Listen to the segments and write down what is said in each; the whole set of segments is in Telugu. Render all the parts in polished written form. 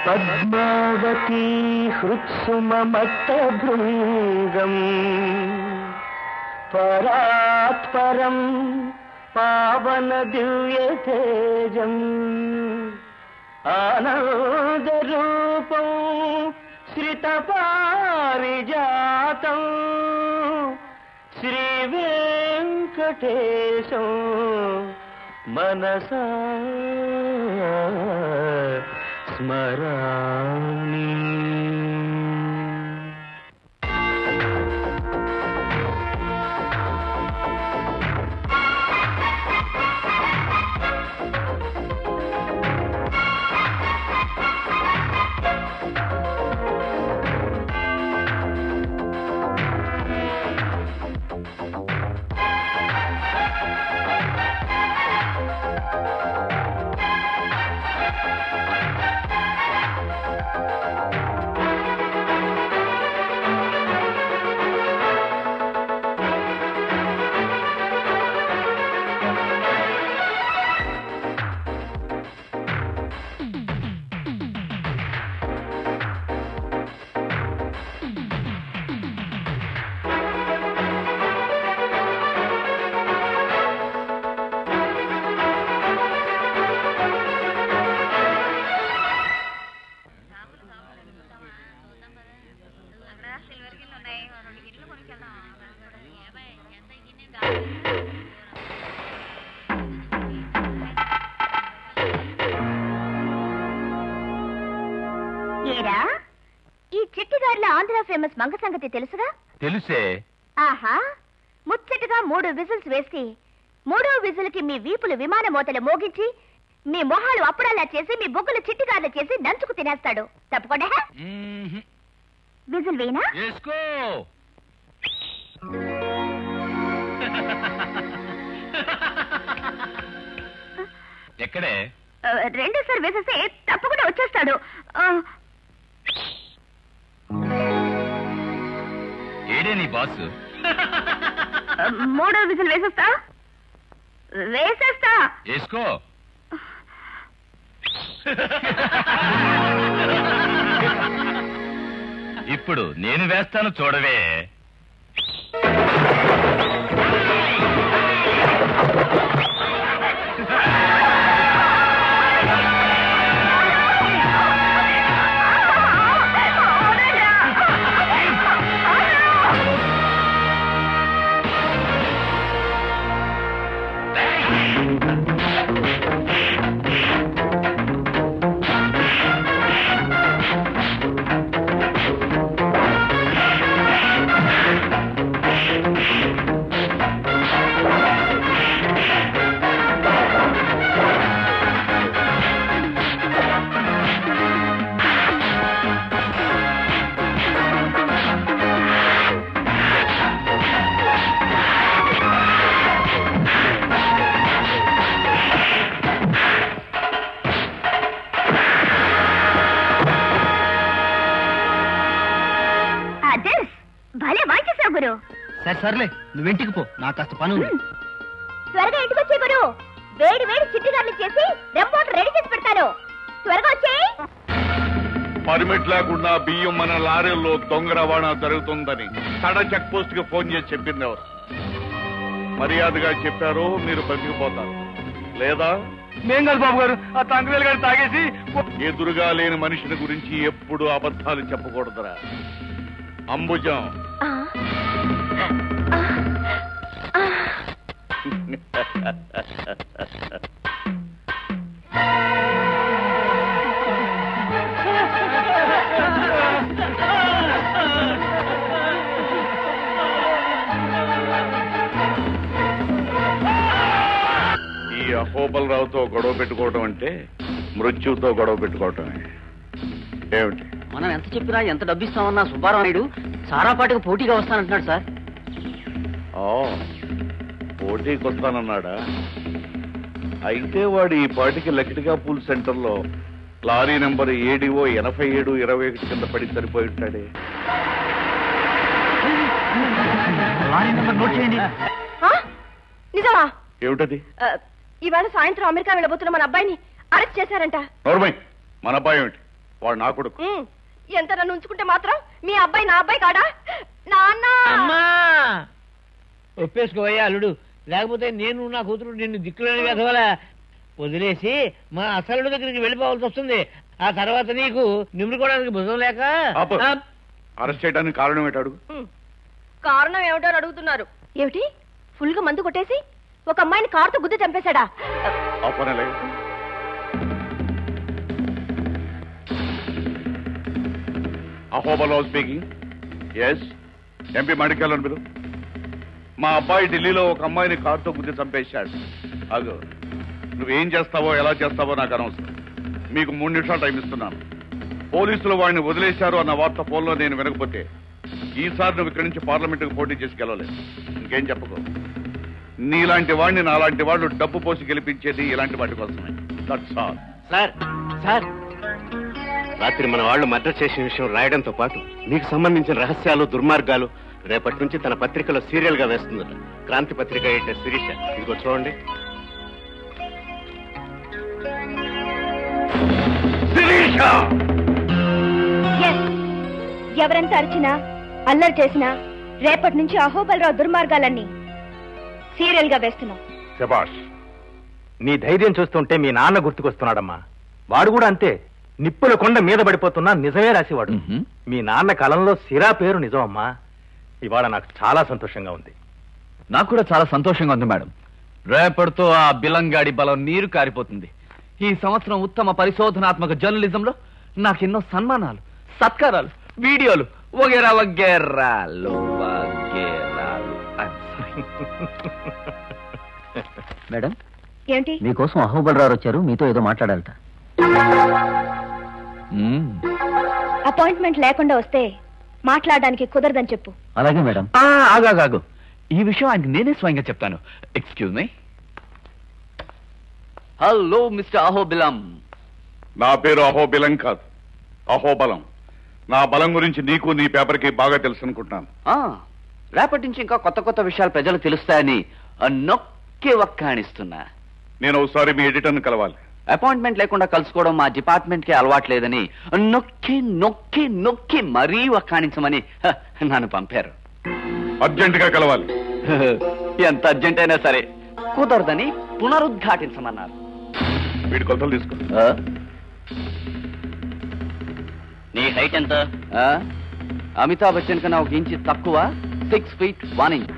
పద్మావతి హృత్సుమమట్టభృంగం పరాత్పరం పావన దివ్య తేజం ఆనందరూపం శ్రితపారిజాతం శ్రీ వెంకటేశం మనసా స్మరామి. ఫేమస్ మంగ సంగతి తెలుసుగా? తెలుసే. ఆహా, ముచ్చటగా 3 విజిల్స్ వేసి 3వ విజిల్కి మీ వీపులు విమాన మోతలు మోగించి మీ మొహాలు అప్పుడల్లా చేసి మీ బొగ్గులు చిట్టిగార్లు చేసి నంచుకు తినేస్తాడు. తప్పకుండా విజిల్ వేయనా? ఎక్కడే? రెండోసారి వేసేస్తే తప్పకుండా వచ్చేస్తాడు. ఏడే నీ బాస్? 3వ విజిల్ వేసేస్తా. వేసుకో. ఇప్పుడు నేను వేస్తాను చూడవే. సర్లే, నువ్వెంటికి పో, నాకు కాస్త పని ఉంది. త్వరగా ఇంటికి వచ్చే గురు. వేడి వేడి చిట్టిగార్లు చేసి రెపోర్ట్ రెడీ చేసి పెడతాను. త్వరగా వచ్చే. పర్మిట్ లేకుండా బియ్యం మన లారీల్లో దొంగ రవాణా జరుగుతుందని తడ చెక్ పోస్ట్ కి ఫోన్ చేసి చెప్పింది ఎవరు? మర్యాదగా చెప్పారు, మీరు బతికిపోతారు. లేదా మేం కాదు బాబు గారు, ఆ తంగవేలు గారు తాగేసి. ఎదురుగా లేని మనిషిని గురించి ఎప్పుడు అబద్ధాలు చెప్పకూడదురా. అంబుజం ఈ అహోబలరావుతో గొడవ పెట్టుకోవడం అంటే మృత్యుతో గొడవ పెట్టుకోవటమే. ఏమిటి? మనం ఎంత చెప్పినా ఎంత డబ్బిస్తామన్నా సుబ్బారాయుడు సారాపాటికి పోటీగా వస్తానంటున్నాడు సార్. పోటీకి వస్తానన్నాడా? అయితే వాడు ఈ పాటికి లక్టిగా పూల్ సెంటర్ లో లారీ నెంబర్ ఏడిఓ 8721 కింద పడి సరిపోయి ఉంటాడే. నిజమా? ఏమిటది? ఇవాళ సాయంత్రం అమెరికా వెళ్ళబోతున్న మన అబ్బాయిని అరెస్ట్ చేశారంట. నోర్మై, మన అబ్బాయి ఏమిటి? వాడు నా కొడుకు. ఎంత నన్ను ఉంచుకుంటే మాత్రం మీ అబ్బాయి నా అబ్బాయి కాడా? నాన్న ఒప్పేసుకోవయ్యా అల్లుడు, లేకపోతే నేను నా కూతురు నిన్ను దిక్కులేని కదవలా వదిలేసి మా అసలుడు దగ్గరికి వెళ్ళిపోవాల్సి వస్తుంది. ఆ తర్వాత నీకు నిమ్ముకోవడానికి భుజం లేక. అరెస్ట్ చేయడానికి కారణం ఏంటాడు? కారణం ఏమిటో అడుగుతున్నారు. ఏమిటి, ఫుల్ గా మందు కొట్టేసి ఒక అమ్మాయిని కారుతో గుద్ది చంపేశాడా? అహోబలో స్పీకింగ్. ఎస్, ఎంపీ మడికల్ మీరు. మా అబ్బాయి ఢిల్లీలో ఒక అమ్మాయిని కారుతో గుద్ది చంపేశాడు. అగో, నువ్వేం చేస్తావో ఎలా చేస్తావో నాకు అనవసరం. మీకు 3 నిమిషాలు టైం ఇస్తున్నాను. పోలీసులు వాడిని వదిలేశారు అన్న వార్త ఫోన్లో నేను వినకపోతే ఈసారి నువ్వు ఇక్కడి నుంచి పార్లమెంటుకు పోటీ చేసి గెలవలేదు. ఇంకేం చెప్పకో. నీలాంటి వాడిని నాలాంటి వాళ్ళు డబ్బు పోసి గెలిపించేది ఇలాంటి వాటి కోసమే. That's all. సార్ సార్, రాత్రి మన వాళ్ళు మర్డర్ చేసిన విషయం రాయడంతో పాటు మీకు సంబంధించిన రహస్యాలు దుర్మార్గాలు రేపటి నుంచి తన పత్రికలో సీరియల్ గా వేస్తుందట. క్రాంతి పత్రిక ఎడిటర్ శిరీష. ఇదిగో చూడండి. ఎవరెంత అరిచినా అల్లరి చేసినా రేపటి నుంచి అహోబలరావు దుర్మార్గాలన్నీ సీరియల్ గా వేస్తున్నాం. శభాష్, నీ ధైర్యం చూస్తుంటే మీ నాన్న గుర్తుకొస్తున్నాడమ్మా. వాడు కూడా అంతే, నిప్పుల కొండ మీద పడిపోతున్నా నిజమే రాసేవాడు. మీ నాన్న కలంలో సిరా పేరు నిజం అమ్మా. ఇవాళ నాకు చాలా సంతోషంగా ఉంది. నాకు కూడా చాలా సంతోషంగా ఉంది మేడం. రేపటితో ఆ బిలంగాడి బలం నీరు కారిపోతుంది. ఈ సంవత్సరం ఉత్తమ పరిశోధనాత్మక జర్నలిజంలో నాకెన్నో సన్మానాలు, సత్కారాలు, వీడియోలు వగేరా వగేరాలు వగేరాలు. మేడం, ఏంటి? మీకోసం అహోబలరావు వచ్చారు, మీతో ఏదో మాట్లాడాలట. అపాయింట్మెంట్ లేకుండా వస్తే మాట్లాడడానికి కుదరదని చెప్పు. అలాగే మేడం. ఆగాగాగు, ఈ విషయం ఆయనకి నేనే స్వయంగా చెప్తాను. Excuse me. Hello mister Ahobilam. నా పేరు అహోబిలం కాదు, అహోబలం. నా బలం గురించి నీకు నీ పేపర్కి బాగా తెలుసు అనుకుంటున్నాను. రేపటి నుంచి ఇంకా కొత్త కొత్త విషయాలు ప్రజలు తెలుస్తాయని నొక్కి వక్కాణిస్తున్నా. నేను ఒకసారి మీ ఎడిటర్ని కలవాలి. అపాయింట్మెంట్ లేకుండా కలుసుకోవడం మా డిపార్ట్మెంట్ కి అలవాట్లేదని నొక్కి నొక్కి నొక్కి మరీ వక్కాణించమని నన్ను పంపారు. అర్జెంట్ గా కలవాలి. ఎంత అర్జెంట్ అయినా సరే కుదరదని పునరుద్ఘాటించమన్నారు. వీడి కొలతలు తీసుకో. నీ హైట్ ఎంత? అమితాబ్ బచ్చన్ కన్నా 1 ఇంచు తక్కువ. 6 feet 1 inch.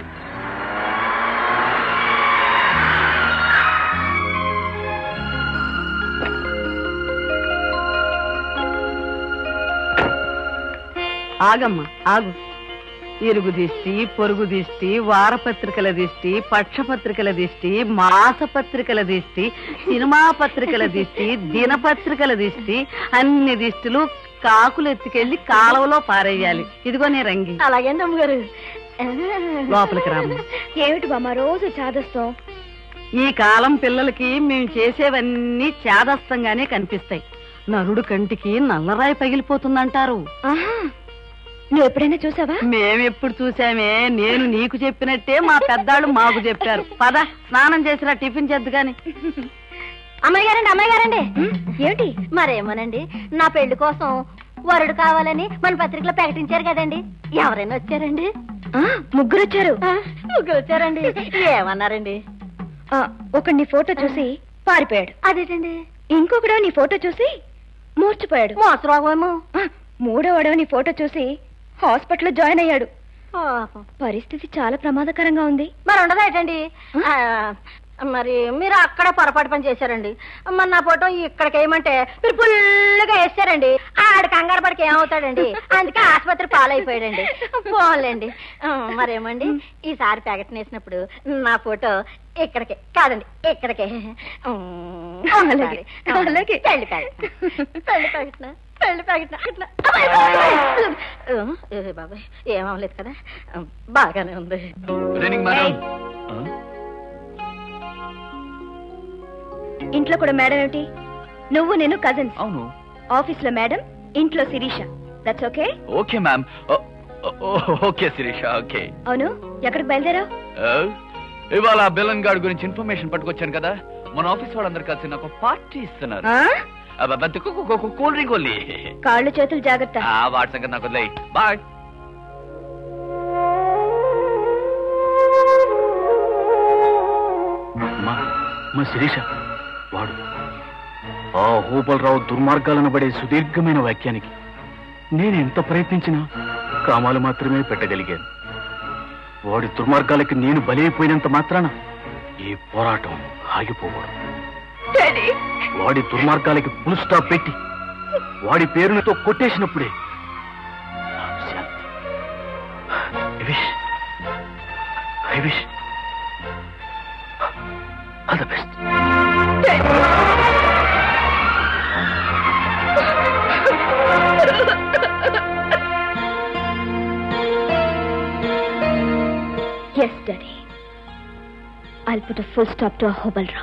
ఆగమ్మా ఆగు. ఇరుగు దిష్టి, పొరుగు దిష్టి, వారపత్రికల దిష్టి, పక్షపత్రికల దిష్టి, మాసపత్రికల దిష్టి, సినిమా పత్రికల దిష్టి, దినపత్రికల దిష్టి, అన్ని దిష్టిలు కాకులు ఎత్తుకెళ్లి కాలువలో పారేయాలి. ఇదిగో నీ రంగి. అలాగే అమ్మగారు. లోపలికి రామ్మ. ఏమిటి బామ్మ రోజు చాదస్తాం? ఈ కాలం పిల్లలకి మేము చేసేవన్నీ చాదస్తంగానే కనిపిస్తాయి. నరుడు కంటికి నల్లరాయి పగిలిపోతుందంటారు. నువ్వు ఎప్పుడైనా చూసావా? మేమెప్పుడు చూసామే. నేను నీకు చెప్పినట్టే మా పెద్దాళ్ళు మాకు చెప్పారు. పద స్నానం చేసిరా, టిఫిన్ చేద్దు గాని. అమ్మాయి గారండి, అమ్మాయి గారండి. ఏమిటి? మరేమోనండి, నా పెళ్లి కోసం వరుడు కావాలని మన పత్రికలో ప్రకటించారు కదండి. ఎవరైనా వచ్చారండి? 3 వచ్చారు. 3 వచ్చారండి. ఏమన్నారండి? ఒకడు నీ ఫోటో చూసి పారిపోయాడు. అదేటండి? ఇంకొకడు నీ ఫోటో చూసి మూర్చిపోయాడు. మోసరోగమేమో. 3వడో నీ ఫోటో చూసి హాస్పిటల్లో జాయిన్ అయ్యాడు. పరిస్థితి చాలా ప్రమాదకరంగా ఉంది. మరి ఉండదేటండి? మరి మీరు అక్కడ పొరపాటు పని చేశారండి. మరి నా ఫోటో ఇక్కడికి వేయమంటే మీరు ఫుల్గా వేస్తారండి. ఆడ కంగారు పడికి ఏమవుతాడండి? అందుకే ఆసుపత్రి పాలైపోయాడండి. పోలేండి. మరేమండి, ఈసారి ప్యాకెట్ వేసినప్పుడు నా ఫోటో ఇక్కడికే కాదండి, ఇక్కడికే. పెళ్లి ప్యాకెట్ బాబాయ్ ఏమవలేదు కదా, బాగానే ఉంది. ఇంట్లో కూడా మేడం ఏమిటి? నువ్వు నేను కజిన్స్. అవును. ఆఫీస్ లో మేడం, ఇంట్లో Sirisha. That's okay? Okay ma'am. Okay Sirisha, okay. అవును, ఎక్కడికి బయలుదేరావు? ఇవాళ బెలన్ గార్డ్ గురించి ఇన్ఫర్మేషన్ పట్టుకొచ్చాను కదా. మన ఆఫీస్ వాళ్ళందరూ కలిసి నాకు పార్టీ ఇస్తున్నారు. Cool drink only. కాళ్ళు చేతులు జాగ్రత్త. వాటి సంగతి నాకు వదిలేయ్. బాయ్. మా శిరీష వాడు ఆ హోబలరావు దుర్మార్గాలను పడే సుదీర్ఘమైన వాక్యానికి నేను ఎంత ప్రయత్నించినా కామాలు మాత్రమే పెట్టగలిగాను. వాడి దుర్మార్గాలకి నేను బలైపోయినంత మాత్రాన ఈ పోరాటం ఆగిపోకూడదు. వాడి దుర్మార్గాలకి ఫుల్ స్టాప్ పెట్టి వాడి పేరులతో కొట్టేసినప్పుడే I wish all the best. Yes, Daddy. I'll put a full stop to a Hobal Rao.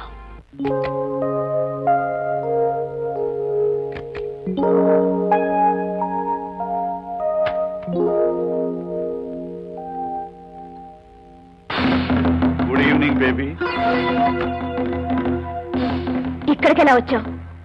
Good evening baby. ఇక్కడికెలా వచ్చావు?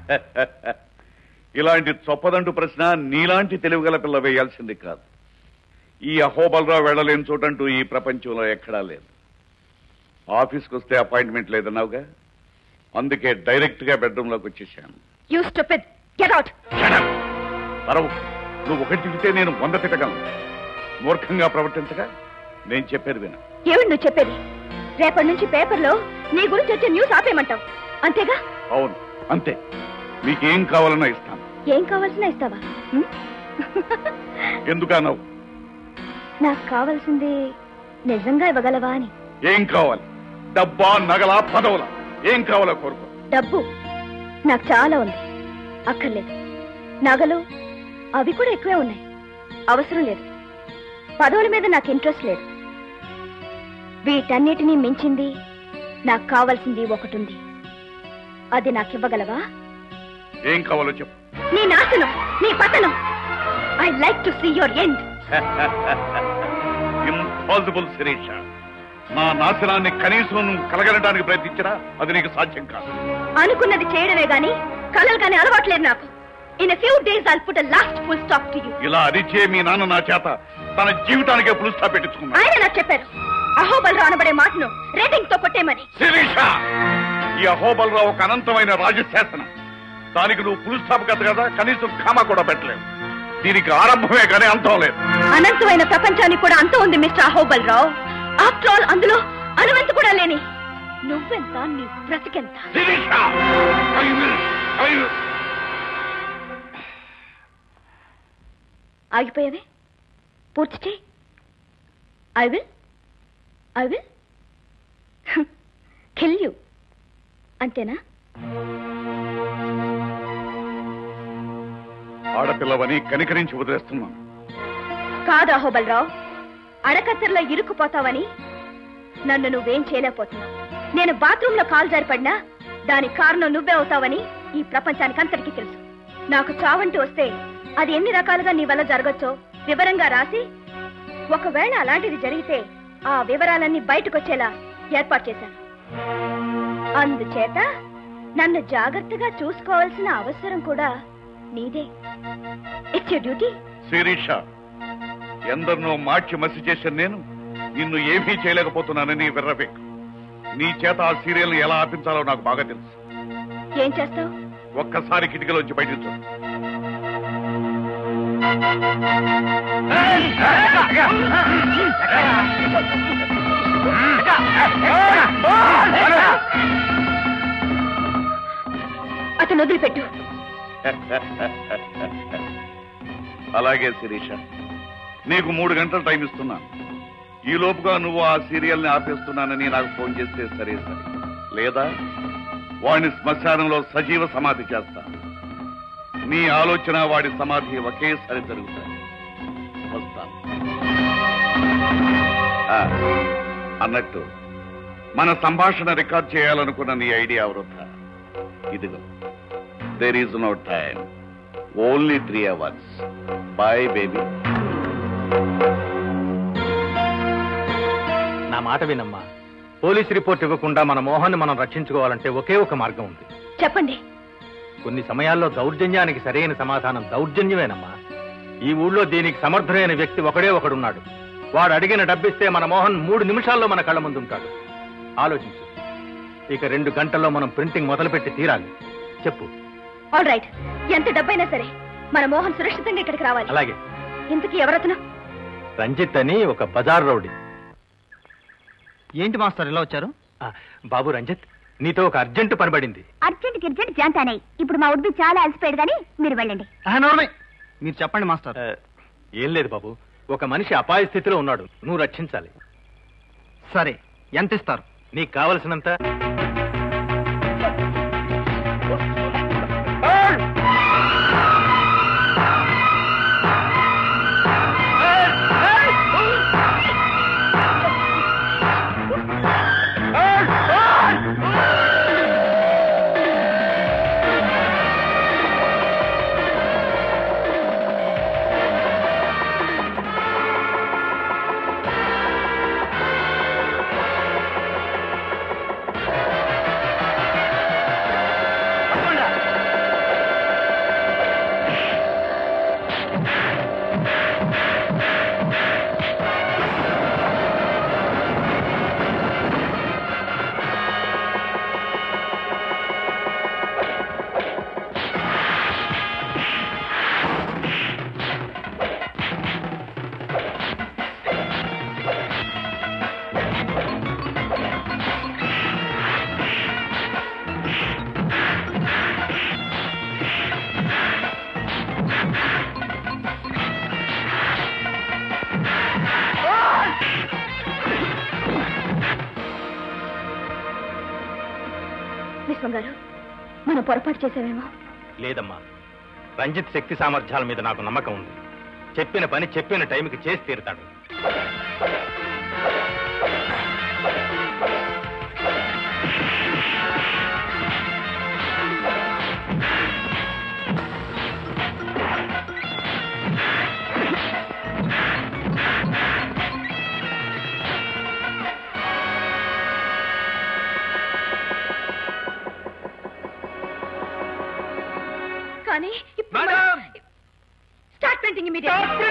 ఇలాంటి చొప్పదంటు ప్రశ్న నీలాంటి తెలివిగల పిల్ల వేయాల్సింది కాదు. ఈ అహోబలరావు వెళ్ళలేని చోటంటూ ఈ ప్రపంచంలో ఎక్కడా లేదు. ఆఫీస్కి వస్తే అపాయింట్మెంట్ లేదన్నావుగా, అందుకే డైరెక్ట్ గా బెడ్రూమ్ లోకి వచ్చేసాను. You stupid! Get out! పరవు, నువ్వు ఒకటి తిడితే నేను 100 తిట్టగలను. మూర్ఖంగా ప్రవర్తించగా నేను చెప్పేది విను. ఏమిటి నువ్వు చెప్పేది? రేపటి నుంచి పేపర్లో నీ గురించి వచ్చే న్యూస్ ఆపేయమంటావు అంతేగా? అవును, అంతే. మీకేం కావాలన్నా ఇస్తాను. ఏం కావాల్సిన ఇస్తావా? ఎందుకన్నావు? నాకు కావాల్సింది నిజంగా ఇవ్వగలవా అని. ఏం కావాలి? డబ్బా, నగలా, పదవులా? ఏం కావాలో కోరుకో. డబ్బు నాకు చాలా ఉంది, అక్కర్లేదు. నగలు అవి కూడా ఎక్కువే ఉన్నాయి, అవసరం లేదు. పదవుల మీద నాకు ఇంట్రెస్ట్ లేదు. వీటన్నిటినీ మించింది నాకు కావాల్సింది ఒకటి ఉంది. అది నాకు ఇవ్వగలవా? ఏం కావాలో చెప్పు. నీ నాశనం, నీ పతనం. I like to see your end. Impossible Sirisha. నా నాశనాన్ని కనీసం నువ్వు కలగనడానికి ప్రయత్నించరా? అది నీకు సాధ్యం కాదు. అనుకున్నది చేయడమే గాని కలలు గాని అలవాట్లేదు నాకు. In few days I'll put last full stop to you. ఇలా అరిచే మీ నాన్న నా చేత తన జీవితానికే ఫుల్ స్టాప్ పెట్టించుకున్నా. ఆయన నాకు చెప్పారు అహోబలరావు అనబడే మాటను రేటింగ్ తో కొట్టేమని. శిరీష, ఈ అహోబలరావు ఒక అనంతమైన రాజశాసనం. దానికి నువ్వు ఫుల్ స్టాప్ కదా, కనీసం కామా కూడా పెట్టలేవు. దీనికి ఆరంభమే కానీ అంతం లేదు. అనంతమైన ప్రపంచానికి కూడా అంతం ఉంది మిస్టర్ అహోబలరావు. ఆఫ్టర్ ఆల్ అందులో అనువంత కూడా లేని నువ్వెంత, నీ బ్రతికెంత? ఆగిపోయావే, పూర్తి చేయి. I will kill you. అంతేనా? ఆడపిల్లవని కనికరించి వదిలేస్తున్నాను. కాదు అహోబలరావు, అడకత్తెరలో ఇరుక్కుపోతావని నన్ను నువ్వేం చేయలేకపోతున్నావు. నేను బాత్రూమ్ లో కాలు జారిపడినా దానికి కారణం నువ్వే అవుతావని ఈ ప్రపంచానికి అంతటికీ తెలుసు. నాకు చావంటూ వస్తే అది ఎన్ని రకాలుగా నీ వల్ల జరగచ్చో వివరంగా రాసి, ఒకవేళ అలాంటిది జరిగితే ఆ వివరాలన్నీ బయటకొచ్చేలా ఏర్పాటు చేశాను. అందుచేత నన్ను జాగ్రత్తగా చూసుకోవాల్సిన అవసరం కూడా నీదే. It's your duty. శిరీష, ఎందరినో మార్చి మసి చేశాను నేను. నిన్ను ఏమీ చేయలేకపోతున్నానని విర్రవేకు. నీ చేత ఆ సీరియల్ ఎలా ఆపించాలో నాకు బాగా తెలుసు. ఏం చేస్తావు? ఒక్కసారి కిటికీలోంచి బయటకు చూడు. అతను వదిలిపెట్టు. అలాగే శిరీష, నీకు 3 గంటలు టైం ఇస్తున్నాను. ఈ లోపుగా నువ్వు ఆ సీరియల్ని ఆపేస్తున్నానని నాకు ఫోన్ చేస్తే సరే సరే, లేదా వాడిని శ్మశానంలో సజీవ సమాధి చేస్తా. నీ ఆలోచన వాడి సమాధి ఒకేసారి జరుగుతాయి. వస్తాను. అన్నట్టు మన సంభాషణ రికార్డ్ చేయాలనుకున్న నీ ఐడియా వృధా. ఇదిగో, there is no time, only 3 hours. Bye baby. నా మాట వినమ్మా. పోలీస్ రిపోర్ట్ ఇవ్వకుండా మన మోహన్ మనం రక్షించుకోవాలంటే ఒకే ఒక మార్గం ఉంది. చెప్పండి. కొన్ని సమయాల్లో దౌర్జన్యానికి సరైన సమాధానం దౌర్జన్యమేనమ్మా. ఈ ఊళ్ళో దీనికి సమర్థులైన వ్యక్తి ఒకడే ఒకడున్నాడు. వాడు అడిగిన డబ్బిస్తే మన మోహన్ 3 నిమిషాల్లో మన కళ్ళ ముందుంటాడు. ఆలోచించు. ఇక 2 గంటల్లో మనం ప్రింటింగ్ మొదలుపెట్టి తీరాలి. చెప్పు. ఆల్ రైట్, ఎంత డబ్బైనా సరే మన మోహన్ సురక్షితంగా ఇక్కడికి రావాలి. అలాగే. ఇంతకీ ఎవరతను? రంజిత్ అని ఒక బజార్ రౌడీ. ఏంటి మాస్టర్ ఇలా వచ్చారు? బాబు రంజిత్, నీతో ఒక అర్జెంటు పనిపడింది. అర్జెంట్ జాంతానే. ఇప్పుడు మా ఉడ్బి చాలా అలసిపోయాడు కానీ మీరు వెళ్ళండి. మీరు చెప్పండి మాస్టర్. ఏం లేదు బాబు, ఒక మనిషి అపాయ స్థితిలో ఉన్నాడు. నువ్వు రక్షించాలి. సరే, ఎంత ఇస్తారు? నీకు కావలసినంత. గారు, మనం పొరపాటు చేసామేమో. లేదమ్మా, రంజిత్ శక్తి సామర్థ్యాల మీద నాకు నమ్మకం ఉంది. చెప్పిన పని చెప్పిన టైంకి చేసి తీరుతాడు. కానీ start printing immediately.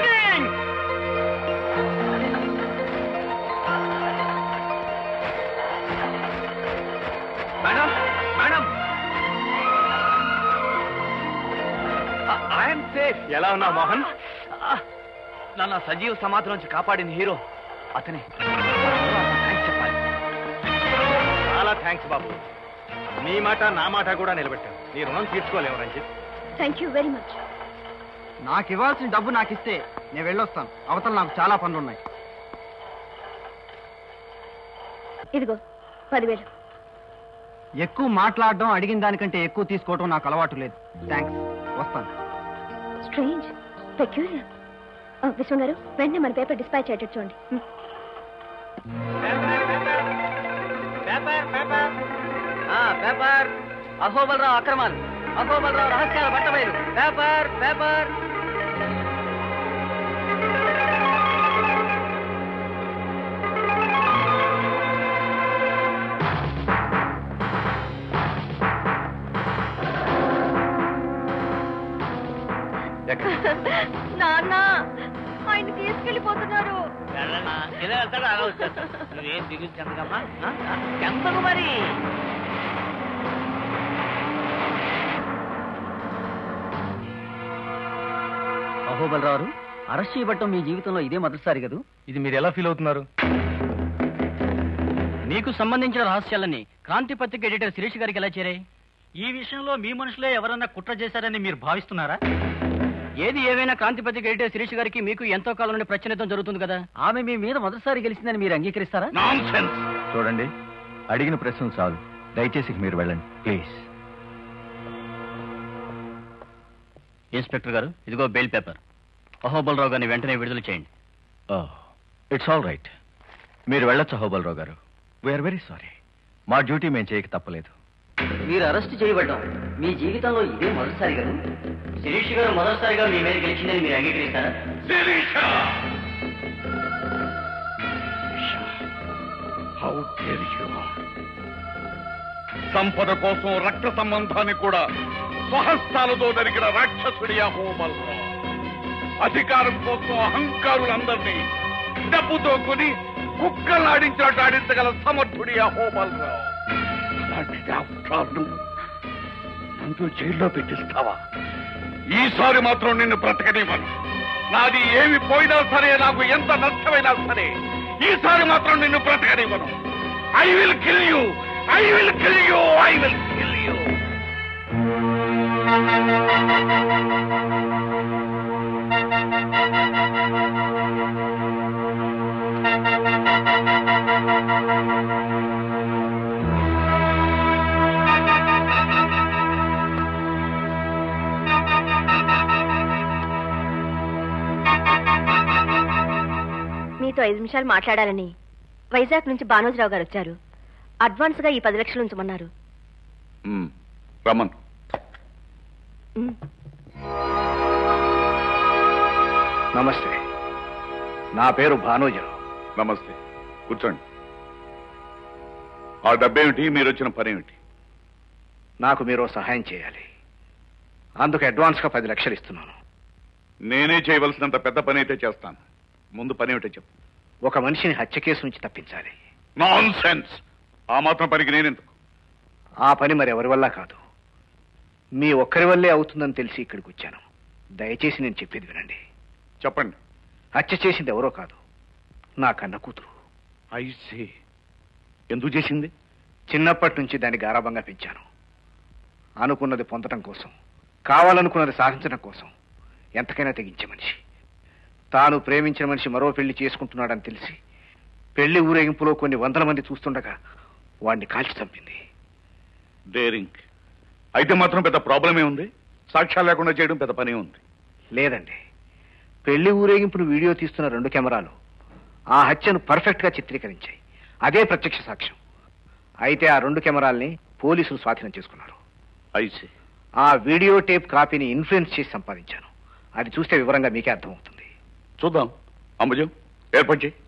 Madam, madam, I'm safe. ఎలా ఉన్నావు మోహన్? నన్ను సజీవ సమాధి నుంచి కాపాడిన హీరో అతనే. చెప్పాలి. చాలా థ్యాంక్స్ బాబు. నీ మాట నా మాట కూడా నిలబెట్టాను. నీ రుణం తీర్చుకోలేము Ranjith. Thank you very much. నాకు ఇవ్వాల్సిన డబ్బు నాకు ఇస్తే నేను వెళ్ళొస్తాను. అవతల నాకు చాలా పనులున్నాయి. ఇదిగో 10,000. ఎక్కువ మాట్లాడడం, అడిగిన దానికంటే ఎక్కువ తీసుకోవడం నాకు అలవాటు లేదు. థ్యాంక్స్, వస్తాను. Strange, peculiar. విశ్వం గారు, వెంటనే మన పేపర్ డిస్పాచ్ అయ్యేటట్టు చూడండి. పేపర్ అహోబలరావు అక్రమాలు, అహోబలరావు రహస్యాల బట్టబయలు. Paper paper. నాన్న, ఆయన తీసుకెళ్ళిపోతున్నారు. ఇలా వెళ్తాడు, అలా వచ్చేస్తాడు. నువ్వేం దిగులు చెందకమ్మా. చెందకు మరి. అహోబలరావు, అరెస్ట్ చేయబట్టం మీ జీవితంలో ఇదే మొదటిసారి కదూ? ఇది మీరు ఎలా ఫీల్ అవుతున్నారు? మీకు సంబంధించిన రహస్యాలన్నీ క్రాంతి పత్రిక ఎడిటర్ శిరీష్ గారికి ఎలా చేరాయి? ఈ విషయంలో మీ మనుషులే ఎవరన్నా కుట్ర చేశారని మీరు భావిస్తున్నారా? ఏది ఏవైనా క్రాంతి పత్రిక ఎడిటర్ శిరీష్ గారికి మీకు ఎంతో కాలం నుండి ప్రశ్నితం జరుగుతుంది కదా. ఆమె మీ మీద మొదటిసారి గెలిచిందని మీరు అంగీకరిస్తారా? చూడండి, అడిగిన ప్రశ్నలు చాలు. దయచేసి మీరు వెళ్ళండి ప్లీజ్. ఇన్స్పెక్టర్ గారు, ఇదిగో బెయిల్ పేపర్. అహోబలరావు గారిని వెంటనే విడుదల చేయండి. It's all right. మీరు వెళ్ళొచ్చు అహోబలరావు గారు. We're very sorry. మా డ్యూటీ మేము చేయక తప్పలేదు. మీరు అరెస్ట్ చేయబడ్డాం మీ జీవితంలో ఇదే మొదటిసారి కదా. శిరీష్ గారు మొదటిసారిగా మీ మీద గెలిచిందని మీరు అంగీకరిస్తారా? సంపద కోసం రక్త సంబంధాన్ని కూడా స్వహస్తాలతో జరిగిన రాక్షసుడి హోమల్లో అధికారం కోసం అహంకారులందరినీ డబ్బుతో కొని కుక్కలాడించినట్టు ఆడించగల సమర్థుడి హోమల్లో అలాంటి నన్ను జైల్లో పెట్టిస్తావా? ఈసారి మాత్రం నిన్ను బ్రతకనివ్వను. నాది ఏమి పోయినా సరే, నాకు ఎంత నష్టమైనా సరే, ఈసారి మాత్రం నిన్ను బ్రతకనివ్వను. I will kill you, I will kill you, I will kill you. మీతో 5 నిమిషాలు మాట్లాడాలని వైజాగ్ నుంచి బానోజరావు గారు వచ్చారు. అడ్వాన్స్ గా ఈ 10 లక్షలు ఉంచమన్నారు. రమన్, నమస్తే, నా పేరు భానోజరావు. నమస్తే, కూర్చోండి. ఆ డబ్బేమిటి? మీరు వచ్చిన పని ఏమిటి? నాకు మీరు సహాయం చేయాలి. అందుకు అడ్వాన్స్ గా 10 లక్షలు ఇస్తున్నాను. నేనే చేయవలసినంత పెద్ద పని అయితే చేస్తాను. ముందు పని ఏమిటో చెప్పు. ఒక మనిషిని హత్య కేసు నుంచి తప్పించాలి. Non sense! ఆ మాత్రం పనికి నేనెందుకు? ఆ పని మరి ఎవరి వల్ల కాదు, మీ ఒక్కరి వల్లే అవుతుందని తెలిసి ఇక్కడికి వచ్చాను. దయచేసి నేను చెప్పేది వినండి. చెప్పండి. హత్య చేసింది ఎవరో కాదు, నా కన్న కూతురు. ఐసీ. ఎందుకు చేసింది? చిన్నప్పటి నుంచి దాన్ని గారాబంగా పెంచాను. అనుకున్నది పొందడం కోసం, కావాలనుకున్నది సాధించడం కోసం ఎంతకైనా తెగించే మనిషి. తాను ప్రేమించిన మనిషి మరో పెళ్లి చేసుకుంటున్నాడని తెలిసి పెళ్లి ఊరేగింపులో కొన్ని 100 మంది చూస్తుండగా వాడిని కాల్చి చంపింది. డేరింగ్. అయితే మాత్రం పెద్ద ప్రాబ్లమే ఉంది. సాక్ష్యాలు లేకుండా చేయడం పెద్ద పనే ఉంది. లేదండి, పెళ్లి ఊరేగింపును వీడియో తీస్తున్న 2 కెమెరాలు ఆ హత్యను పర్ఫెక్ట్ గా చిత్రీకరించాయి. అదే ప్రత్యక్ష సాక్ష్యం. అయితే ఆ 2 కెమెరాల్ని పోలీసులు స్వాధీనం చేసుకున్నారు. ఐసీ. ఆ వీడియో టేప్ కాపీని ఇన్ఫ్లుయెన్స్ చేసి సంపాదించాను. అది చూస్తే వివరంగా మీకే అర్థమవుతుంది. చూద్దాం. అంబుజం, ఏర్పాటు చేయి.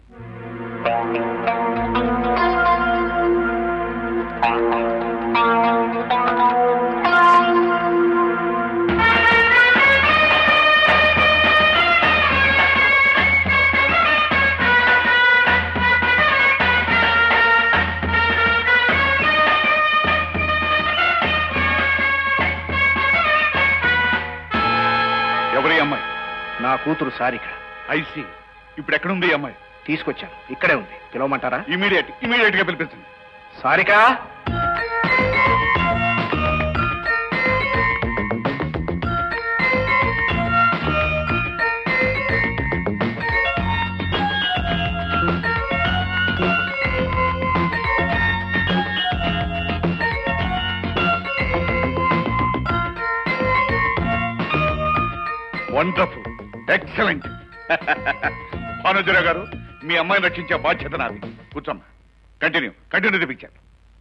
ఎవరి అమ్మాయి? నా కూతురు సారిక. ఐసీ. ఇప్పుడు ఎక్కడుంది ఈ అమ్మాయి? తీసుకొచ్చాను, ఇక్కడే ఉంది. పిలవమంటారా? ఇమీడియట్ గా పిలిపించండి. Sarika, wonderful, excellent. భానుజరావు గారు, మీ అమ్మాయిని రక్షించే బాధ్యత నాది. కూర్చోమ్మా. కంటిన్యూ తెప్పించాను.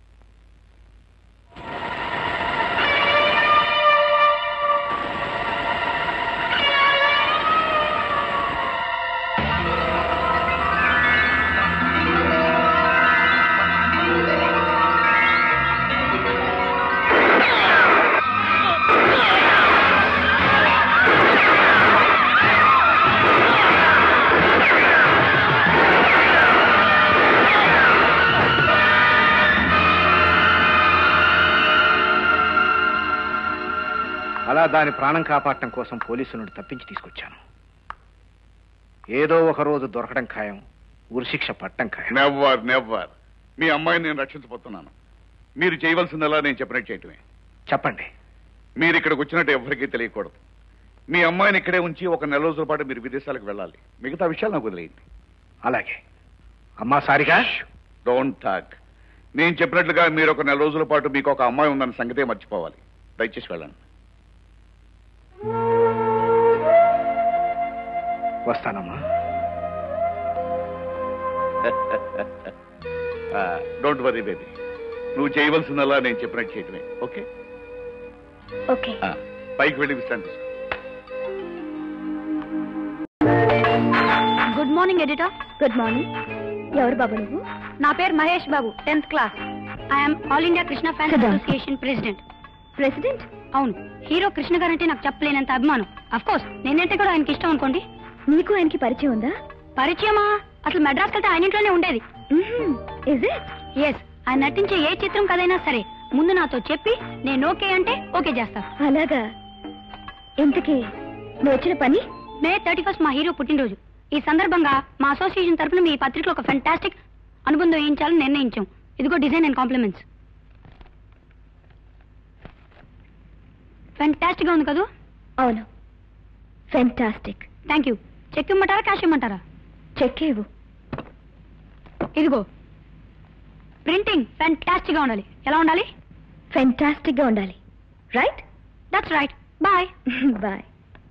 అలా దాని ప్రాణం కాపాడటం కోసం పోలీసులను తప్పించి తీసుకొచ్చాను. ఏదో ఒక రోజు దొరకడం ఖాయం, ఉరిశిక్ష పట్టడం ఖాయం. నెవర్. మీ అమ్మాయిని నేను రక్షించబోతున్నాను. మీరు చేయవలసిందలా నేను చెప్పినట్టు చేయటమే. చెప్పండి. మీరు ఇక్కడికి వచ్చినట్టు ఎవరికీ తెలియకూడదు. మీ అమ్మాయిని ఇక్కడే ఉంచి ఒక 4 రోజుల పాటు మీరు విదేశాలకు వెళ్ళాలి. మిగతా విషయాలు నాకు వదిలేయండి. అలాగే. అమ్మా సారిక, డోంట్ టాక్. నేను చెప్పినట్లుగా మీరు ఒక 4 రోజుల పాటు మీకు ఒక అమ్మాయి ఉందన్న సంగతే మర్చిపోవాలి. దయచేసి వెళ్ళండి. వస్తానమ్మా. Don't worry baby. నువ్వు చేయవలసిందల్లా నేను చెప్పినట్టు చేయటమే. ఓకే? ఓకే. పైకి వెళ్ళి విశ్రాంతి తీసుకో. Good morning editor. Good morning. ఎవరు బాబు నువ్వు? నా పేరు Mahesh Babu, 10th class. I'm all India Krishna fans association president. President? అవును. హీరో కృష్ణ గారంటే నాకు చెప్పలేనంత అభిమానం. అఫ్ కోర్స్ నేనంటే కూడా ఆయనకి ఇష్టం అనుకోండి. నీకు ఆయనకి పరిచయం ఉందా? పరిచయమా? అసలు మెడ్రాస్ వెళ్తే ఆయన ఇంట్లోనే ఉండేది. ఎస్. ఆయన నటించే ఏ చిత్రం కదైనా సరే ముందు నాతో చెప్పి నేను ఓకే అంటే ఓకే చేస్తా. అలాగా? ఇంతకీ నువ్వు వచ్చిన పని? మే 31 మా హీరో పుట్టినరోజు. ఈ సందర్భంగా మా అసోసియేషన్ తరఫున మీ పత్రికలో ఒక ఫెంటాస్టిక్ అనుబంధం వేయించాలని నిర్ణయించాం. ఇదిగో డిజైన్ అండ్ కాంప్లిమెంట్స్. ఫెంటాస్టిక్ గా ఉంది కదా? అవును, ఫెంటాస్టిక్. Thank you. చెక్ ఇమ్మంటారా క్యాష్ ఇమ్మంటారా? చెక్ ఇవ్వు. ఇదిగో. ప్రింటింగ్ ఫెంటాస్టిక్ గా ఉండాలి. ఎలా ఉండాలి? ఫెంటాస్టిక్ గా ఉండాలి. Right? That's right. Bye. Bye.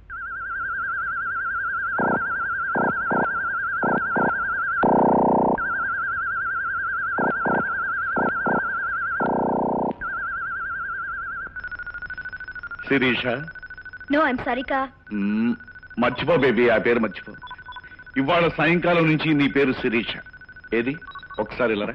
Sirisha? No, I'm Sarika. మర్చిపో బేబీ, ఆ పేరు మర్చిపో. ఇవాళ సాయంకాలం నుంచి నీ పేరు శిరీష. ఏది ఒకసారి ఇలారా.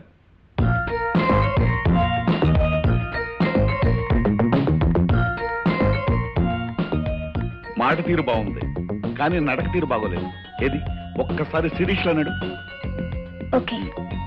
మాట తీరు బాగుంది కానీ నడక తీరు బాగోలేదు. ఏది ఒక్కసారి శిరీష్ అన్నాడు. ఓకే.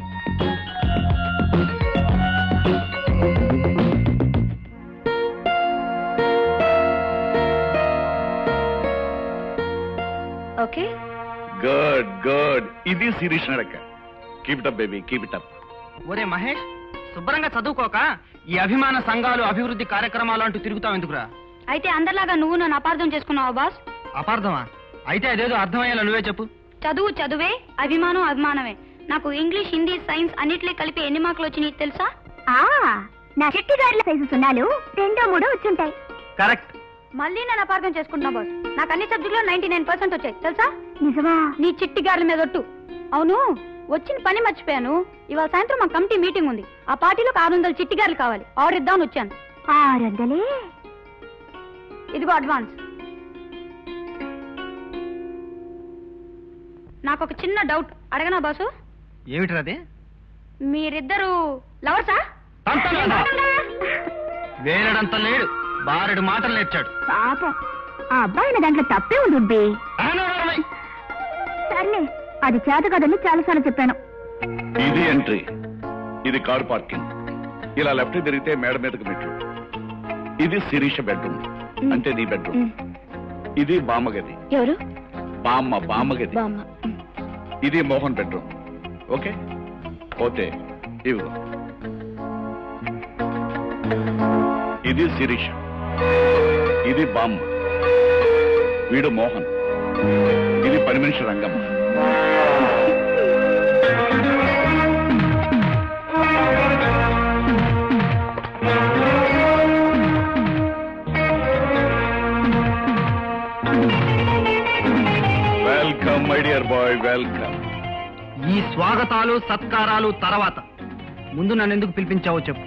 Okay, good good. ఇది శిరీష్ నడక. Keep it up baby, keep it up. ఒరే మహేష్, శుభ్రంగా చదువుకోక ఈ అభిమాన సంఘాలు అభివృద్ధి కార్యక్రమాలు అంటూ తిరుగుతావు ఎందుకురా? అయితే అందరిలాగా నువ్వు నన్ను అపార్థం చేసుకున్నావా బాస్? అపార్థమా? అయితే అదేదో అర్థమయ్యేలా నువ్వే చెప్పు. చదువు చదువే, అభిమానం అభిమానమే. నాకు ఇంగ్లీష్, హిందీ, సైన్స్ అన్నిట్లో కలిపి ఎన్ని మార్కులు వచ్చినాయి తెలుసా? నా చెట్టి గారిల సైజు సున్నాలు 2, 3 వచ్చుంటాయి. కరెక్ట్. మళ్ళీ నన్ను అపార్థం చేసుకుంటున్నా బాస్. నాకు అన్ని సబ్జెక్టులో 99% వచ్చాయి తెలుసా? నిజమా? నీ చిట్టి గారి మీద ఒట్టు. అవును, వచ్చిన పని మర్చిపోయాను. ఇవాళ సాయంత్రం మా కమిటీ మీటింగ్ ఉంది. ఆ పార్టీలో 600 చిట్టి గారులు కావాలి. ఆర్డర్ ఇద్దామని వచ్చాను. 600? ఇదిగో అడ్వాన్స్. నాకు ఒక చిన్న డౌట్ అడగనా బాసు? ఏమిటది? మీరిద్దరు లవర్సా? వేరడంత లేడు, బారెడు మాటలు నేర్చాడు. పాపం, ఆ అబ్బాయి దాంట్లో తప్పే ఉంది. సర్లే, అది చేత కదని చాలాసార్లు చెప్పాను. ఇది ఎంట్రీ, ఇది కార్ పార్కింగ్. ఇలా లెఫ్ట్ తిరిగితే మేడ మీదకి మెట్లు. ఇది శిరీష బెడ్రూమ్, అంటే నీ బెడ్రూమ్. ఇది బామ్మగది. ఎవరు? బామ్మగది. ఇది మోహన్ బెడ్రూమ్. ఓకే, పోతే ఇవిగో. ఇది శిరీష, ఇది బామ్మ, వీడు మోహన్, ఇది పని మనిషి Rangamma. Welcome my dear boy, welcome. ఈ స్వాగతాలు సత్కారాలు తర్వాత ముందు నన్ను ఎందుకు పిలిపించావో చెప్పు.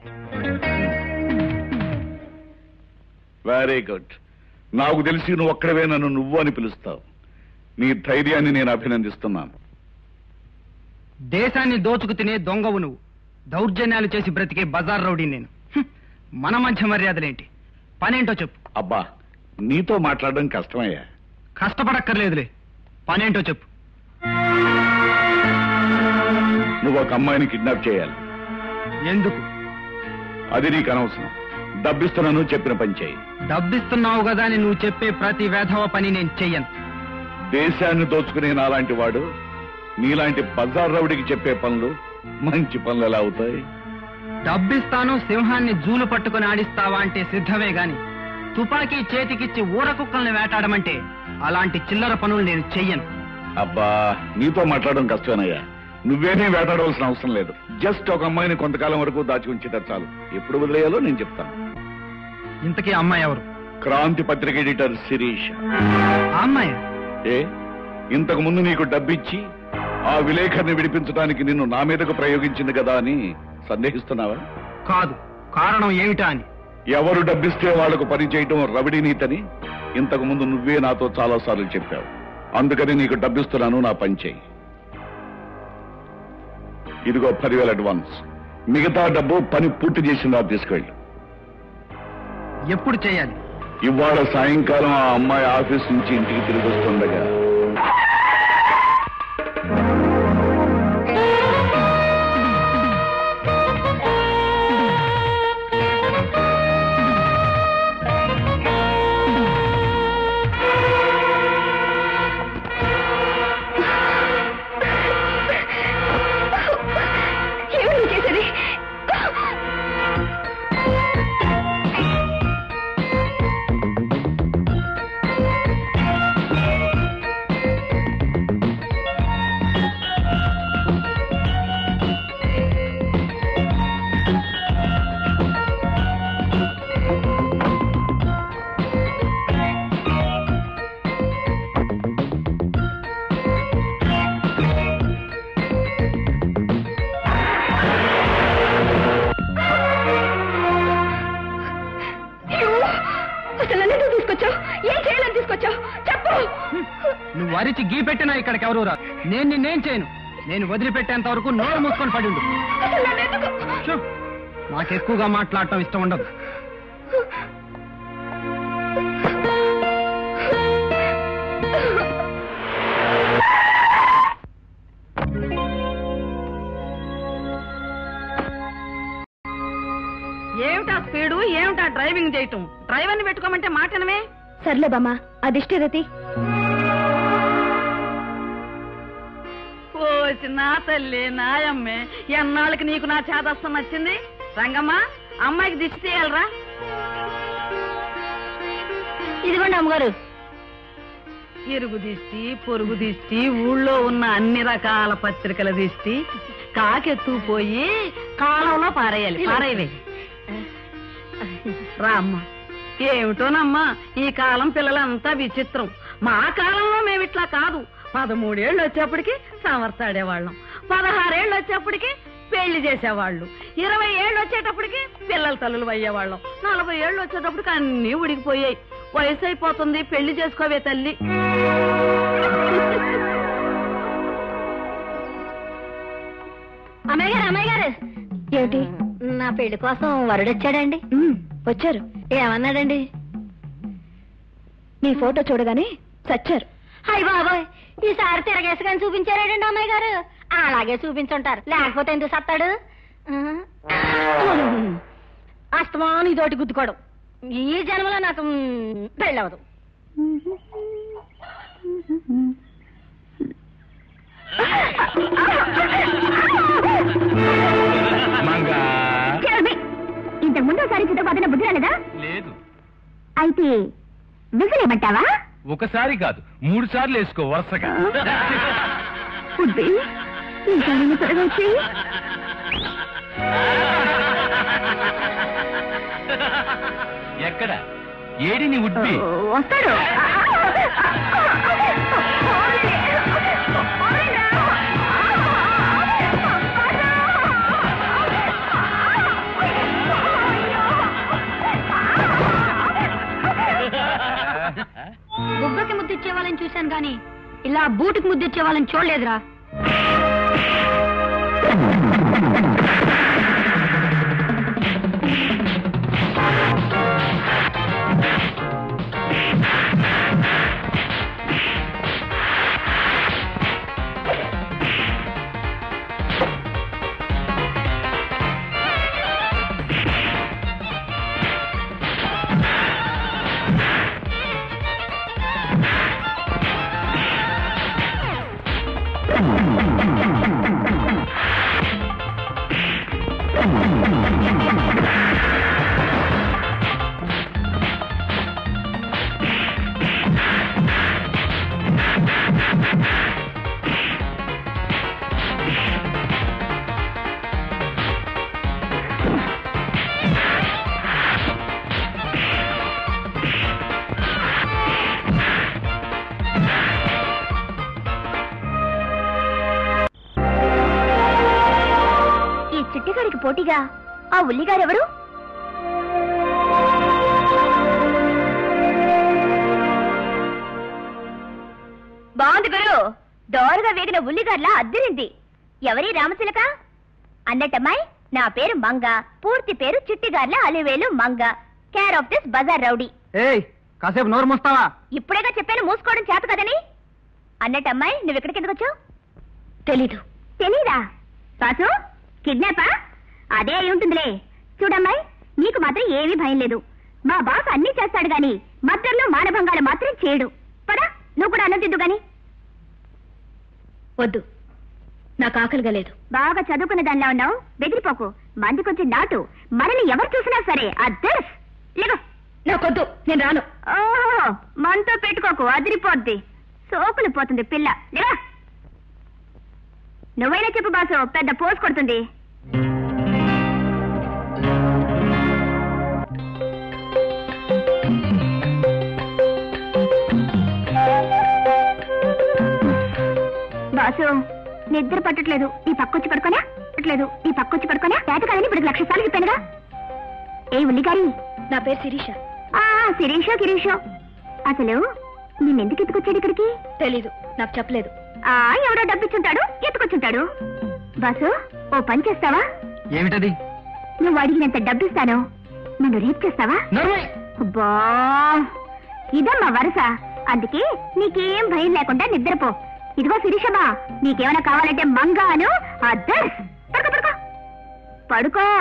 Very good. నాకు తెలిసి నువ్వు ఒక్కడవే నన్ను నువ్వు అని పిలుస్తావు. నీ ధైర్యాన్ని నేను అభినందిస్తున్నాను. దేశాన్ని దోచుకు తినే దొంగవు నువ్వు. దౌర్జన్యాలు చేసి బ్రతికే బజార్ రౌడీ నేను. మన మధ్య మర్యాదలేంటి? పనేంటో చెప్పు. అబ్బా, నీతో మాట్లాడడం కష్టమయ్యా. కష్టపడక్కర్లేదులే, పనేంటో చెప్పు. నువ్వు ఒక అమ్మాయిని కిడ్నాప్ చేయాలి. ఎందుకు? అది నీకు అనవసరం. డబ్బిస్తున్నాను, చెప్పిన పని చేయి. డబ్బిస్తున్నావు కదా అని నువ్వు చెప్పే ప్రతి వేధవ పని నేను చెయ్యను. దేశాన్ని దోచుకునే నాలాంటి వాడు నీలాంటి బజార్ రౌడీకి చెప్పే పనులు మంచి పనులు ఎలా అవుతాయి? డబ్బిస్తాను, సింహాన్ని జూలు పట్టుకుని ఆడిస్తావా అంటే సిద్ధమే గాని తుపాకీ చేతికిచ్చి ఊర కుక్కల్ని వేటాడమంటే అలాంటి చిల్లర పనులు నేను చెయ్యను. అబ్బా, నీతో మాట్లాడడం కష్టమేనయ్యా. నువ్వేమీ వేటాడవలసిన అవసరం లేదు. జస్ట్ ఒక అమ్మాయిని కొంతకాలం వరకు దాచి ఉంచితే చాలు. ఎప్పుడు వదిలేయాలో నేను చెప్తాను. ఇంతకీ అమ్మాయి ఎవరు? క్రాంతి పత్రిక ఎడిటర్ శిరీష. ఆ అమ్మాయి? ఏ, ఇంతకు ముందు నీకు డబ్బిచ్చి ఆ విలేకరిని విడిపించడానికి నిన్ను నా మీదకు ప్రయోగించింది కదా అని సందేహిస్తున్నావా? కాదు. కారణం ఏమిటా అని. ఎవరు డబ్బిస్తే వాళ్లకు పని చేయటం రవిడి నీతని ఇంతకు ముందు నువ్వే నాతో చాలా సార్లు చెప్పావు. అందుకని నీకు డబ్బిస్తున్నాను, నా పని చేయి. ఇదిగో 10,000 అడ్వాన్స్. మిగతా డబ్బు పని పూర్తి చేసిన తీసుకెళ్ళు. ఎప్పుడు చేయాలి? ఇవాళ సాయంకాలం ఆ అమ్మాయి ఆఫీస్ నుంచి ఇంటికి తిరిగి వస్తుండగా. నువ్వు వరిచి గీ పెట్టినా ఇక్కడికి ఎవరు రా. నేను నిన్నేం చేయను. నేను వదిలిపెట్టేంత వరకు నోరు మూసుకొని పడి ఉండు. నాకు ఎక్కువగా మాట్లాడటం ఇష్టం ఉండదు. ఏమిటా స్పీడు, ఏమిటా డ్రైవింగ్ చేయటం? డ్రైవర్ని పెట్టుకోమంటే మాటనమే. సర్లే బామ్మ, అదిష్టరతి. ఓసి నా తల్లి నాయమ్మే, ఎన్నాళ్ళకి నీకు నా చేదస్తం వచ్చింది. రంగమ్మ, అమ్మాయికి దిష్టి తీయాలరా. ఇదిగోండి అమ్మగారు. ఇరుగు దిష్టి, పొరుగు దిష్టి, ఊళ్ళో ఉన్న అన్ని రకాల పత్రికల దిష్టి కాకెత్తుకుపోయి కాలంలో పారేయాలి. పారేయలే రా అమ్మ. ఏమిటోనమ్మా, ఈ కాలం పిల్లలంతా విచిత్రం. మా కాలంలో మేమిట్లా కాదు. 13 ఏళ్ళు వచ్చేప్పటికి సమర్థాడేవాళ్ళం, 16 ఏళ్ళు వచ్చేప్పటికి పెళ్లి చేసేవాళ్ళు, 20 ఏళ్ళు వచ్చేటప్పటికి పిల్లల తల్లులు అయ్యేవాళ్ళం, 40 ఏళ్ళు వచ్చేటప్పటికి అన్నీ ఉడికిపోయాయి. వయసు అయిపోతుంది, పెళ్లి చేసుకోవే తల్లి. అమ్మాయి గారు, అమ్మాయి గారు, ఏమిటి? నా పెళ్లి కోసం వరుడొచ్చాడండి. వచ్చారు. ఏమన్నాడండి? నీ ఫోటో చూడగానే చచ్చారు. హాయ్ బాబోయ్, ఈసారి తిరగేసుకొని చూపించారేడండి అమ్మాయి గారు. అలాగే చూపించుంటారు, లేకపోతే ఎందుకు సత్తాడు? అస్తమాను ఇదోటి గుద్దుకోవడం. ఈ జన్మలో నాకు పెళ్ళవదు. ఇంతకు ముందు ఒకసారి చిత్తపోతున్న బుద్ధి రాలేదా? లేదు. అయితే విసిరేమంటావా? ఒకసారి కాదు, 3 సార్లు వేసుకో వరుసగా. త్వరగా వచ్చి ఎక్కడ ఏడిని ఉడ్బి వస్తాడు. బుగ్గకి ముద్దిచ్చే వాళ్ళని చూశాను గాని ఇలా బూటుకి ముద్దిచ్చే వాళ్ళని చూడలేదురా. పోటీగా ఆ ఉల్లిగారెవరు? బాగుంది గురు. దోరగా వేగిన ఉల్లిగార్లా అద్దిరింది. ఎవరి రామచిలక? అన్నట్టమ్మాయి, నా పేరు మంగ, పూర్తి పేరు Chittigarla Alivelu Manga. Care of this bazaar rowdy. ఏయ్ కాసేపు నోరు మూస్తావా? ఇప్పుడేగా చెప్పాను మూసుకోవడం చేత కదని. అన్నట్టు అమ్మాయి నువ్వు ఎక్కడికి ఎందుకు వచ్చావు? తెలీదా? బాసు కిడ్నాపా? అదే అయి ఉంటుందిలే. చూడమ్మాయి, నీకు మాత్రం ఏమీ భయం లేదు. మా బాస్ అన్ని చేస్తాడు గాని మద్దర్లో మానభంగాలు మాత్రం చేయడు. పదా నువ్వు కూడా అన్నం తిద్దు గాని. వద్దు, నాకు ఆకలిగా లేదు. బాగా చదువుకున్న దానిలో ఉన్నావు, బెదిరిపోకు. మంది కొంచెం నాటు, మనల్ని ఎవరు చూసినా సరే అద్దర్స్. లేవు, నాకొద్దు, నేను రాను. ఓహో, మనతో పెట్టుకోకు, అదిరిపోద్ది. సోకులు పోతుంది పిల్ల. లేవా, నువ్వైనా చెప్పు బాసు, పెద్ద పోసు కొడుతుంది. బాసు నిద్ర పట్టట్లేదు, ఈ పక్కొచ్చి పడుకోనా? పేద కాదని ఇప్పుడు 1,00,000 సార్లు చెప్పానుగా. ఏ ఉల్లిగారి, నా పేరు శిరీష. గిరీషో. అసలు నిన్నెందుకు ఎత్తుకొచ్చాడు ఇక్కడికి? తెలీదు, నాకు చెప్పలేదు. ఎవడో డబ్బిచ్చుంటాడు, ఎత్తుకొచ్చుంటాడు. బాసు ఓ పని చేస్తావా? ఏమిటది? నువ్వు అడిగినంత డబ్బిస్తాను, నన్ను రేప్ చేస్తావా? అబ్బా, ఇదమ్మా వరుస. అందుకే నీకేం భయం లేకుండా నిద్రపో. ఇదిగో శిరీషమ్మా, నీకేమైనా కావాలంటే మంగాను అద్దర్స్. పడుకో.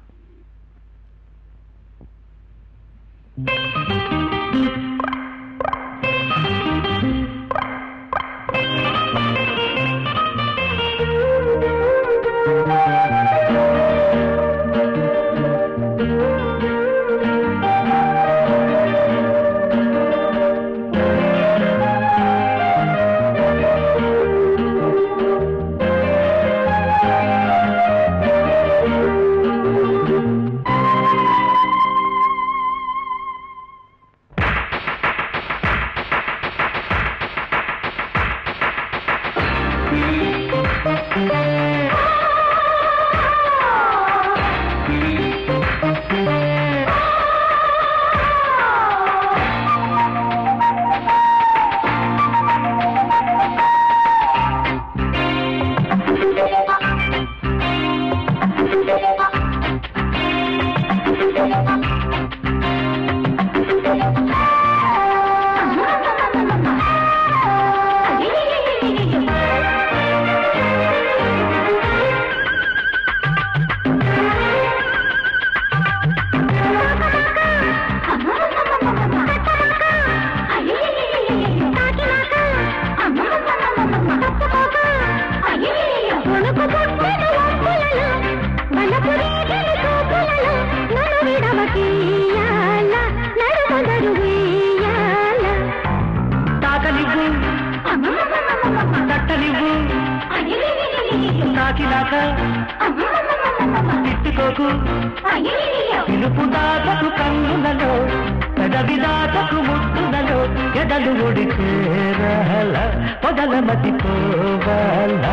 తిట్టుకోకు పిలుపు దాటకు కన్నులలో పెదవి దాటకు ముద్దులలో ఎదలు ఒడిచేరాల పొదల మతిపోవాల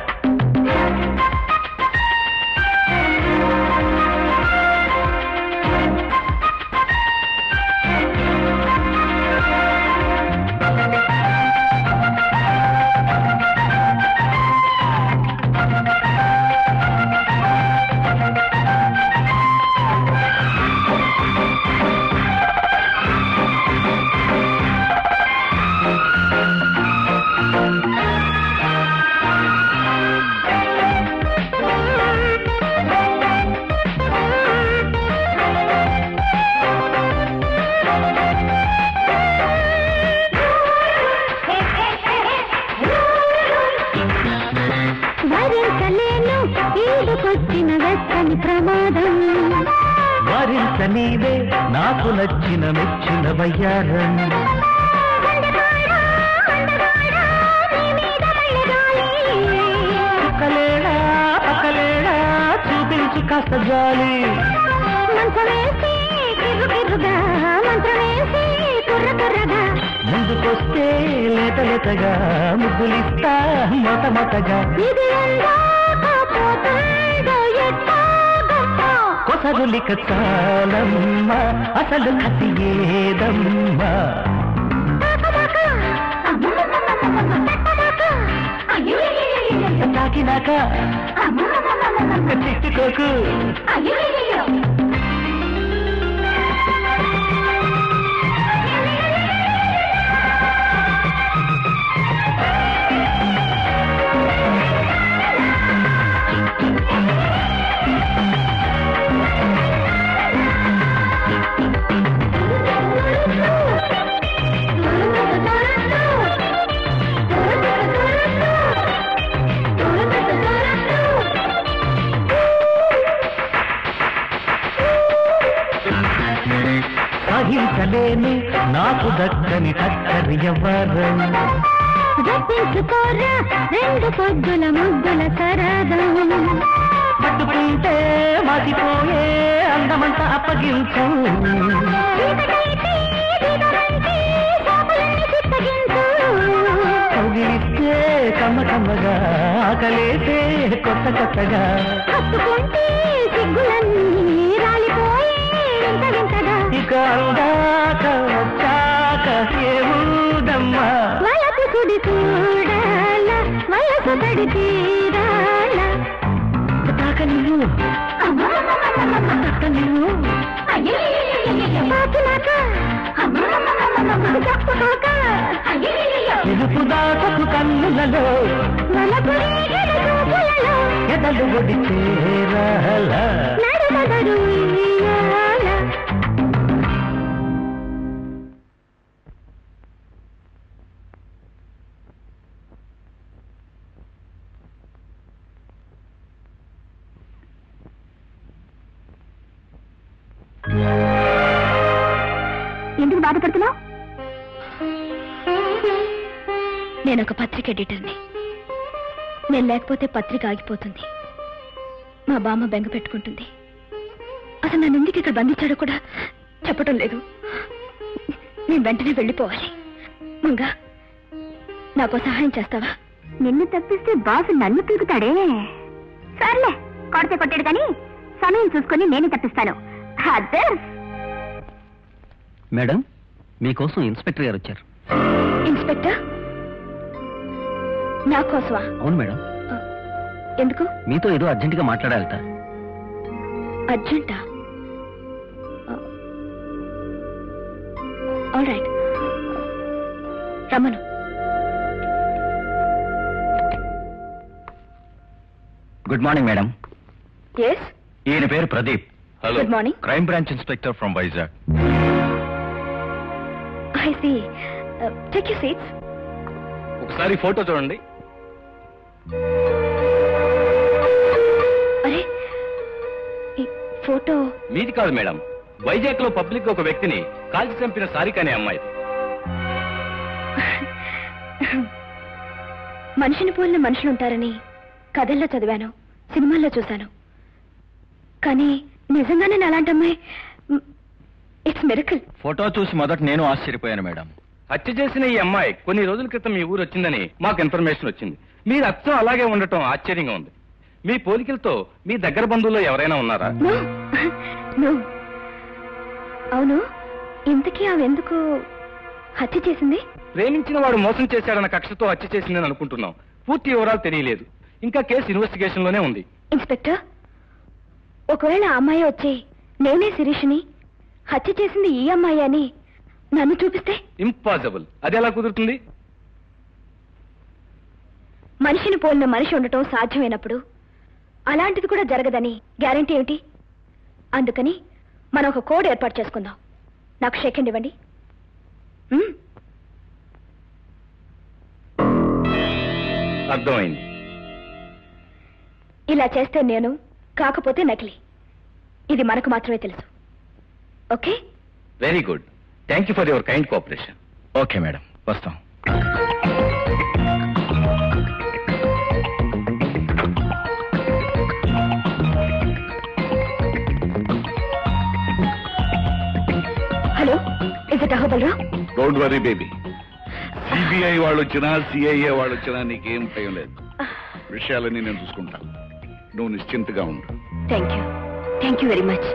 వరించనీవే నాకు నచ్చిన మెచ్చిన వయ్యారం పక్కలేడా పక్కలేడా చూపించు కాస్త జాలి ముందుకొస్తే లేత లేతగా ముద్దులిస్తా మొట మొటగా కొసరులిక చాలమ్మ అసలు కసి ఏదమ్మా తాకినాక తిట్టుకోకు ఊహించలేను నాకు దక్కని టక్కరి ఎవరం జపించుకోరా రెండు పొద్దుల ముద్దుల సరదం పట్టుకుంటే మతిపోయే అందమంతా అప్పగించు కౌగిలిస్తే కమ్మ కమ్మగా ఆకలేసే కొత్త కొత్తగా హత్తుకుంటే సిగ్గులన్నీ రాలిపోయే వింత వింతగా ఇక అందాక వచ్చాక ఏముందమ్మా వలపు సుడి చూడాల వయసు తడి తీరాల తాక నీవు తక్క నీవు ఎరుపు దాసపు కన్నులలో ఎదలు ఒడి చేరాల ఎందుకు బాధపడుతున్నావు? నేను ఒక పత్రిక ఎడిటర్ని. నేను లేకపోతే పత్రిక ఆగిపోతుంది. మా బామ్మ బెంగ పెట్టుకుంటుంది. అసలు నన్ను ఎందుకు ఇక్కడ బంధించాడో కూడా చెప్పడం లేదు. నేను వెంటనే వెళ్ళిపోవాలి. మంగా, నాకు సహాయం చేస్తావా? నిన్ను తప్పిస్తే బాసు నన్ను పీకుతాడే. సర్లే, కొడితే కొట్టాడు కానీ సమయం చూసుకొని నేనే తప్పిస్తాను. మేడం, మీకోసం ఇన్స్పెక్టర్ గారు వచ్చారు. ఇన్స్పెక్టర్? నా కోసమా? అవును మేడం. ఎందుకు? మీతో ఏదో అర్జెంటుగా మాట్లాడాలట. అర్జెంటా? ఆల్ రైట్, రమ్మను. Good morning madam. ఎస్, ఈయన పేరు Pradeep. Hello. Good morning. Crime branch inspector from Vizag. I see. Take your seats. ఒకసారి ఫోటో చూడండి. అరే, ఈ ఫోటో మీది కాదు మేడం. వైజాగ్ లో పబ్లిక్ ఒక వ్యక్తిని కాల్చి చంపిన సారిక అనే అమ్మాయి. మనిషిని పోలిన మనుషులుంటారని కథల్లో చదివాను, సినిమాల్లో చూశాను. కానీ నిజంగానే అలాంటి అమ్మాయి. It's miracle. ఫోటో చూసి మొదట నేను ఆశ్చర్యపోయాను మేడం. హత్య చేసిన ఈ అమ్మాయి కొన్ని రోజుల క్రితం మీ ఊరు వచ్చిందని మాకు ఇన్ఫర్మేషన్ వచ్చింది. మీరు అచ్చం అలాగే ఉండటం ఆశ్చర్యంగా ఉంది. మీ పోలికలతో మీ దగ్గర బంధువుల్లో ఎవరైనా ఉన్నారా? No. అవును, ఇంతకీ ఆమె ఎందుకు హత్య చేసింది? ప్రేమించిన వాడు మోసం చేశాడన్న కక్షతో హత్య చేసిందని అనుకుంటున్నాం. పూర్తి వివరాలు తెలియలేదు. ఇంకా కేసు ఇన్వెస్టిగేషన్ లోనే ఉంది. ఇన్స్పెక్టర్, ఒకవేళ ఆ అమ్మాయి వచ్చి నేనే శిరీష్ని, హత్య చేసింది ఈ అమ్మాయి అని నన్ను చూపిస్తే? ఇంపాసిబుల్. అది ఎలా కుదురుతుంది? మనిషిని పోలిన మనిషి ఉండటం సాధ్యమైనప్పుడు అలాంటిది కూడా జరగదని గ్యారంటీ ఏమిటి? అందుకని మనం ఒక కోడ్ ఏర్పాటు చేసుకుందాం. నాకు షేక్ హ్యాండ్ ఇవ్వండి. అర్థమైంది. ఇలా చేస్తే నేను, కాకపోతే నకిలీ. ఇది మనకు మాత్రమే తెలుసు. Okay? Very good. Thank you for your kind cooperation. Okay madam, వస్తాం. Hello, is it Ahobalarao? Don't worry baby. CBI వాళ్ళు వచ్చినా సిఐఏ వాళ్ళు వచ్చినా నీకేం భయం లేదు. విషయాలన్నీ నేను చూసుకుంటాను. నువ్వు నిశ్చింతగా ఉండు. Thank you very much.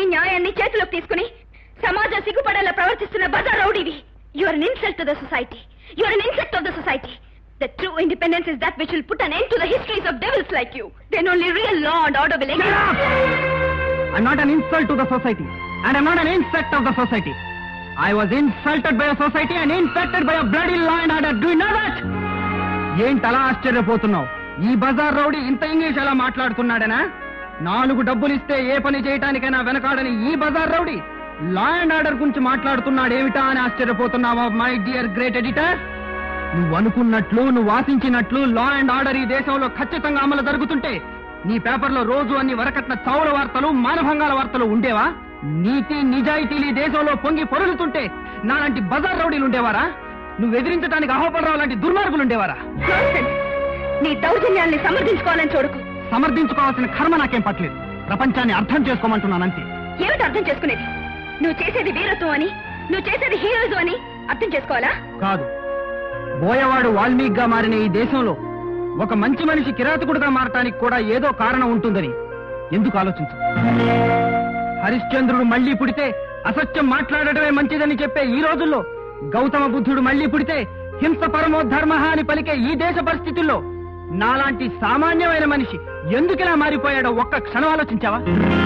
న్యాయాన్ని చేతిలోకి తీసుకుని సమాజం సిగ్గుపడేలా ప్రవర్తిస్తున్న Bazar రౌడీవి. You are an insult to the society. You are an insect of the society. The true independence is that which will put an end to the histories of devils like you. Then only real law and order will exist. I'm not an insult to the society, and I'm not an insect of the society. I was insulted by a society and infected by a bloody law and order. Do you know that? ఏంటలా ఆశ్చర్యపోతున్నావు? ఈ బజార్ రౌడీ ఇంత ఇంగ్లీష్ ఎలా మాట్లాడుతున్నాడనా? 4 డబ్బులు ఇస్తే ఏ పని చేయటానికైనా వెనకాడని ఈ bazaar rowdy law and order గురించి మాట్లాడుతున్నాడేమిటా అని ఆశ్చర్యపోతున్నావా మై డియర్ గ్రేట్ ఎడిటర్? నువ్వు అనుకున్నట్లు, నువ్వు ఆశించినట్లు లా అండ్ ఆర్డర్ ఈ దేశంలో ఖచ్చితంగా అమలు జరుగుతుంటే నీ పేపర్లో రోజు అన్ని వరకట్న చౌర వార్తలు, మానభంగాల వార్తలు ఉండేవా? నీతి నిజాయితీలు ఈ దేశంలో పొంగి పొరులుతుంటే నాలాంటి బజార్ రౌడీలు ఉండేవారా? నువ్వు ఎదిరించడానికి అహోపడరావు లాంటి దుర్మార్గులు ఉండేవారా? నీ దౌర్జన్యాల్ని సమర్థించుకోవాలని చూడకు. సమర్థించుకోవాల్సిన కర్మ నాకేం పట్టలేదు. ప్రపంచాన్ని అర్థం చేసుకోమంటున్నానంతే. ఏమిటి అర్థం చేసుకునేది? నువ్వు చేసేది వీరత్వం అని, నువ్వు చేసేది హీరోయిజం అని అర్థం చేసుకోవాలా? కాదు. బోయవాడు వాల్మీకిగా మారిన ఈ దేశంలో ఒక మంచి మనిషి కిరాతకుడుగా మారటానికి కూడా ఏదో కారణం ఉంటుందని ఎందుకు ఆలోచించు? హరిశ్చంద్రుడు మళ్లీ పుడితే అసత్యం మాట్లాడటమే మంచిదని చెప్పే ఈ రోజుల్లో గౌతమ బుద్ధుడు మళ్లీ పుడితే హింస పరమో ధర్మ అని పలికే ఈ దేశ పరిస్థితుల్లో నాలాంటి సామాన్యమైన మనిషి ఎందుకిలా మారిపోయాడో ఒక్క క్షణం ఆలోచించావా?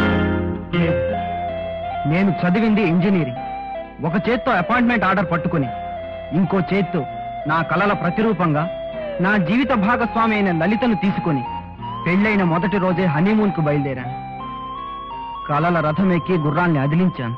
నేను చదివింది ఇంజనీరింగ్. ఒక చేత్తో అపాయింట్మెంట్ ఆర్డర్ పట్టుకుని ఇంకో చేత్తో నా కలల ప్రతిరూపంగా నా జీవిత భాగస్వామి అయిన లలితను తీసుకుని పెళ్లైన మొదటి రోజే హనీమూన్ కు బయలుదేరాను. కలల రథం ఎక్కి గుర్రాన్ని అదిలించాను.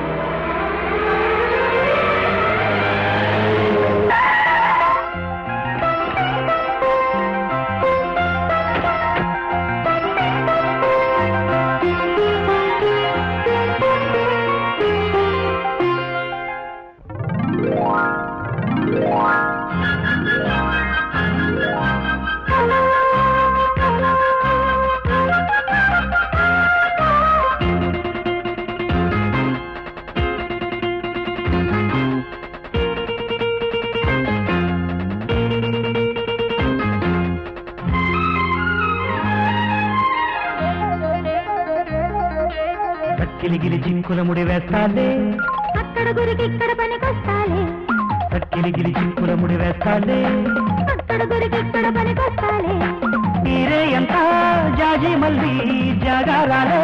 గిలిగిలి జింకుల ముడి వేస్తాలే, అక్కడ గురికి ఇక్కడ పనికొస్తాలే. గిలిగిలి జింకుల ముడి వేస్తాలే, అక్కడ గురికి ఇక్కడ పనికొస్తాలే. తీరే ఎంత జాజి మల్లి జాగారాలే,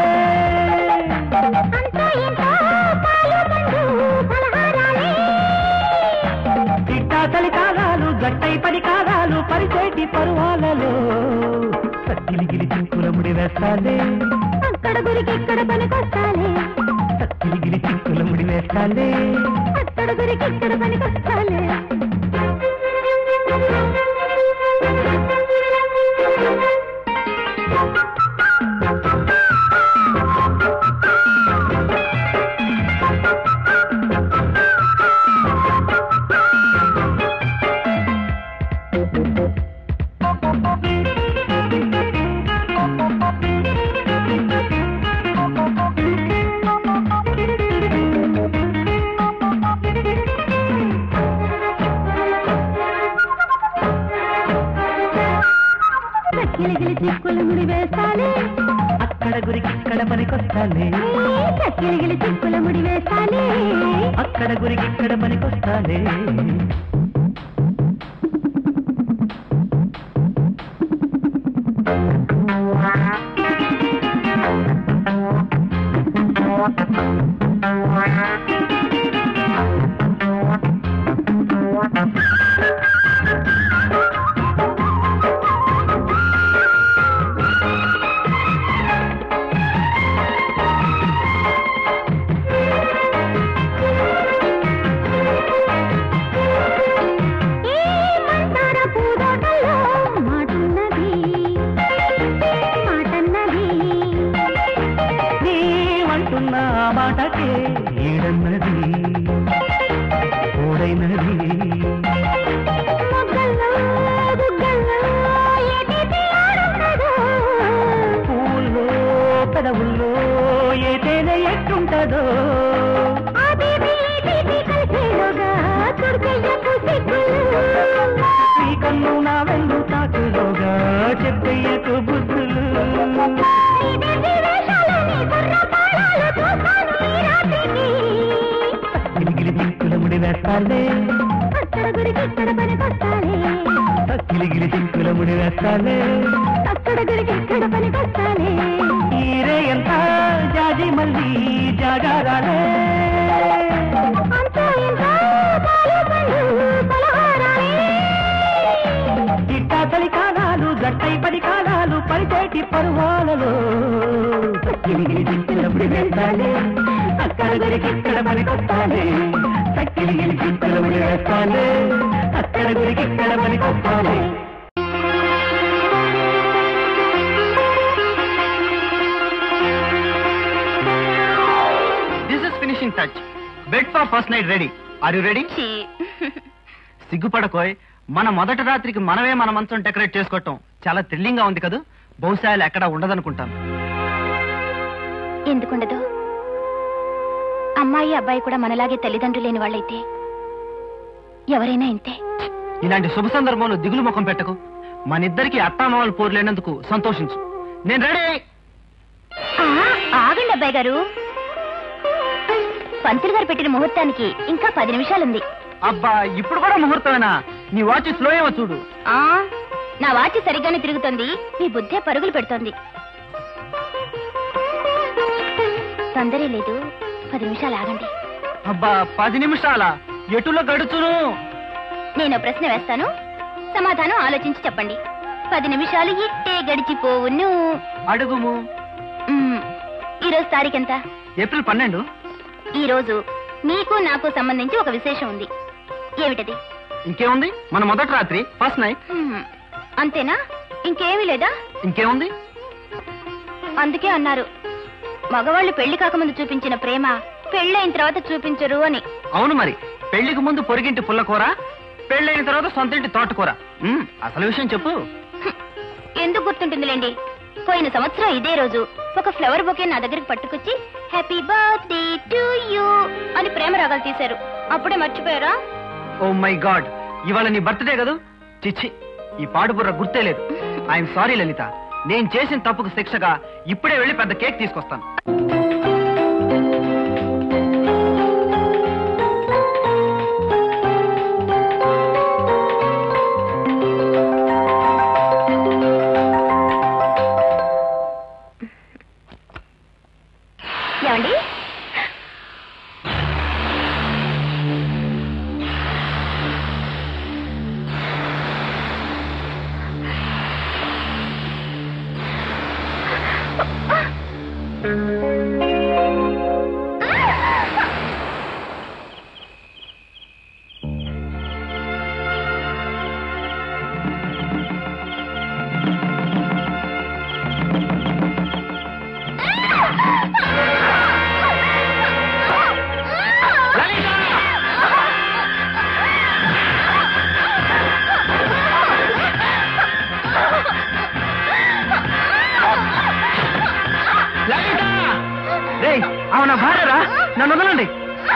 అంతా ఇంత పాలు పండు పలహారాలే. ఇట్టా చలి కాలాలు గట్టై పడి కాలాలు పరిచేటి పరువాలలో గిలిగిలి జింకుల ముడి వేస్తాలే, అక్కడ గురికి ఇక్కడ పనికొస్తాలే. గిలిగిలి జింకుల ముడి వేస్తాలే, అక్కడ గురికి ఇక్కడ పనికొస్తాలే. గిలిగిలి చిక్కుల ముడి వేస్తాలే, అక్కడ గురికి ఇక్కడ పనికొస్తాలే. గిలిగిలి చిక్కుల ముడి వేస్తాలే, అక్కడ గురికి ఇక్కడ పనికొస్తాలే. మాటకే ఈడన్నది ఓడైనది, పూల్లో పెదవుల్లో ఏదైనా ఎట్టుంటదో, ఈ కన్ను నా వెన్ను తాకులోగా చెప్పయ్యకు బుద్ధులు. వేస్తాలే, అక్కడ గుడికి ఇక్కడ పనికొస్తాలే, గిలిగిలి చింకుల ముడి వేస్తాలే, అక్కడ గుడికి ఇక్కడ పనికొస్తాలే, ఈరే ఎంత జాజి మల్లి జాగారాలే, అంతా ఇంత పాలు పళ్ళు పలహారాలే, ఇట్టా చలి కాలాలు గట్టై పది కాలాలు పరిచేటి పరువాలలో గిలిగిలి చింకుల ముడి వేస్తాలే, అక్కడ గుడికి ఇక్కడ పనికొస్తాలే, గిలిగిలి చింకుల ముడి వేస్తాలే, అక్కడ గుడికి ఇక్కడ పనికొస్తాలే. This is finishing touch. Bed for first night ready. Are you ready? సిగ్గుపడకోయ్, మన మొదటి రాత్రికి మనమే మన మంచం డెకరేట్ చేసుకోవటం చాలా థ్రిల్లింగ్ గా ఉంది కదా. బహుశా ఎక్కడా ఉండదనుకుంటాను. ఎందుకుండదు? అమ్మాయి అబ్బాయి కూడా మనలాగే తల్లిదండ్రులు లేని వాళ్ళైతే ఎవరైనా ఇంతే. ఇలాంటి శుభ సందర్భంలో దిగులు ముఖం పెట్టకు. మన ఇద్దరికి అత్తామామలు పోరులేనందుకు సంతోషించు. నేను రెడీ. ఆగండి అబ్బాయి గారు, పంతులు గారు పెట్టిన ముహూర్తానికి ఇంకా 10 నిమిషాలుంది. అబ్బా, ఇప్పుడు కూడా ముహూర్తమేనా? నీ వాచ్ స్లో ఏమో చూడు. నా వాచ్ సరిగ్గానే తిరుగుతోంది, మీ బుద్ధే పరుగులు పెడుతోంది. తొందరే లేదు, 10 నిమిషాలు ఆగండి. అబ్బా, 10 నిమిషాలా? ఎటులో గడుచును? నేను ప్రశ్న వేస్తాను, సమాధానం ఆలోచించి చెప్పండి. 10 నిమిషాలు ఇట్టే గడిచిపోవును. అడుగుము. ఈరోజు తారీఖెంత? ఏప్రిల్ 12. ఈ రోజు నీకు నాకు సంబంధించి ఒక విశేషం ఉంది. ఏమిటది? ఇంకేముంది, మన మొదటి రాత్రి, ఫస్ట్ నైట్. అంతేనా? ఇంకేమీ లేదా? ఇంకేముంది? అందుకే అన్నారు, మగవాళ్ళు పెళ్లి కాకముందు చూపించిన ప్రేమ పెళ్ళైన తర్వాత చూపించరు అని. అవును మరి, పెళ్లికి ముందు పొరిగింటి పుల్లకూర, పెళ్ళైన తర్వాత సొంతింటి తోటకూర. అసలు విషయం చెప్పు. ఎందుకు గుర్తుంటుందిలేండి. పోయిన సంవత్సరం ఇదే రోజు ఒక ఫ్లవర్ బొకే నా దగ్గరికి పట్టుకొచ్చి హ్యాపీ బర్త్డే టు యూ అని ప్రేమ రాగాలు తీశారు. అప్పుడే మర్చిపోయారా? ఓ మై గాడ్, ఇవాళ నీ బర్త్డే కదా. చిచ్చి, ఈ పాడుబుర్ర గుర్తే లేదు. ఐఎమ్ సారీ లలిత, నేను చేసిన తప్పుకు శిక్షగా ఇప్పుడే వెళ్ళి పెద్ద కేక్ తీసుకొస్తాను. ఏమండి, అవునా భార్యరా? నన్ను వదలండి.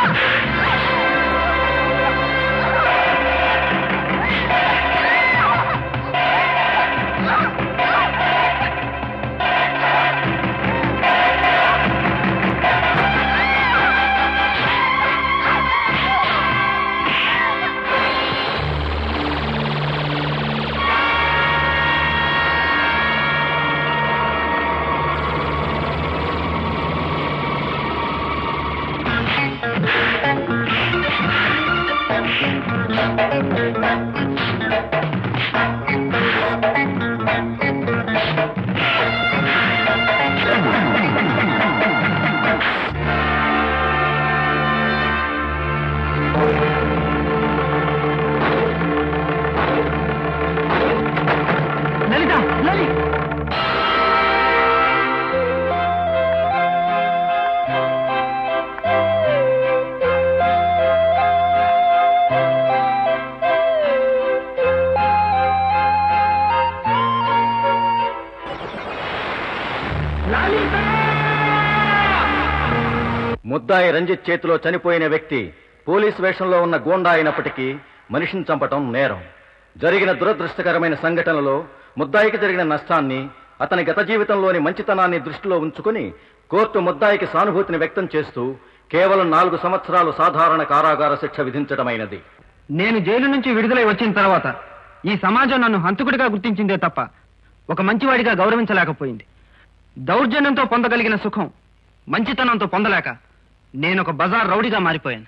ముద్దాయి రంజిత్ చేతిలో చనిపోయిన వ్యక్తి పోలీస్ వేషంలో ఉన్న గూండా అయినప్పటికీ మనిషిని చంపటం నేరం. జరిగిన దురదృష్టకరమైన సంఘటనలో ముద్దాయికి జరిగిన నష్టాన్ని, అతని గత జీవితంలోని మంచితనాన్ని దృష్టిలో ఉంచుకుని కోర్టు ముద్దాయికి సానుభూతిని వ్యక్తం చేస్తూ కేవలం 4 సంవత్సరాలు సాధారణ కారాగార శిక్ష విధించడమైనది. నేను జైలు నుంచి విడుదలై వచ్చిన తర్వాత ఈ సమాజం నన్ను హంతకుడిగా గుర్తించిందే తప్ప ఒక మంచివాడిగా గౌరవించలేకపోయింది. దౌర్జన్యంతో పొందగలిగిన సుఖం మంచితనంతో పొందలేక నేను ఒక బజార్ రౌడీగా మారిపోయాను.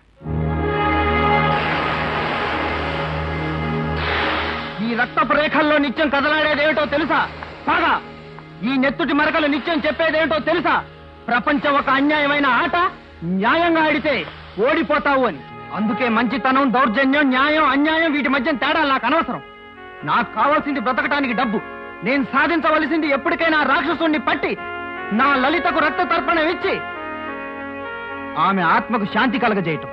ఈ రక్తపు రేఖల్లో నిత్యం కదలాడేదేమిటో తెలుసా? బాగా ఈ నెత్తుటి మరకలు నిత్యం చెప్పేదేమిటో తెలుసా? ప్రపంచం ఒక అన్యాయమైన ఆట, న్యాయంగా ఆడితే ఓడిపోతావు అని. అందుకే మంచితనం, దౌర్జన్యం, న్యాయం, అన్యాయం వీటి మధ్య తేడా నాకు అనవసరం. నాకు కావాల్సింది బ్రతకటానికి డబ్బు. నేను సాధించవలసింది ఎప్పటికైనా రాక్షసుణ్ణి పట్టి నా లలితకు రక్త తర్పణం ఇచ్చి ఆమె ఆత్మకు శాంతి కలగజేయటం.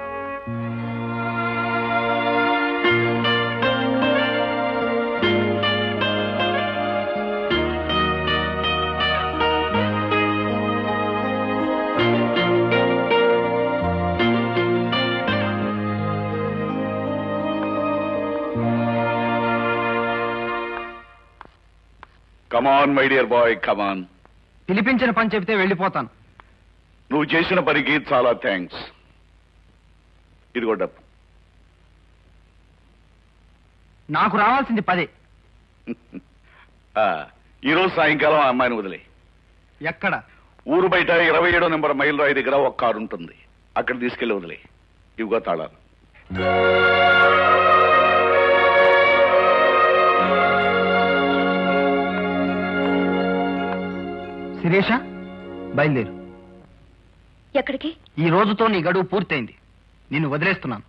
Come on my dear boy, come on. పిలిపించిన పని చెబితే వెళ్ళిపోతాను. నువ్వు చేసిన పనికి చాలా థ్యాంక్స్. ఇదిగో డబ్బు. నాకు రావాల్సింది 10. ఈరోజు సాయంకాలం ఆ అమ్మాయిని వదిలే. ఎక్కడ? ఊరు బయట 27వ నెంబర్ మైల్ రాయి దగ్గర ఒక కారు ఉంటుంది, అక్కడ తీసుకెళ్లి వదిలే. ఇవిగో తాళాలు. శిరీష, బయలుదేరు. ఎక్కడికి? ఈ రోజుతో నీ గడువు పూర్తయింది. నిన్ను వదిలేస్తున్నాను.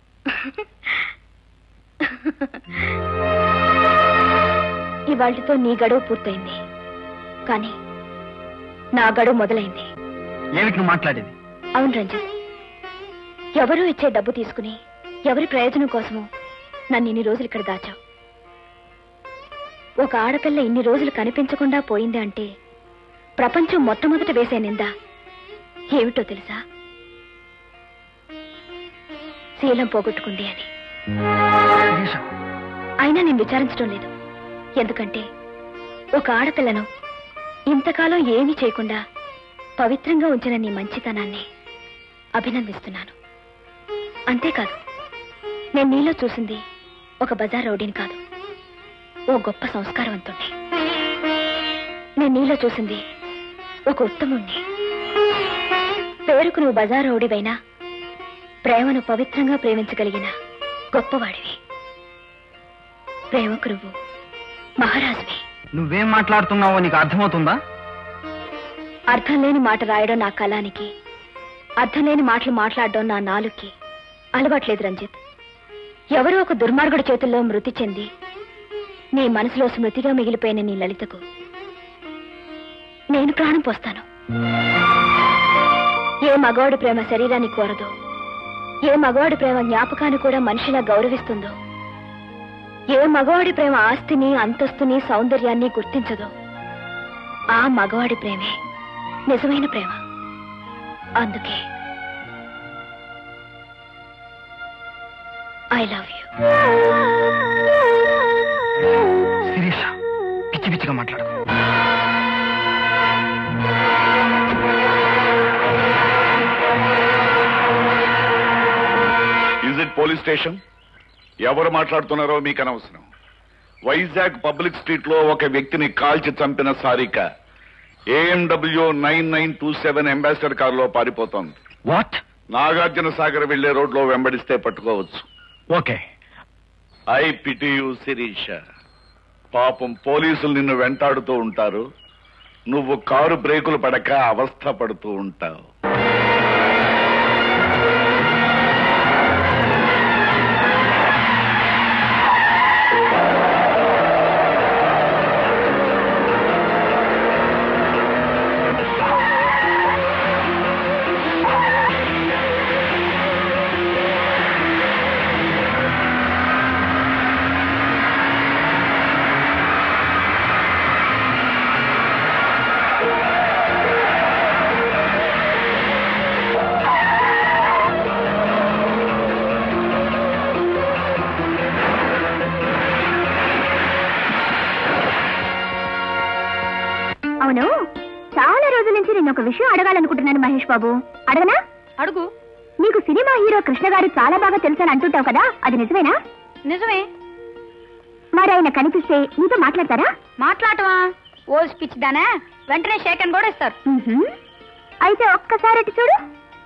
ఇవాళ్టితో నీ గడువు పూర్తయింది, కానీ నా గడువు మొదలైంది. ఏమిటి నువ్వు మాట్లాడేది? అవును రంజిత్, ఎవరూ ఇచ్చే డబ్బు తీసుకుని ఎవరి ప్రయోజనం కోసమో నన్ను ఇన్ని రోజులు ఇక్కడ దాచావు. ఒక ఆడపిల్ల ఇన్ని రోజులు కనిపించకుండా పోయింది అంటే ప్రపంచం మొట్టమొదట వేసే నింద ఏమిటో తెలుసా? శీలం పోగొట్టుకుంది అని. అయినా నేను విచారించడం లేదు. ఎందుకంటే ఒక ఆడపిల్లను ఇంతకాలం ఏమీ చేయకుండా పవిత్రంగా ఉంచిన నీ మంచితనాన్ని అభినందిస్తున్నాను. అంతేకాదు, నేను నీలో చూసింది ఒక బజార్ రౌడీని కాదు, ఓ గొప్ప సంస్కారవంతుణ్ణి. నేను నీలో చూసింది ఒక ఉత్తముణ్ణి. పేరుకు నువ్వు బజార్ రౌడీవైనా ప్రేమను పవిత్రంగా ప్రేమించగలిగిన గొప్పవాడివి. ప్రేమకు నువ్వు మహారాజువి. నువ్వేం మాట్లాడుతున్నావో నీకు అర్థమవుతుందా? అర్థం లేని మాట రాయడం నా కళానికి, అర్థం లేని మాటలు మాట్లాడడం నా నాలుగుకి అలవాట్లేదు రంజిత్. ఎవరో ఒక దుర్మార్గుడి చేతుల్లో మృతి చెంది నీ మనసులో స్మృతిగా మిగిలిపోయిన నీ లలితకు నేను ప్రాణం పోస్తాను. ఏ మగవాడి ప్రేమ శరీరాన్ని కోరదో, ఏ మగవాడి ప్రేమ జ్ఞాపకాన్ని కూడా మనిషిలా గౌరవిస్తుందో, ఏ మగవాడి ప్రేమ ఆస్తిని, అంతస్తుని, సౌందర్యాన్ని గుర్తించదో, ఆ మగవాడి ప్రేమే నిజమైన ప్రేమ. అందుకే ఐ లవ్ యూ. శిరీష, పిచ్చి పిచ్చిగా మాట్లాడు. Is it police station? ఎవరు మాట్లాడుతున్నారో మీకు అనవసరం. వైజాగ్ పబ్లిక్ స్ట్రీట్ లో ఒక వ్యక్తిని కాల్చి చంపిన సారిక AMW 9927 అంబాసిడర్ కారులో పారిపోతోంది. వాట్? నాగార్జున సాగర్ వెళ్లే రోడ్లో వెంబడిస్తే పట్టుకోవచ్చు. Okay. I pity you Sirisha. పాపం పోలీసులు నిన్ను వెంటాడుతూ ఉంటారు, నువ్వు కారు బ్రేకులు పడక అవస్థ పడుతూ ఉంటావు. అవును, చాలా రోజుల నుంచి నేను ఒక విషయం అడగాలనుకుంటున్నాను మహేష్ బాబు. అడగనా? అడుగు. నీకు సినిమా హీరో కృష్ణ గారు చాలా బాగా తెలుసని అంటుంటావు కదా, అది నిజమేనా? నిజమే. మరి ఆయన కనిపిస్తే నీతో మాట్లాడతారా? మాట్లాడటమా? ఓ స్పీచ్ దానా, వెంటనే షేక్ అని కూడా ఇస్తారు. అయితే ఒక్కసారి అటు చూడు.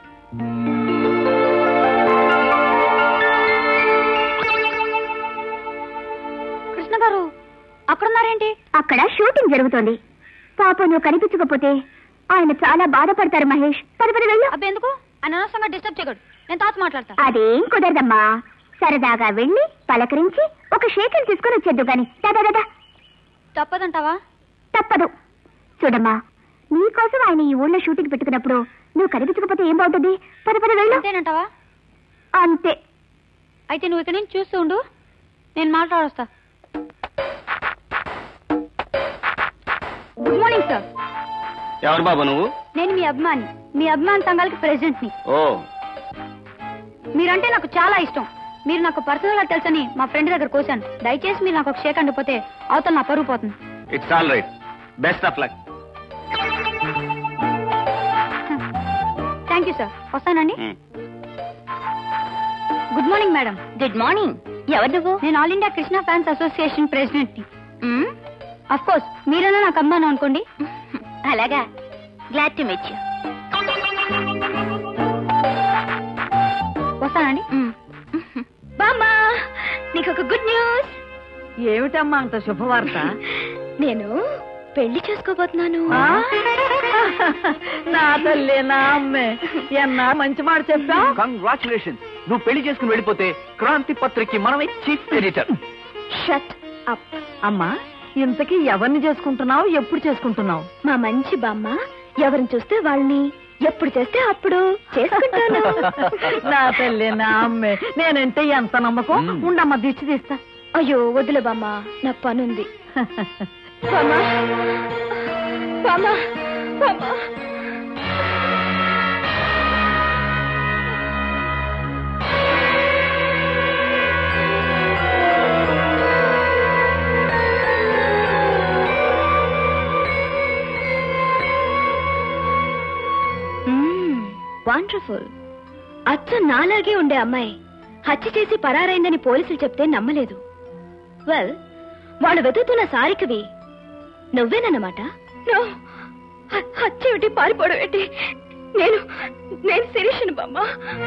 కృష్ణ గారు అక్కడున్నారేంటి? అక్కడ షూటింగ్ జరుగుతోంది. పాపం నువ్వు కనిపించకపోతే ఆయన చాలా బాధపడతారు మహేష్. పది వెళ్ళు. అబ్బెందుకు? ఆయన అనవసరంగా డిస్టర్బ్ చేయకూడదు. నేను తాత మాట్లాడతా. అదేం కుదరదమ్మా. సరదాగా వెళ్ళి పలకరించి ఒక షేకిల్ తీసుకుని వచ్చేద్దు గాని. దాదా తప్పదంటావా? తప్పదు. చూడమ్మా, నీకోసం ఆయన ఈ ఊళ్ళో షూటింగ్ పెట్టుకున్నప్పుడు నువ్వు కనిపించకపోతే ఏం బాగుంటుంది? పది వెళ్ళు. అంతేనంటావా? అంతే. అయితే నువ్వు ఇక్కడ నుంచి చూస్తూ ఉండు, నేను మాట్లాడొస్తా. Good morning sir. ఎవరు బాబు నువ్వు? నేను మీ అభిమాని, మీ అభిమాన్ సంఘాలకి ప్రెసిడెంట్ ని. ఓ, మీరంటే నాకు చాలా ఇష్టం. మీరు నాకు పర్సనల్ గా తెలుసని మా ఫ్రెండ్ దగ్గర కోశాను. దయచేసి మీరు నాకు ఒక షేక్ అండిపోతే అవతల నా పరుగు పోతుంది. It's all right. Best of luck. Thank you sir. వస్తానండి. Good morning madam. Good morning. ఎవరు నువ్వు? నేను all India Krishna fans association president ని. అఫ్ కోర్స్ మీరన్నా నాకు అమ్మాను అనుకోండి. అలాగా, గ్లాడ్ టు మీట్ యు. వస్తానండి. బామ్మా, నీకు ఒక గుడ్ న్యూస్. ఏమిటమ్మా అంత శుభవార్త? నేను పెళ్లి చేసుకోబోతున్నాను. నా తల్లి, నా అమ్మే, ఎన్నా మంచి మాట చెప్పా. కంగ్రాచులేషన్స్. నువ్వు పెళ్లి చేసుకుని వెళ్ళిపోతే క్రాంతి పత్రికకి మనమే చీఫ్ ఎడిటర్. Shut up. అమ్మా, ఇంతకీ ఎవరిని చేసుకుంటున్నావు, ఎప్పుడు చేసుకుంటున్నావు? మా మంచి బామ్మ ఎవరిని చూస్తే వాళ్ళని, ఎప్పుడు చేస్తే అప్పుడు చేసుకుంటాను. నా తల్లి, నా అమ్మే, నేనంటే ఎంత నమ్మకం. ఉండమ్మా, దిష్టి తీస్తా. అయ్యో వదిలే బామ్మ, నాకు పనుంది. బామ్మ, బామ్మ, బామ్మ. వండర్ఫుల్. అచ్చ నాలాగే ఉండే అమ్మాయి హత్య చేసి పరారైందని పోలీసులు చెప్తే నమ్మలేదు. వెల్, వాళ్ళు వెతుకుతున్న సారికవి నువ్వేనన్నమాట. హత్య ఏమిటి, పారిపోవడం ఏంటి? నేను శిరీషను బామ్మ.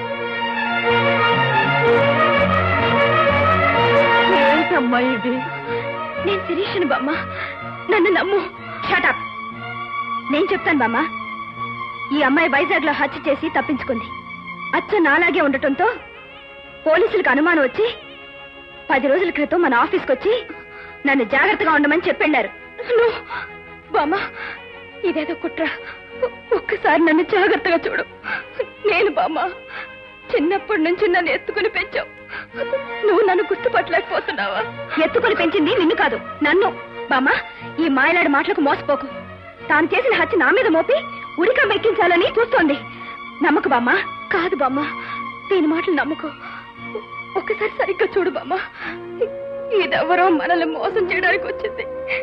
ఏంటమ్మా ఇది? నేను శిరీషను బామ్మ, నన్ను నమ్ము. షటప్. నేను చెప్తాను బామ్మ. ఈ అమ్మాయి వైజాగ్ లో హత్య చేసి తప్పించుకుంది. అచ్చ నాలాగే ఉండటంతో పోలీసులకు అనుమానం వచ్చి 10 రోజుల క్రితం మన ఆఫీస్కి వచ్చి నన్ను జాగ్రత్తగా ఉండమని చెప్పెళ్ళారు. బామ్మ, ఇదేదో కుట్ర. ఒక్కసారి నన్ను జాగ్రత్తగా చూడు. నేను బామ్మ, చిన్నప్పటి నుంచి నన్ను ఎత్తుకుని పెంచావు. నువ్వు నన్ను గుర్తుపట్టలేకపోతున్నావా? ఎత్తుకుని పెంచింది నిన్ను కాదు, నన్ను. బామ్మ, ఈ మాయలాడి మాటలకు మోసపోకు. తాను చేసిన హత్య నా మీద మోపి ఉరికం ఎక్కించాలని చూస్తోంది. నమ్మకు బామ్మ. కాదు బామ్మ, దీని మాటలు నమ్మకు. ఒక్కసారి సరిగ్గా చూడు బామ్మ. ఇదెవరో మనల్ని మోసం చేయడానికి వచ్చింది.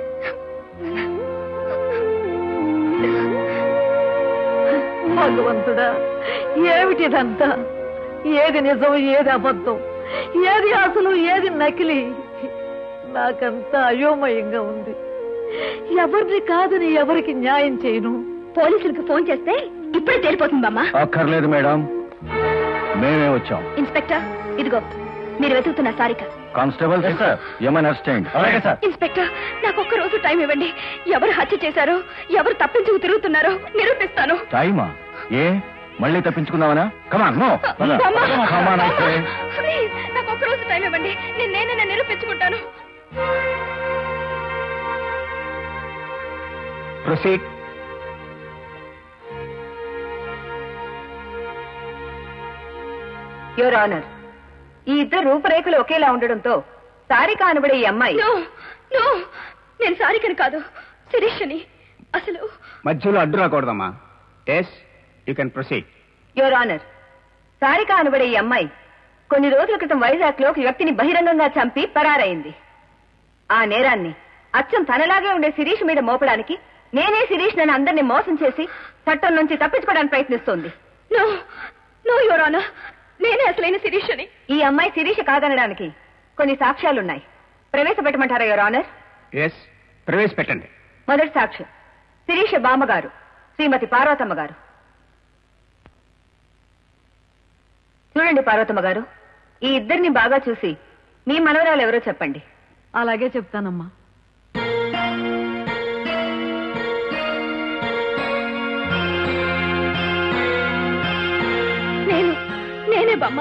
భగవంతుడా, ఏమిటిదంతా? ఏది నిజం, ఏది అబద్ధం, ఏది అసలు, ఏది నకిలీ? నాకంతా అయోమయంగా ఉంది. ఎవరిని కాదని ఎవరికి న్యాయం చేయను? పోలీసులకు ఫోన్ చేస్తే ఇప్పుడే తేలిపోతుంది బామ్మ. అక్కర్లేదు మేడం, మేమే వచ్చాం. ఇన్స్పెక్టర్, ఇదిగో మీరు వెతుకుతున్న సారిక. కానిస్టేబుల్ ఏమైనా అసిస్టెంట్? అలాగే సార్. ఇన్స్పెక్టర్, నాకు ఒక్క రోజు టైం ఇవ్వండి. ఎవరు హత్య చేశారో, ఎవరు తప్పించుకు తిరుగుతున్నారో నిరూపిస్తాను. టైమా? ఏ మళ్ళీ తప్పించుకుందామనా? కమాన్, నో. ప్లీజ్, నాకు ఒక్క రోజు టైం ఇవ్వండి. నేనే నిరూపించుకుంటాను. ప్రొసీడ్. యువర్ ఆనర్, ఈ ఇద్దరు రూపురేఖలు ఒకేలా ఉండడంతో సారిక అనబడే ఈ అమ్మాయి. నేను సారికని కాదు, శిరీషని. అసలు మధ్యలో అడ్డు రాకూడదమ్మా. Yes, you can proceed. Your honour, Sarika అనబడే ఈ అమ్మాయి కొన్ని రోజుల క్రితం వైజాగ్ లో ఒక వ్యక్తిని బహిరంగంగా చంపి పరారైంది. ఆ నేరాన్ని అచ్చం తనలాగే ఉండే శిరీష్ మీద మోపడానికి నేనే శిరీష్ నన్ను అందరినీ మోసం చేసి చట్టం నుంచి తప్పించుకోవడానికి ప్రయత్నిస్తోంది. నో యువర్ ఆనర్, నేనే అసలైన శిరీషని. ఈ అమ్మాయి శిరీష కాదనడానికి కొన్ని సాక్ష్యాలున్నాయి. ప్రవేశపెట్టమంటారా యువర్ ఆనర్? ఎస్, ప్రవేశపెట్టండి. మొదటి సాక్ష్యం శిరీష బామ్మగారు శ్రీమతి పార్వతమ్మ గారు. చూడండి పార్వతమ్మ గారు, ఈ ఇద్దరిని బాగా చూసి మీ మనవరాలు ఎవరో చెప్పండి. అలాగే చెప్తానమ్మా. నేనే బామ్మ.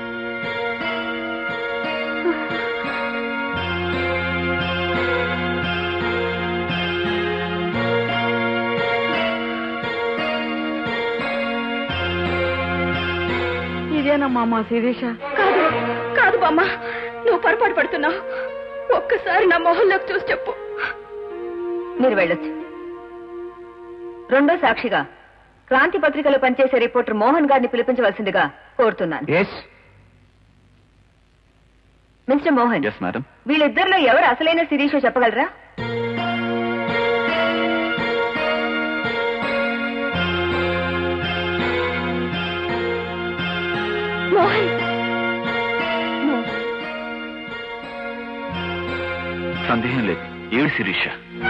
ఇదేనమ్మా మా శిరీష. కాదు కాదు బామ్మ, నువ్వు పొరపాటు పడుతున్నావు. ఒక్కసారి నా మొహంలోకి చూసి చెప్పు. మీరు వెళ్ళొచ్చు. రెండో సాక్షిగా క్రాంతి పత్రికలో పనిచేసే రిపోర్టర్ మోహన్ గారిని పిలిపించవలసిందిగా కోరుతున్నాను. మిస్టర్ మోహన్, వీళ్ళిద్దరిలో ఎవరు అసలైన శిరీషో చెప్పగలరా? మోహన్, సందేహం లేదు, ఏడు శిరీష.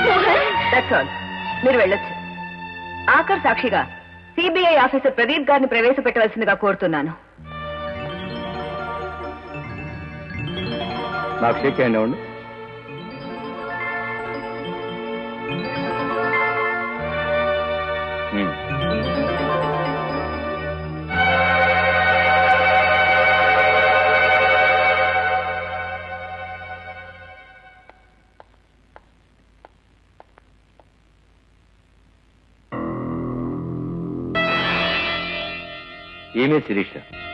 మీరు వెళ్ళొచ్చు. ఆఖర్ సాక్షిగా సిబిఐ ఆఫీసర్ ప్రదీప్ గారిని ప్రవేశపెట్టవలసిందిగా కోరుతున్నాను. నాకు షేక్ హ్యాండ్ ఇవ్వండి. ఏమే శిరీష?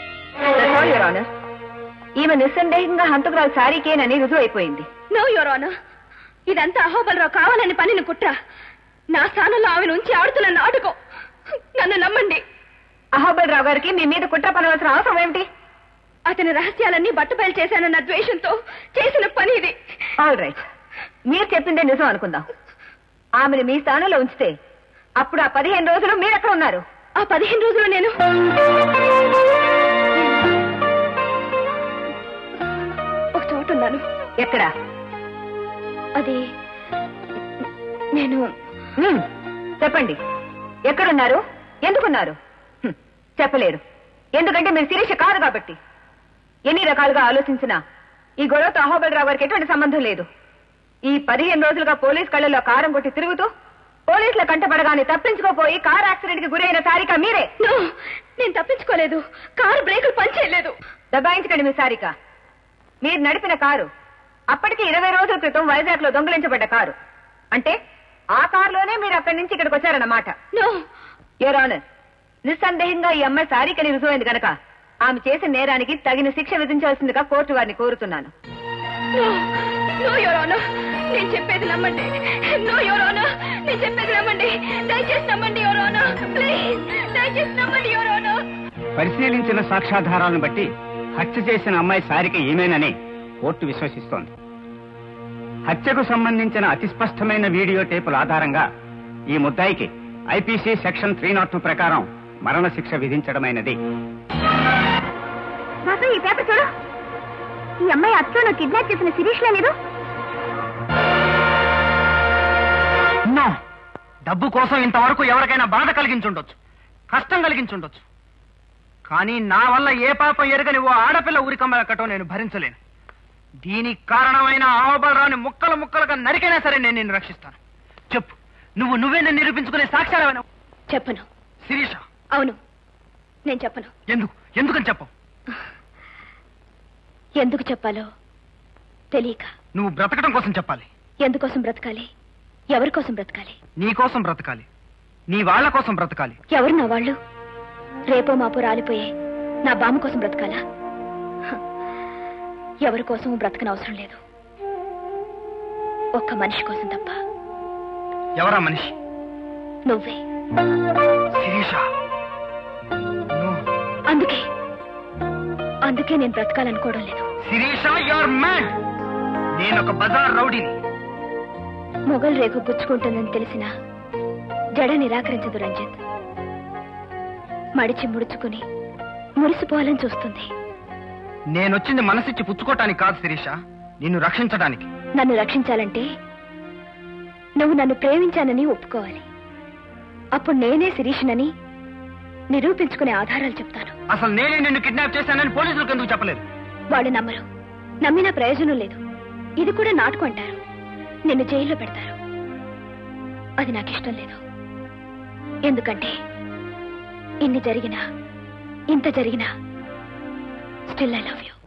ఈమె నిస్సందేహంగా హంతకురాలు సారీకేనని రుజువు అయిపోయింది. నో యువర్ ఆనర్, ఇదంతా అహోబలరావు కావాలని పనిని కుట్ర. నా స్థానంలో ఆమె నుంచి ఆడుతున్న నాటకం. నన్ను నమ్మండి. అహోబలరావు గారికి మీ మీద కుట్ర పనవలసిన అవసరం ఏమిటి? అతని రహస్యాలన్నీ బట్టబయలు చేశానన్న ద్వేషంతో చేసిన పని ఇది. ఆల్ రైట్, మీరు చెప్పిందే నిజం అనుకుందాం. ఆమెను మీ స్థానంలో ఉంచితే అప్పుడు ఆ 15 రోజులు మీరెక్కడ ఉన్నారు? ఆ 15 రోజులు నేను ఒక చోటు ఉన్నాను. ఎక్కడా? అది నేను. చెప్పండి, ఎక్కడున్నారు, ఎందుకున్నారు? చెప్పలేరు, ఎందుకంటే మీరు శిరీష కాదు కాబట్టి. ఎన్ని రకాలుగా ఆలోచించినా ఈ గొడవతో అహోబలరావు గారికి ఎటువంటి సంబంధం లేదు. ఈ 15 రోజులుగా పోలీస్ కళ్ళలో కారం కొట్టి తిరుగుతూ పోలీసుల కంటపడగానే తప్పించుకోపోయి కారు యాక్సిడెంట్ కి గురైన సారిక మీరే. నేను తప్పించుకోలేదు, కారు బ్రేకులు పనిచేయలేదు. దబాయించకండి మీ సారిక. మీరు నడిపిన కారు అప్పటికి 20 రోజుల క్రితం వైజాగ్ లో దొంగిలించబడ్డ కారు. అంటే ఆ కారులోనే మీరు అక్కడి నుంచి ఇక్కడికి వచ్చారన్నమాట. యువర్ ఆనర్, నిస్సందేహంగా ఈ అమ్మాయి సారికని రుజువైంది కనుక ఆమె చేసిన నేరానికి తగిన శిక్ష విధించవలసిందిగా కోర్టు వారిని కోరుతున్నాను. నేను చెప్పేది నమ్మండి. నో యువర్ ఆనర్, నేను చెప్పేది నమ్మండి. దయచేసి నమ్మండి యువర్ ఆనర్, ప్లీజ్ దయచేసి నమ్మండి యువర్ ఆనర్. పరిశీలించిన సాక్ష్యాధారాలను బట్టి హత్య చేసిన అమ్మాయి సారిక ఈమెనని కోర్టు విశ్వసిస్తోంది. హత్యకు సంబంధించిన అతి స్పష్టమైన వీడియో టేపుల ఆధారంగా ఈ ముద్దాయికి ఐపీసీ సెక్షన్ 302 ప్రకారం మరణశిక్ష విధించడమైనది. ఈ పేపర్ చూడు. ఈ అమ్మాయి అచ్చను కిడ్నాప్ చేసిన శిరీష్ లేదు. డబ్బు కోసం ఇంతవరకు ఎవరికైనా బాధ కలిగించుండొచ్చు, కష్టం కలిగించుండొచ్చు. కానీ నా వల్ల ఏ పాపం ఎరగని ఓ ఆడపిల్ల ఉరికమ్మలకటం నేను భరించలేను. దీనికి కారణమైన అహోబలరావుని ముక్కలు ముక్కలుగా నరికైనా సరే నేను నిన్ను రక్షిస్తాను. చెప్పు, నువ్వే నన్ను నిరూపించుకునే సాక్ష్యాలు. చెప్పను. శిరీష? అవును, నేను చెప్పను. ఎందుకని చెప్పు. ఎందుకు చెప్పాలో తెలియక. నువ్వు బ్రతకడం కోసం చెప్పాలి. ఎందుకోసం బ్రతకాలి? ఎవరి కోసం బ్రతకాలి? నీ కోసం బ్రతకాలి, నీ వాళ్ళ కోసం బ్రతకాలి. ఎవరు నా వాళ్ళు? రేపో మాపో రాలిపోయే నా బామ్మ కోసం బ్రతకాలా? ఎవరి కోసం బ్రతకనవసరం లేదు, ఒక్క మనిషి కోసం తప్ప. ఎవరా మనిషి? నువ్వే. శిరీష, అందుకే నేను బ్రతకాలనుకోవడం లేదు. Sirisha, your mad. నేను ఒక బజార్ రౌడీని. మొగల్ రేకు గుచ్చుకుంటుందని తెలిసినా జడ నిరాకరించదు రంజిత్. మడిచి ముడుచుకుని మురిసిపోవాలని చూస్తుంది. నేనొచ్చింది మనసిచ్చి పుచ్చుకోవటానికి కాదు శిరీష, నిన్ను రక్షించడానికి. నన్ను రక్షించాలంటే నువ్వు నన్ను ప్రేమించానని ఒప్పుకోవాలి. అప్పుడు నేనే శిరీషనని నిరూపించుకునే ఆధారాలు చెప్తాను. అసలు నేనే నిన్ను కిడ్నాప్ చేశానని పోలీసులకు ఎందుకు చెప్పలేదు? వాళ్ళు నమ్మరు. నమ్మినా ప్రయోజనం లేదు. ఇది కూడా నాటకం అంటారు. నిన్ను జైల్లో పెడతారు. అది నాకు ఇష్టం లేదు. ఎందుకంటే ఇన్ని జరిగినా ఇంత జరిగినా స్టిల్ ఐ లవ్ యూ.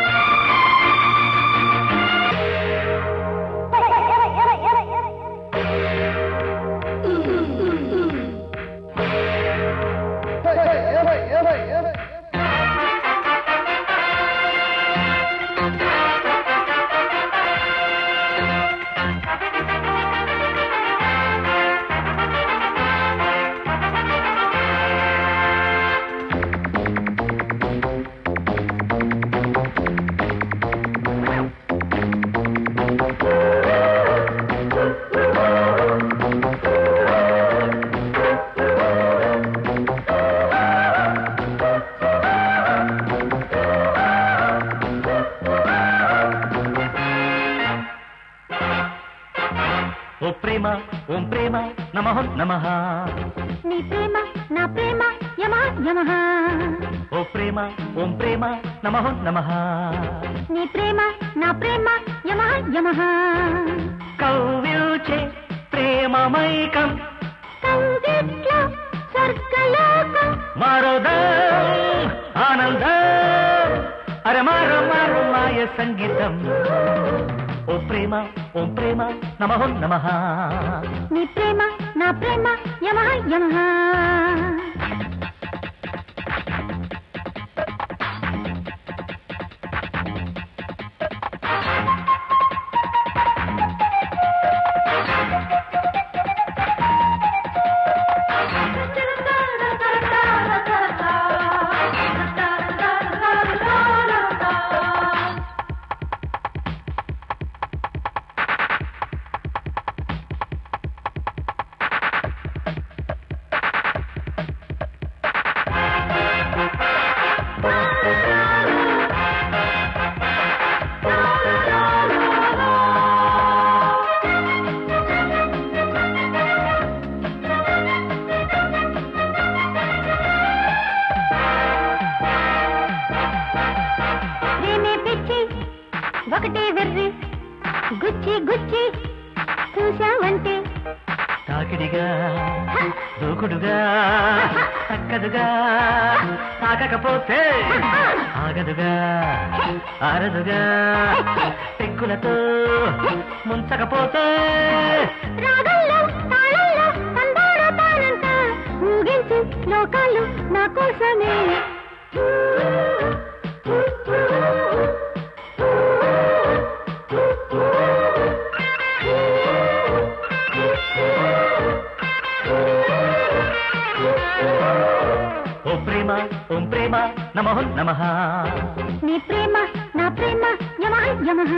ఓం ప్రేమ నమః నమః. నీ ప్రేమ నా ప్రేమ యమః యమః. ఓ ప్రేమ ఓం ప్రేమ నమః నమః. నీ ప్రేమ నా ప్రేమ యమః యమః. కౌవిల్చే ప్రేమమైకం కౌగిట్లో స్వర్గలోకం మారోదం ఆనందం అరే మారో మారో మాయ సంగీతం. ఓ ప్రేమ ఓం ప్రేమ నమః నమః. నీ ప్రేమ నా ప్రేమ యమః యమః. ఒకటే వెర్రి గుచ్చి గుచ్చి చూశావంటే తాకిడిగా దూకుడుగా తక్కదుగా తాకకపోతే ఆగదుగా ఆరదుగా పెక్కులతో ముంచకపోతే రాగంలో తాళంలో తందారో తానంట ఊగించు లోకాలు నా కోసమే. ఓ ప్రేమ ఓం ప్రేమ నమః నమః. నీ ప్రేమ నా ప్రేమ యమః యమః.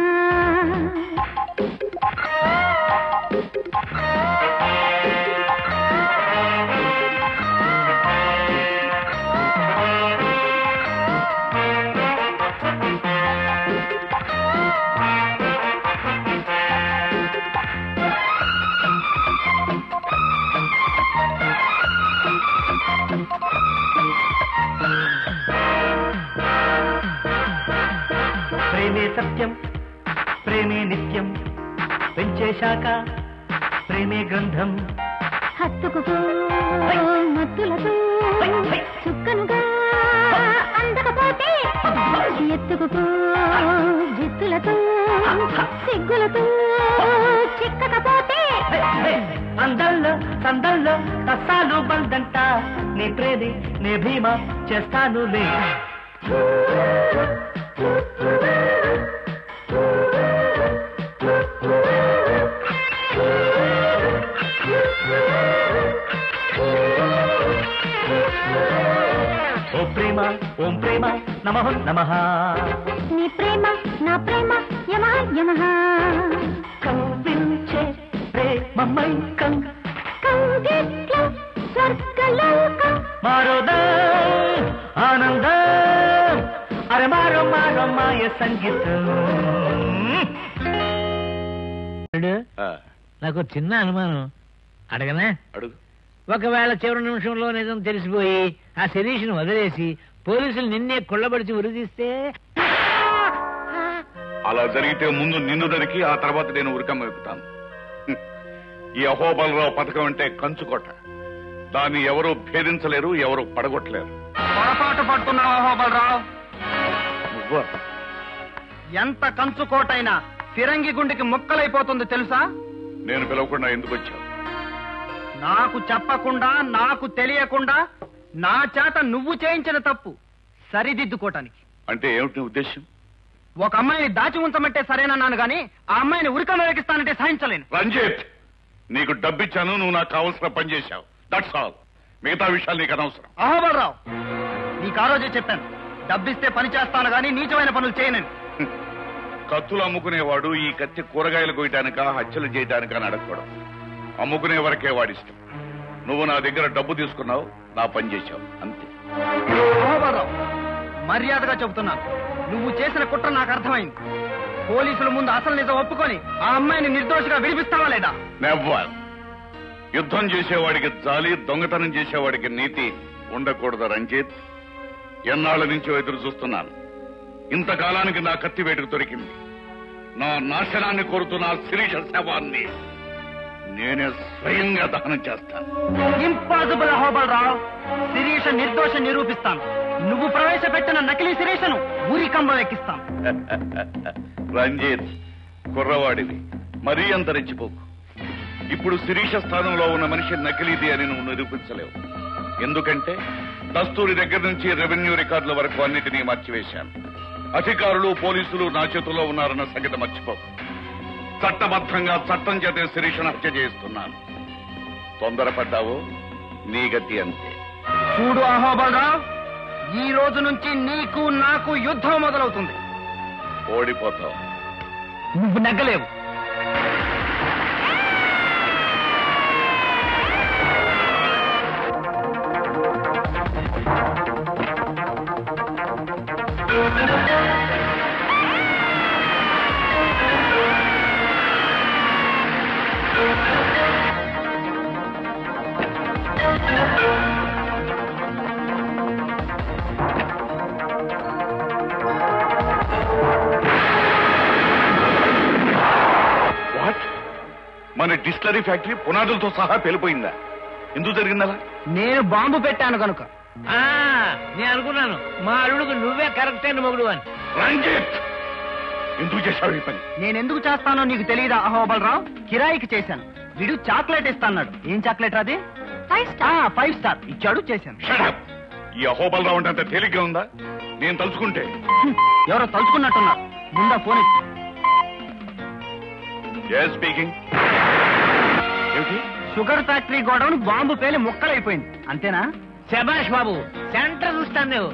ప్రేమే సత్యం ప్రేమే నిత్యం పెంచేశాక ప్రేమే గ్రంథం. హత్తుకుపో మత్తులతో చుక్కనుగా అందకపోతే ఎత్తుకుపో జిత్తులతో సిగ్గులతో చిక్కకపోతే అందల్లో సందల్లో కష్టాలు బందంట నీ ప్రేమి నీ భీమా చేస్తానులే. ఓ ప్రేమ ఓం ప్రేమ నమః నమః. నీ ప్రేమ నా ప్రేమ యమః యమః. కౌగిల్చే ప్రేమమైకం కౌగిట్లో స్వర్గలోకం మారోదం ఆనందం మారో మారో మాయ సంగీతం. నాకు చిన్న అనుమానం అడగనా? అడుగు. ఒకవేళ చివరి నిమిషంలో నిజం తెలిసిపోయి ఆ శిరీష్ను వదిలేసి పోలీసులు నిన్నే కొల్లబడిచి ఉరిదీస్తే? అలా జరిగితే ముందు నిన్ను దరికి ఆ తర్వాత నేను ఉరికమ్మ ఎక్కుతాను. ఈ అహోబలరావు పథకం అంటే కంచుకోట. దాన్ని ఎవరూ భేదించలేరు, ఎవరు పడగొట్టలేరు. పొరపాటు పడుతున్నావు అహోబలరావు. నువ్వా? ఎంత కంచుకోటైనా ఫిరంగి గుండెకి ముక్కలైపోతుంది తెలుసా? నేను పిలవకుండా ఎందుకు వచ్చావు? నాకు చెప్పకుండా, నాకు తెలియకుండా నా చేత నువ్వు చేయించిన తప్పు సరిదిద్దుకోటానికి. అంటే ఏమిటి ఉద్దేశం? ఒక అమ్మాయిని దాచి ఉంచమంటే సరేనన్నాను గాని ఆ అమ్మాయిని ఉరికమ్మ వేకిస్తానంటే సహించలేను. రంజిత్, నీకు డబ్బిచ్చాను, నువ్వు నాకు కావలసిన పని చేశావు. That's all. మిగతా విషయాలు నీకు అనవసరం. అహోబలరావు, నీకు ఆ రోజే చెప్పాను, డబ్బిస్తే పని చేస్తాను గాని నీచమైన పనులు చేయనని. కత్తులు అమ్ముకునేవాడు ఈ కత్తి కూరగాయలు కొయ్యటానికా హత్యలు చేయటానికా అని అడగకూడదు. అమ్ముకునే వరకే వాడిష్టం. నువ్వు నా దగ్గర డబ్బు తీసుకున్నావు, నా పని చేశావు, అంతే. అహోబలరావు, మర్యాదగా చెబుతున్నాను, నువ్వు చేసిన కుట్ర నాకు అర్థమైంది. పోలీసుల ముందు అసలు నిజం ఒప్పుకొని ఆ అమ్మాయిని నిర్దోషిగా విడిపిస్తావా లేదా? నెవ్వర్. యుద్ధం చేసేవాడికి జాలి, దొంగతనం చేసేవాడికి నీతి ఉండకూడదు రంజిత్. ఎన్నాళ్ళ నుంచో ఎదురు చూస్తున్నాను. ఇంతకాలానికి నా కత్తి వేటుకు దొరికింది. నా నాశనాన్ని కోరుతున్న శిరీష శవాన్ని నేనే స్వయంగా దహనం చేస్తాను. ఇంపాసిబుల్ అహోబలరావు. శిరీష నిర్దోష నిరూపిస్తాను. నువ్వు ప్రవేశపెట్టిన నకిలీ శిరీషను ఊరికంబం ఎక్కిస్తాను. రంజిత్, కుర్రవాడివి, మరీ అంత రెచ్చిపోకు. ఇప్పుడు శిరీష స్థానంలో ఉన్న మనిషి నకిలీది అని నువ్వు నిరూపించలేవు. ఎందుకంటే దస్తూరి దగ్గర నుంచి రెవెన్యూ రికార్డుల వరకు అన్నిటినీ మార్చివేశాను. అధికారులు, పోలీసులు నా చేతుల్లో ఉన్నారన్న సంగతి మర్చిపోకు. చట్టబద్ధంగా చట్టం చేత శిరీషను హత్య చేస్తున్నాను. తొందరపడ్డావు, నీ గతి అంతే. చూడు అహోబలరావు, ఈ రోజు నుంచి నీకు నాకు యుద్ధం మొదలవుతుంది. ఓడిపోతావు. నువ్వు నెగ్గలేవు. మన డిస్టిలరీ ఫ్యాక్టరీ పునాదులతో సహా పేలిపోయిందా? ఎందుకు జరిగిందలా? నేను బాంబు పెట్టాను కనుక. నేను అనుకున్నాను మా అల్లుడికి నువ్వే కరెక్ట్ అయిన మొగుడు అని. రంజిత్, ఎందుకు చేశావు ఈ పని? నేనెందుకు చేస్తానో నీకు తెలియదా అహోబలరావు? కిరాయికి చేశాను. వీడు చాక్లెట్ ఇస్తాన్నాడు. ఏం చాక్లెట్ అది? 5 స్టార్ ఇచ్చాడు, చేశాను. ఈ అహోబలరావు అంటే అంత తేలిగ్గా ఉందా? నేను తలుచుకుంటే. ఎవరో తలుచుకున్నట్టున్నారు. ముందా ఫోన్ ఇచ్చి. Speaking. Sugar factory godown bomb పేలి ముక్కలైపోయింది, అంతేనా? శభాష్ బాబు, సెంటర్ చూస్తాను నువ్వు.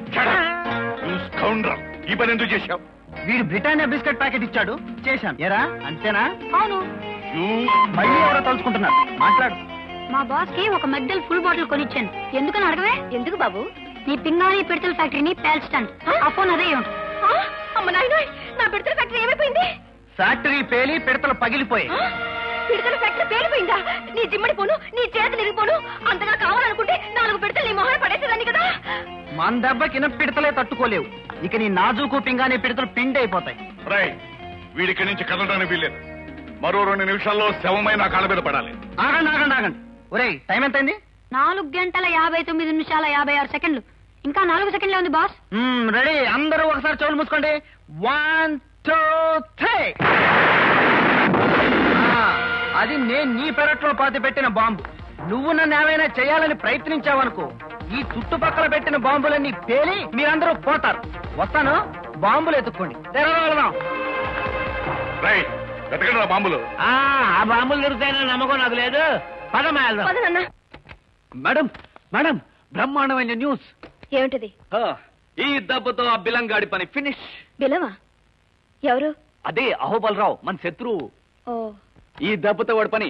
ఈ పని ఎందుకు చేశావు? వీడు బ్రిటానియా బిస్కెట్ ప్యాకెట్ ఇచ్చాడు, చేశాను. ఎరా, అంతేనా? అవును. మళ్ళీ ఎవరో తలుచుకుంటున్నారు, మాట్లాడు. మా బాస్ కి ఒక మెగ్డల్ ఫుల్ బాటిల్ కొనిచ్చాను. ఎందుకని అడగవే? ఎందుకు బాబు? నీ పింగాణి పిడతల ఫ్యాక్టరీని పేల్చడానికి. ఆ ఫోన్ అదే ఉంటుంది. అమ్మ నాయనోయ్, నా పిడతల ఫ్యాక్టరీ ఏమైపోయింది? ఫ్యాక్టరీ పేలి పిడతలు పగిలిపోయాయి. పిడతల ఫ్యాక్టరీ పేలిపోయిందా? నీ జిమ్మడి పోను, నీ చేతులు ఇరిగిపోను. అంతగా కావాలనుకుంటే 4 పిడతలు నీ మొహన పడేసేదాన్ని కదా. మన దెబ్బకిన పిడతలే తట్టుకోలేవు. ఇక నీ నాజూకు పింగానే పిడతలు పిండి అయిపోతాయి. వీడికి నుంచి కదలడానికి వీల్లేదు. మరో 2 నిమిషాల్లో శవమై నా కాళ్ళ మీద పడాలి. ఆగండి ఆగండి ఆగండి. ఒరేయ్, టైం ఎంతైంది? 4 గంటల 59 నిమిషాల 56 సెకండ్లు. ఇంకా 4 సెకండ్లే ఉంది బాస్. రెడీ, అందరూ ఒకసారి చెవులు మూసుకోండి. 1 2 3. అది నేను నీ పెరట్లో పాతి పెట్టిన బాంబు. నువ్వు నన్ను ఏమైనా చేయాలని ప్రయత్నించావనుకో, ఈ చుట్టుపక్కల పెట్టిన బాంబులన్నీ పేలి మీరందరూ పోతారు. వస్తాను, బాంబులు ఎత్తుక్కోండి. బాంబులు ఆ బాంబులు దొరుకుతాయని నమ్మకం నాకు లేదు. మేడం మేడం, బ్రహ్మాండమైన న్యూస్. ఏమిటిది? ఈ దెబ్బతో ఆ బిలంగాడి పని ఫినిష్. బిలవా? ఎవరు? అదే అహోబలరావు, మన శత్రువు. ఈ దెబ్బతో వాడి పని.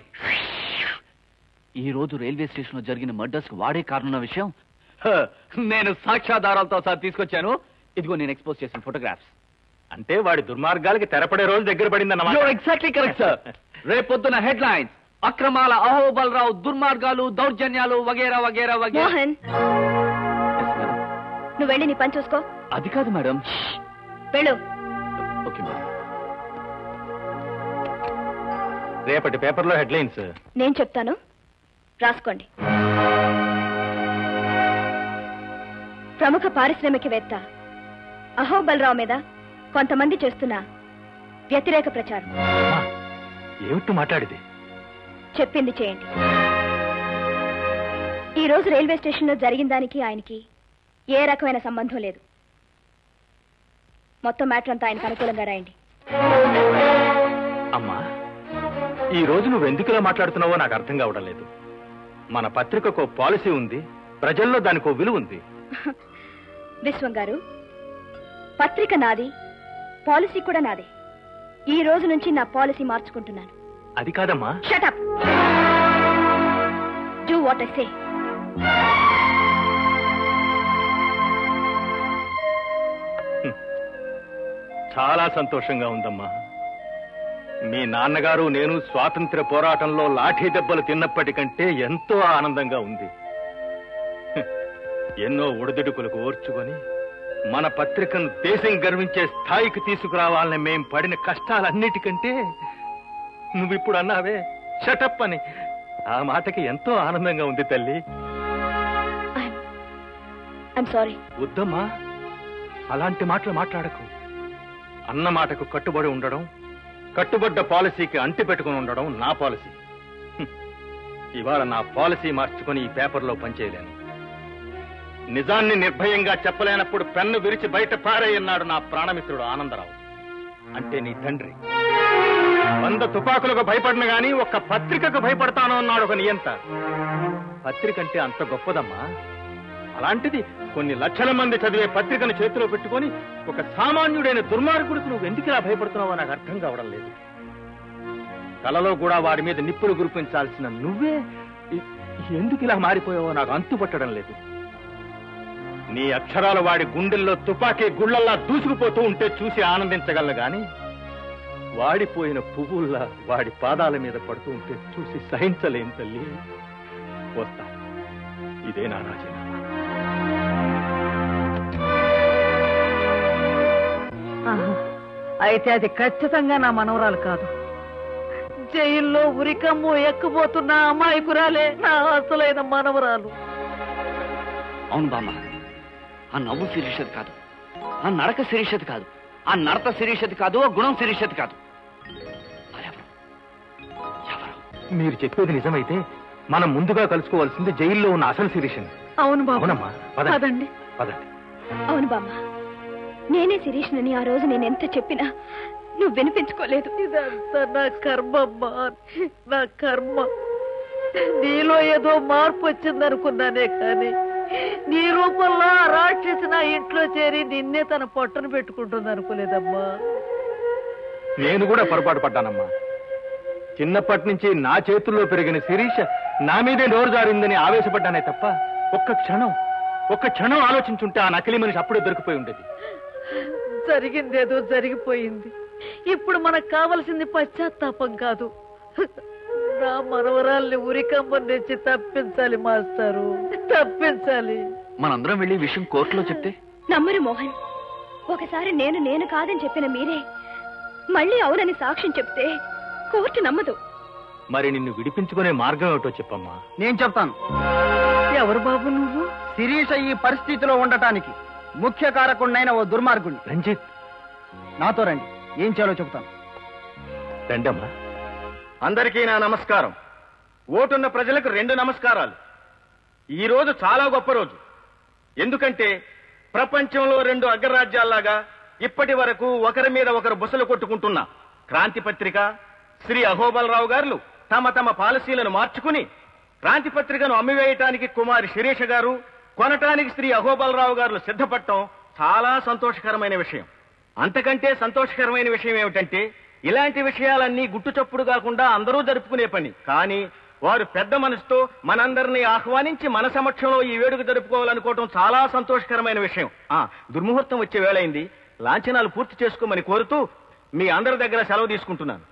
ఈ రోజు రైల్వే స్టేషన్ లో జరిగిన మర్డర్స్ కు వాడే కారణం విషయం నేను సాక్ష్యాధారాలతో సార్ తీసుకొచ్చాను. ఇదిగో నేను ఎక్స్పోజ్ చేసిన ఫోటోగ్రాఫ్స్. అంటే వాడి దుర్మార్గాలకి తెరపడే రోజు దగ్గర పడిందన్నమాట. Exactly correct sir. రేపొద్దున హెడ్లైన్స్ అక్రమాల అహోబలరావు దుర్మార్గాలు దౌర్జన్యాలు వగేరా వగేరా వగేరా. మోహన్, నువ్వు వెళ్ళి నీ పని చూసుకో. అది కాదు మేడం. వెళ్ళు. Okay madam. రేపటి పేపర్లో హెడ్లైన్స్ నేను చెప్తాను, రాసుకోండి. ప్రముఖ పారిశ్రామికవేత్త అహోబలరావు మీద కొంతమంది చేస్తున్న వ్యతిరేక ప్రచారం. ఏమిటి మాట్లాడితే? చెప్పింది చేయండి. ఈ రోజు రైల్వే స్టేషన్లో జరిగిన దానికి ఆయనకి ఏ రకమైన సంబంధం లేదు. మొత్తం మ్యాటర్ అంతా ఆయనకు అనుకూలంగా రాయండి. అమ్మా, ఈ రోజు నువ్వు ఎందుకు ఇలా మాట్లాడుతున్నావో నాకు అర్థం కావడం లేదు. మన పత్రికకు పాలసీ ఉంది, ప్రజల్లో దానికి విలువ ఉంది. విశ్వం గారు, పత్రిక నాది, పాలసీ కూడా నాదే. ఈ రోజు నుంచి నా పాలసీ మార్చుకుంటున్నాను. అది కాదమ్మా. Shut up. Do what I say. చాలా సంతోషంగా ఉందమ్మా. మీ నాన్నగారు నేను స్వాతంత్ర్య పోరాటంలో లాఠీ దెబ్బలు తిన్నప్పటికంటే ఎంతో ఆనందంగా ఉంది. ఎన్నో ఒడిదుడుకులకు ఓర్చుకొని మన పత్రికను దేశం గర్వించే స్థాయికి తీసుకురావాలని మేం పడిన కష్టాలన్నిటికంటే నువ్విప్పుడు అన్నావే షటప్ అని, ఆ మాటకి ఎంతో ఆనందంగా ఉంది తల్లి. సారీ. వద్దమ్మా, అలాంటి మాటలు మాట్లాడకు. అన్న మాటకు కట్టుబడి ఉండడం, కట్టుబడ్డ పాలసీకి అంటి పెట్టుకుని ఉండడం నా పాలసీ. ఇవాళ నా పాలసీ మార్చుకొని ఈ పేపర్లో పనిచేయలేను. నిజాన్ని నిర్భయంగా చెప్పలేనప్పుడు పెన్ను విరిచి బయట పారేయన్నాడు నా ప్రాణమిత్రుడు ఆనందరావు. అంటే నీ తండ్రి. 100 తుపాకులకు భయపడిన గాని ఒక్క పత్రికకు భయపడతాను అన్నాడు ఒక నియంత. పత్రిక అంటే అంత గొప్పదమ్మా. అలాంటిది కొన్ని లక్షల మంది చదివే పత్రికను చేతిలో పెట్టుకొని ఒక సామాన్యుడైన దుర్మార్గుడికి నువ్వు ఎందుకు ఇలా భయపడుతున్నావో నాకు అర్థం కావడం లేదు. కలలో కూడా వాడి మీద నిప్పులు గురిపించాల్సిన నువ్వే ఎందుకు ఇలా మారిపోయావో నాకు అంతుపట్టడం లేదు. నీ అక్షరాలు వాడి గుండెల్లో తుపాకీ గుళ్ళల్లా దూసుకుపోతూ ఉంటే చూసి ఆనందించగలను గాని వాడిపోయిన పువ్వుల్లా వాడి పాదాల మీద పడుతూ ఉంటే చూసి సహించలేం తల్లి. వస్తా. ఇదే నా రాజీనామా. అయితే అది ఖచ్చితంగా నా మనవరాలు కాదు. జైల్లో ఉరికమ్ము ఎక్కుపోతున్న అమాయకురాలే నా అసలైన మనవరాలు. అవును బామ్మ, ఆ నవ్వు శిరీషది కాదు, ఆ నడక శిరీషది కాదు, ఆ నడత శిరీషది కాదు, ఆ గుణం శిరీషది కాదు. మీరు చెప్పేది నిజమైతే మనం ముందుగా కలుసుకోవాల్సింది జైల్లో ఉన్న అసలు శిరీషని. అవును బాబు. అవునమ్మా, పదండి. పదండి. అవును బామ్మ, నేనే శిరీష్నని ఆ రోజు నేను ఎంత చెప్పినా నువ్వు వినిపించుకోలేదు. ఇదంతా నా కర్మమ్మా, నా కర్మ. నీలో ఏదో మార్పు వచ్చిందనుకున్నానే కానీ నీ రూపంలో ఆ రాక్షసి నా ఇంట్లో చేరి నిన్నే తన పొట్టను పెట్టుకుంటుంది అనుకోలేదమ్మా. నేను కూడా పొరపాటు పడ్డానమ్మా. చిన్నప్పటి నుంచి నా చేతుల్లో పెరిగిన శిరీష నా మీదే నోరు జారిందని ఆవేశపడ్డానే తప్ప ఒక్క క్షణం ఆలోచించుంటే ఆ నకిలీ మనిషి అప్పుడే దొరికిపోయి ఉండేది. జరిగిందేదో జరిగిపోయింది. ఇప్పుడు మనకు కావలసింది పశ్చాత్తాపం కాదు, నా మనవరాల్ని ఉరికంబం నుంచి తప్పించాలి మాస్టారు, తప్పించాలి. మనందరం వెళ్ళి విషయం కోర్టులో చెప్తే నమ్మరు మోహన్. ఒకసారి నేను కాదని చెప్పిన మీరే మళ్ళీ అవునని సాక్ష్యం చెప్తే కోర్టు నమ్మదు. మరి నిన్ను విడిపించుకునే మార్గం ఏమిటో చెప్పమ్మా. నేను చెప్తాను. ఎవరు బాబు నువ్వు? శిరీష ఈ పరిస్థితిలో ఉండటానికి ముఖ్య కారకుడినైన ఓ దుర్మార్గుణ్ణి. రంజిత్, నాతో రండి, ఏం చేయాలో చెప్తాను. రండమ్మా. అందరికీ నా నమస్కారం. ఓటున్న ప్రజలకు 2 నమస్కారాలు. ఈ రోజు చాలా గొప్ప రోజు. ఎందుకంటే ప్రపంచంలో 2 అగ్రరాజ్యాల్లాగా ఇప్పటి వరకు ఒకరి మీద ఒకరు బుసలు కొట్టుకుంటున్న క్రాంతి పత్రిక, శ్రీ అహోబలరావు గారు తమ తమ పాలసీలను మార్చుకుని క్రాంతి పత్రికను అమ్మివేయటానికి కుమారి శిరీష గారు, కొనటానికి శ్రీ అహోబలరావు గారు సిద్ధపడటం చాలా సంతోషకరమైన విషయం. అంతకంటే సంతోషకరమైన విషయం ఏమిటంటే ఇలాంటి విషయాలన్నీ గుట్టుచప్పుడు కాకుండా అందరూ జరుపుకునే పని. కానీ వారు పెద్ద మనసుతో మనందరినీ ఆహ్వానించి మన సమక్షంలో ఈ వేడుక జరుపుకోవాలనుకోవటం చాలా సంతోషకరమైన విషయం. దుర్ముహూర్తం వచ్చే వేళైంది. లాంఛనాలు పూర్తి చేసుకోమని కోరుతూ మీ అందరి దగ్గర సెలవు తీసుకుంటున్నాను.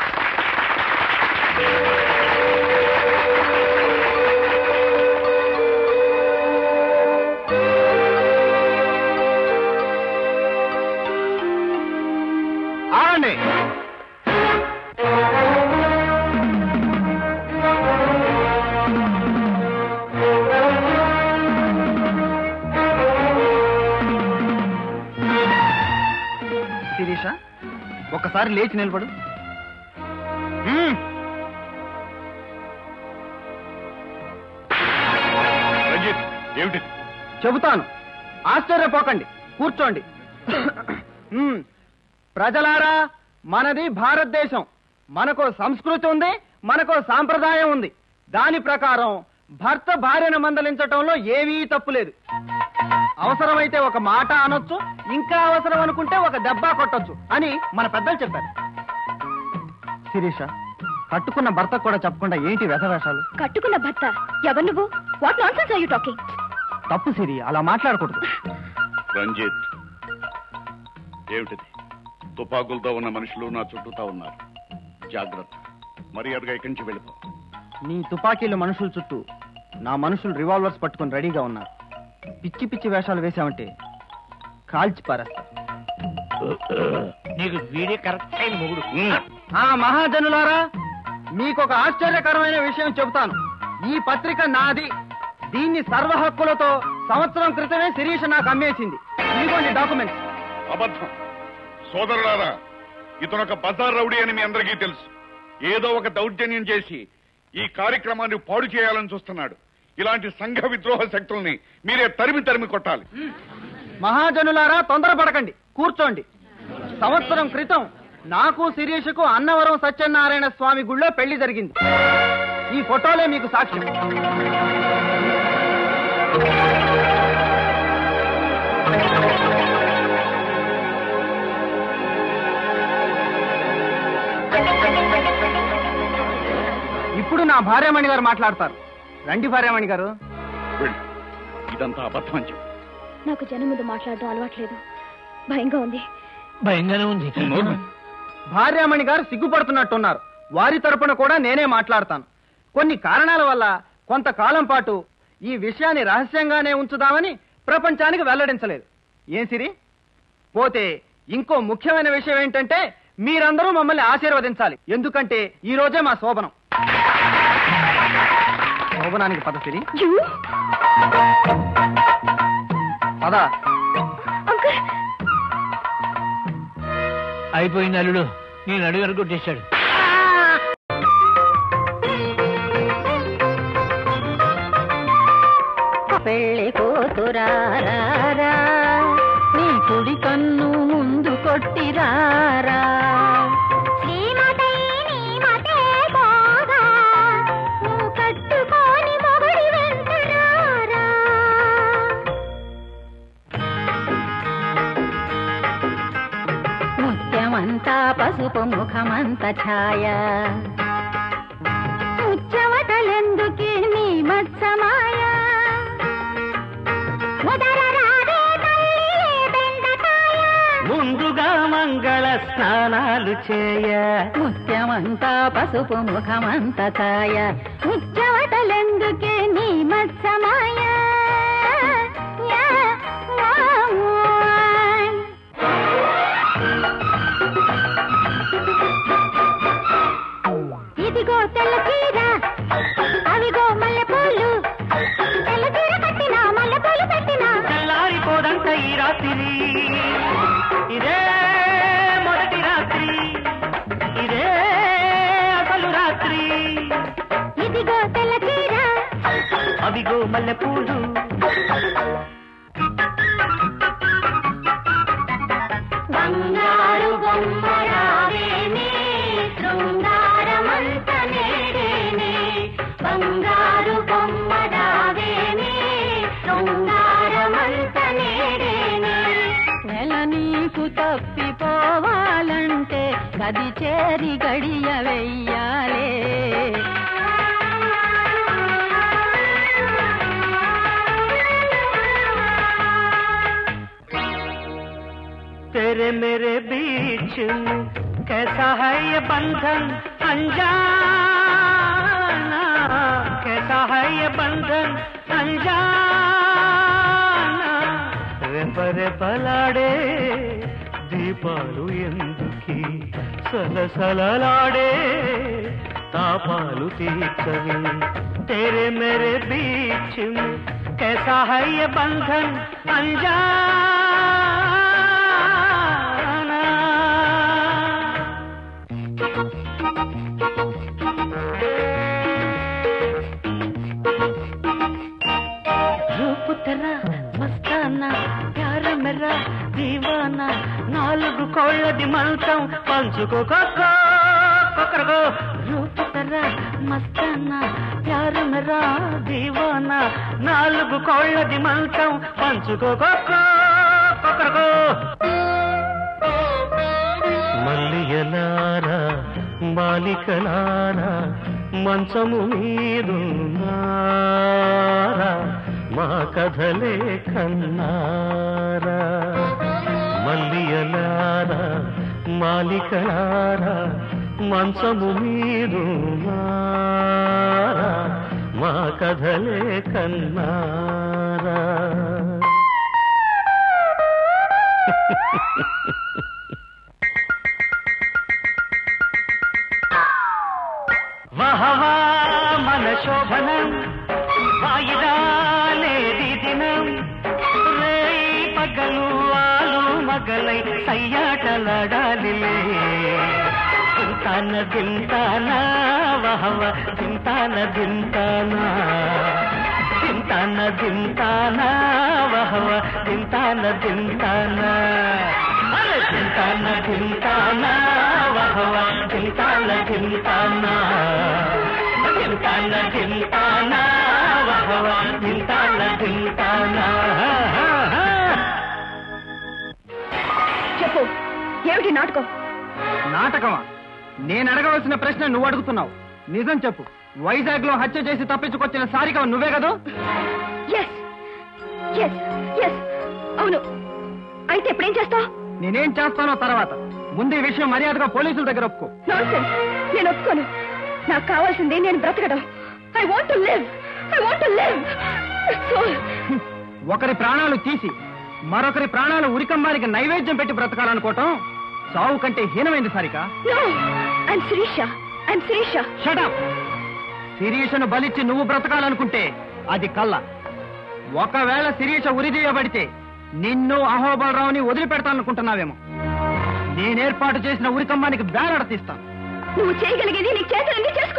ఆడండి. శిరీష, ఒక్కసారి లేచి నిలబడు. రంజిత్, ఏమిటి? చెబుతాను, ఆశ్చర్యపోకండి, కూర్చోండి. ప్రజలారా, మనది భారతదేశం. మనకో సంస్కృతి ఉంది, మనకో సాంప్రదాయం ఉంది. దాని ప్రకారం భర్త భార్యను మందలించటంలో ఏమీ తప్పులేదు. అవసరమైతే ఒక మాట అనొచ్చు, ఇంకా అవసరం అనుకుంటే ఒక దెబ్బ కొట్టొచ్చు అని మన పెద్దలు చెప్పారు. శిరీష, కట్టుకున్న భర్తకు కూడా చెప్పకుండా ఏంటి వ్యధవేషాలు? కట్టుకున్న భర్త ఎవరు నువ్వు? What nonsense are you talking? తప్పు సిరి, అలా మాట్లాడకూడదు. రంజిత్, ఏమిటిది? తుపాకులతో ఉన్న మనుషులు నా చుట్టూతా ఉన్నారు. జాగ్రత్త, మర్యాదగా ఇక్కడి నుంచి వెళ్ళిపో. నీ తుపాకీలు మనుషుల చుట్టూ, నా మనుషులు రివాల్వర్స్ పట్టుకుని రెడీగా ఉన్నారు. పిచ్చి పిచ్చి వేషాలు వేశామంటే కాల్చి పారేస్తా. నీకు వీడే కరెక్ట్ అయిన మొగుడు. మహాజనులారా, మీకొక ఆశ్చర్యకరమైన విషయం చెబుతాను. ఈ పత్రిక నాది. దీన్ని సర్వ హక్కులతో సంవత్సరం క్రితమే శిరీష నాకు అమ్మేసింది. ఇదిగోండి డాక్యుమెంట్స్. అబద్ధం. సోదరులారా, ఇతనొక బజార్ రౌడీ అని మీ అందరికీ తెలుసు. ఏదో ఒక దౌర్జన్యం చేసి ఈ కార్యక్రమాన్ని పాడు చేయాలని చూస్తున్నాడు. ఇలాంటి సంఘ విద్రోహ శక్తుల్ని మీరే తరిమి తరిమి కొట్టాలి. మహాజనులారా, తొందరపడకండి, కూర్చోండి. సంవత్సరం క్రితం నాకు శిరీషకు అన్నవరం సత్యనారాయణ స్వామి గుళ్ళో పెళ్లి జరిగింది. ఈ ఫోటోలే మీకు సాక్ష్యం. ఇప్పుడు నా భార్యామణి గారు మాట్లాడతారు. రండి భార్యామణి గారు. ఇదంతా అబద్ధం అని చెప్పు. నాకు జనం ముందు మాట్లాడడం అలవాట్లేదు, భయంగా ఉంది. భయంగానే ఉంది. భార్యామణి గారు సిగ్గుపడుతున్నట్టున్నారు. వారి తరపున కూడా నేనే మాట్లాడతాను. కొన్ని కారణాల వల్ల కొంతకాలం పాటు ఈ విషయాన్ని రహస్యంగానే ఉంచుదామని ప్రపంచానికి వెల్లడించలేదు. ఏం సిరి? పోతే ఇంకో ముఖ్యమైన విషయం ఏంటంటే, మీరందరూ మమ్మల్ని ఆశీర్వదించాలి. ఎందుకంటే ఈ రోజే మా శోభనం. శోభనానికి పద సిరి. పద. అయిపోయింది అల్లుడు, నేను అడుగు కొట్టేశాడు. పెళ్లి కూతురారా, నీ కుడి కన్ను ముందు కొట్టిరారా. నువ్వు కట్టుకోని మొగుడి వెంటరారా. ముత్యమంతా పసుపు, ముఖమంత ఛాయ. ముచ్చవటలెందుకే నీ మత్సమాయ. ముందుగా మంగళ స్నానాలు చేయ. ముత్యమంతా పసుపు, ముఖమంత ఛాయ. ముచ్చవటలెందుకే నీ మత్సమాయ. ఇదిగో తెల్ల చీర, అవిగో మల్లెపూలు. తెల్ల చీర కట్టినా, మల్లెపూలు పెట్టినా తెల్లారిపోదంట ఈ రాత్రి. ఇదే మొదటి రాత్రి, ఇదే అసలు రాత్రి. ఇదిగో తెల్ల చీర, అవిగో మల్లెపూలు. బంగారు బొమ్మరావేనే, శృంగారమంత నేడేనే. బంగారు బొమ్మరావేనే, శృంగారమంత నేడేనే. నెల నీకు తప్పిపోవాలంటే గది చేరి గడియ వెయ్యాలే. तेरे मेरे बीच में कैसा है ये बंधन अनजाना, कैसा है ये बंधन अनजाना, रेपरे पलाड़े దీపాలు ఎందుకి సలసలలాడే తాపాలు తీర్చవి तेरे मेरे बीच में कैसा है ये बंधन अनजाना। रूप तेरा मस्ताना प्यार मेरा दीवाना, నాలుగు కోళ్ళది మంచం పంచుకోకో కొకరగో, రూప తెరా మస్తానా ప్యార్ మెరా దీవానా, నాలుగు కోళ్ళది మంచం పంచుకోకో కొకరగో. మల్లియలారా బాలికలారా మంచము మీదున్నారా, మా కథలే కన్నారా. మల్లియలారా మాలికలారా మంచము మీదున్నారా, మా కథలే కన్నారా. వహవా మన శోభనం వాయిదాలేది దినం, రేయి పగలు ఆలు మగలై సయ్యాటలాడాలిలే. దింతాన దింతానా వహవ దింతాన దింతానా, దింతాన దింతానా వహవ దింతాన దింతానా, దింతాన దింతానా వహవ దింతాన దింతానా, దింతాన దింతానా వహవ దింతాన దింతానా. చెప్పు, ఏమిటి నాటకం? నాటకమా? నేను అడగవలసిన ప్రశ్న నువ్వు అడుగుతున్నావు. నిజం చెప్పు, వైజాగ్ లో హత్య చేసి తప్పించుకొచ్చిన సారిక నువ్వే కదా? అవును. అయితే ఎప్పుడేం చేస్తావు? నేనేం చేస్తానో తర్వాత. ముందు ఈ విషయం మర్యాదగా పోలీసుల దగ్గర ఒప్పుకో. నేను ఒప్పుకోను. నాకు కావాల్సింది నేను బ్రతకడం. I want to live, I want to live. ఒకరి ప్రాణాలు తీసి మరొకరి ప్రాణాలు ఉరికంబానికి నైవేద్యం పెట్టి బ్రతకాలనుకోవటం సావు కంటే హీనమైంది సారిక. Shut up! శిరీషను బలిచ్చి నువ్వు బ్రతకాలనుకుంటే అది కళ్ళ. ఒకవేళ శిరీష ఉరిదీయబడితే నిన్ను అహోబలరావుని వదిలిపెడతాననుకుంటున్నావేమో. నేనేర్పాటు చేసిన ఉరికంబానికి బేరడ తీస్తాను. నువ్వు చేయగలిగేది నీ చేతులన్నీ చేసుకో.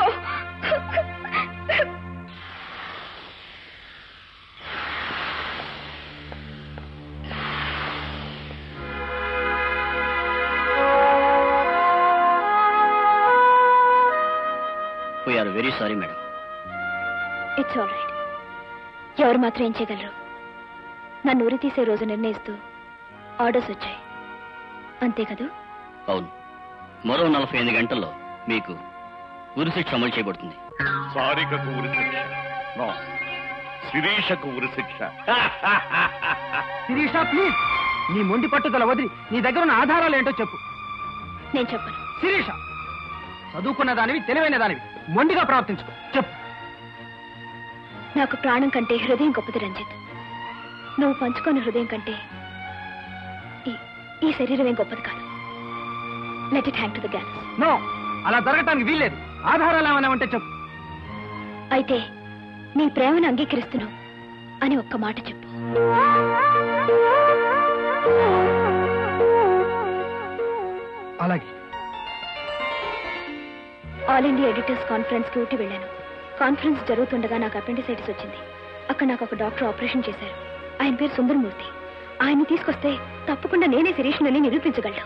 We are very sorry, madam. It's all right. ఎవరు మాత్రం ఏం చేయగలరు? నన్ను ఉరి తీసే రోజు నిర్ణయిస్తూ ఆర్డర్స్ వచ్చాయి, అంతే కదూ? అవును. మరో 48 గంటల్లో మీకు ఉరి శిక్ష అమలు చేయబడుతుంది. సారికకు ఉరి శిక్ష? నో, శిరీషకు ఉరి శిక్ష. శిరీష, ప్లీజ్, నీ మొండి పట్టుదల వదిలి నీ దగ్గర ఉన్న ఆధారాలు ఏంటో చెప్పు. నేను చెప్పను. శిరీష, చదువుకున్న దానివి, తెలివైన దానివి, మొండిగా ప్రవర్తించుకో. చెప్పు. నాకు ప్రాణం కంటే హృదయం గొప్పది రంజిత్. నువ్వు పంచుకున్న హృదయం కంటే ఈ శరీరమే గొప్పది కాదు. Let it hang to the gas. No, అలా జరగటానికి వీల్లేదు. ఆధారాలు ఏమైనా ఉంటే చెప్పు. అయితే నీ ప్రేమను అంగీకరిస్తున్నావు అని ఒక్క మాట చెప్పు. అలాగే. ఆల్ ఇండియా ఎడిటర్స్ కాన్ఫరెన్స్ కి ఊటి వెళ్ళాను. కాన్ఫరెన్స్ జరుగుతుండగా నాకు అపెండిసైటిస్ వచ్చింది. అక్కడ నాకు ఒక డాక్టర్ ఆపరేషన్ చేశారు. ఆయన పేరు సుందరమూర్తి. ఆయన్ని తీసుకొస్తే తప్పకుండా నేనే శిరీష్ని నిరూపించగలను.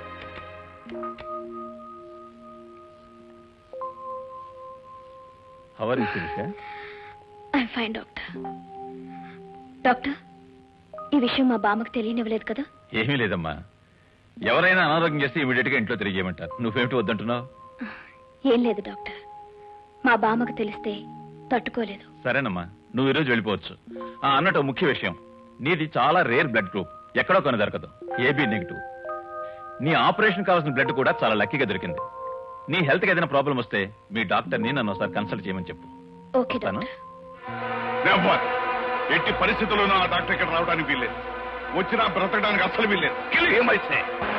I'm fine doctor. డాక్టర్, ఈ విషయం మా బామ్మకు తెలియనివ్వలేదు కదా? ఏమీ లేదమ్మా. ఎవరైనా అనారోగ్యం చేస్తే ఇమీడియట్ గా ఇంట్లో తిరిగేయమంటారు. నువ్వేమిటి వద్దంటున్నావు? ఏం లేదు డాక్టర్, మా బామ్మకు తెలిస్తే తట్టుకోలేదు. సరేనమ్మా, నువ్వు ఈరోజు వెళ్ళిపోవచ్చు. అన్నట్టు ముఖ్య విషయం, నీది చాలా రేర్ బ్లడ్ గ్రూప్, ఎక్కడో కొని దొరకదు. AB negative. నీ ఆపరేషన్ కావాల్సిన బ్లడ్ కూడా చాలా లక్కీగా దొరికింది. నీ హెల్త్ కి ఏదైనా ప్రాబ్లం వస్తే మీ డాక్టర్ని నన్ను ఒకసారి కన్సల్ట్ చేయమని చెప్పు. Okay never. ఎట్టి పరిస్థితుల్లోనూ ఆ డాక్టర్ ఇక్కడ రావడానికి వీల్లేదు. వచ్చినా బ్రతకడానికి అస్సలు వీల్లేదు. ఏమైతే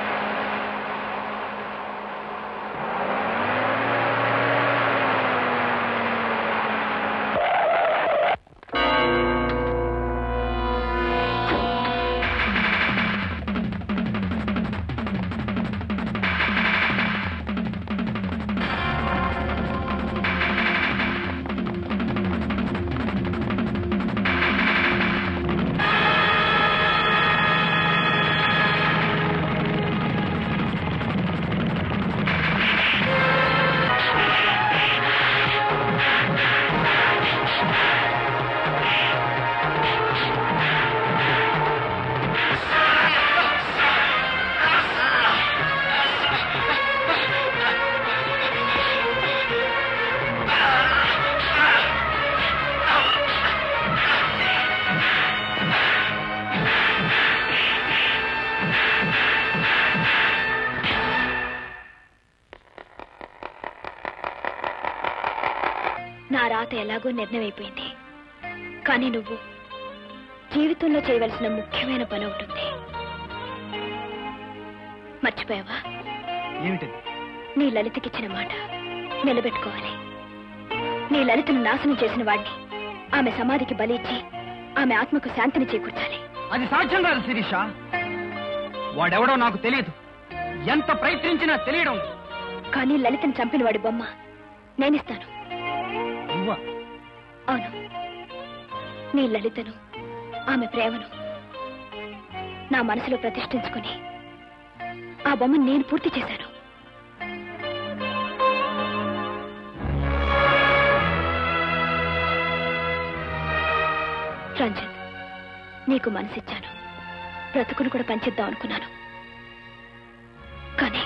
నా రాత ఎలాగో నిర్ణయం అయిపోయింది. కానీ నువ్వు జీవితంలో చేయవలసిన ముఖ్యమైన పని ఉంటుంది. మర్చిపోయావా? ఏమిటది? నీ లలితకిచ్చిన మాట నిలబెట్టుకోవాలి. నీ లలితను నాశనం చేసిన వాడిని ఆమె సమాధికి బలి ఇచ్చి ఆమె ఆత్మకు శాంతిని చేకూర్చాలి. అది సాధ్యం కాదు శిరీష. వాడెవడో నాకు తెలియదు. ఎంత ప్రయత్నించినా తెలియడం. కానీ లలితను చంపిన వాడి బొమ్మ నేనిస్తాను. అవును, నీ లలితను ఆమె ప్రేమను నా మనసులో ప్రతిష్ఠించుకుని ఆ బొమ్మను నేను పూర్తి చేశాను. రంజిత్, నీకు మనసిచ్చాను. బ్రతుకును కూడా పంచిద్దాం అనుకున్నాను. కానీ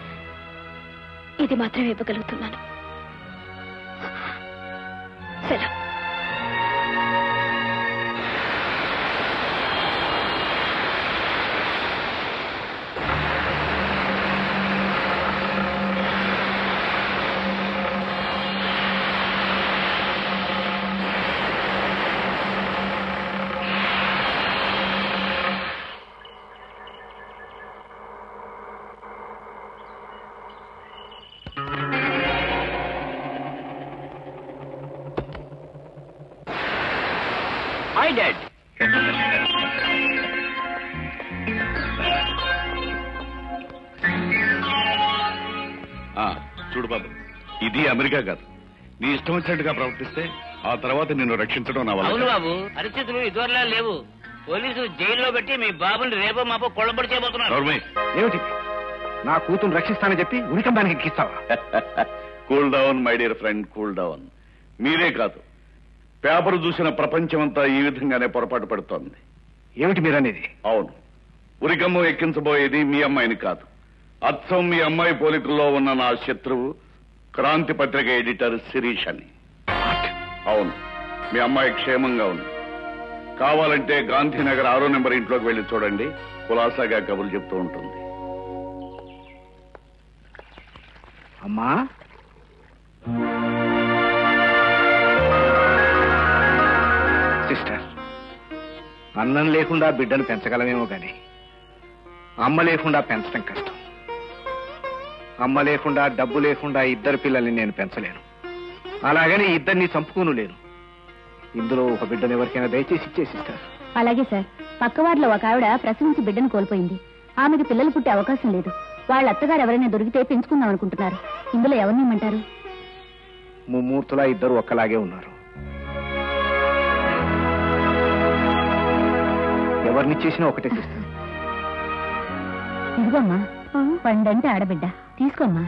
ఇది మాత్రమే ఇవ్వగలుగుతున్నాను. సెలవు. Hi, Dad. చూడు బాబు, ఇది అమెరికా కాదు. నీ ఇష్టం వచ్చినట్టుగా ప్రవర్తిస్తే ఆ తర్వాత నిన్ను రక్షించడం నా వల్ల. అవును బాబు, పరిస్థితులు ఇదివరలా లేవు. పోలీసు జైల్లో పెట్టి మీ బాబుని రేపో మాపో కొల్లబడి చేయబోతున్నారు. ఏమిటి? నా కూతురు రక్షిస్తానని చెప్పి ఉరికంబానికి ఎక్కిస్తావా? Cool down my dear friend, cool down. మీరే కాదు, పేపర్ చూసిన ప్రపంచమంతా ఈ విధంగానే పొరపాటు పడుతోంది. ఏమిటి మీరనేది? అవును, ఉరికమ్మ ఎక్కించబోయేది మీ అమ్మాయిని కాదు. అచ్చం మీ అమ్మాయి పోలికల్లో ఉన్న నా శత్రువు క్రాంతి పత్రిక ఎడిటర్ శిరీష్ అని. అవును, మీ అమ్మాయి క్షేమంగా ఉంది. కావాలంటే గాంధీనగర్ 6వ నెంబర్ ఇంట్లోకి వెళ్లి చూడండి. కులాసాగా కబుర్లు చెప్తూ ఉంటుంది. అమ్మా, సిస్టర్, అన్నం లేకుండా బిడ్డను పెంచగలమేమో గాని అమ్మ లేకుండా పెంచడం కష్టం. అమ్మ లేకుండా, డబ్బు లేకుండా ఇద్దరు పిల్లల్ని నేను పెంచలేను. అలాగని ఇద్దరిని చంపుకోను లేను. ఇందులో ఒక బిడ్డను ఎవరికైనా దయచేసి ఇచ్చేసిస్తారు. అలాగే సార్. పక్కవారిలో ఒక ఆవిడ ప్రసవించి బిడ్డను కోల్పోయింది. ఆమెకి పిల్లలు పుట్టే అవకాశం లేదు. వాళ్ళ అత్తగారు ఎవరైనా దొరికితే పెంచుకుందాం అనుకుంటున్నారు. ఇందులో ఎవరిని ఇమ్మంటారు? ముమ్మూర్తులా ఇద్దరు ఒక్కలాగే ఉన్నారు. ఎవరినిచ్చేసినా ఒకటే సిస్టర్. ఇదిగోమ్మా, పండంటే ఆడబిడ్డ, తీసుకోమ్మా.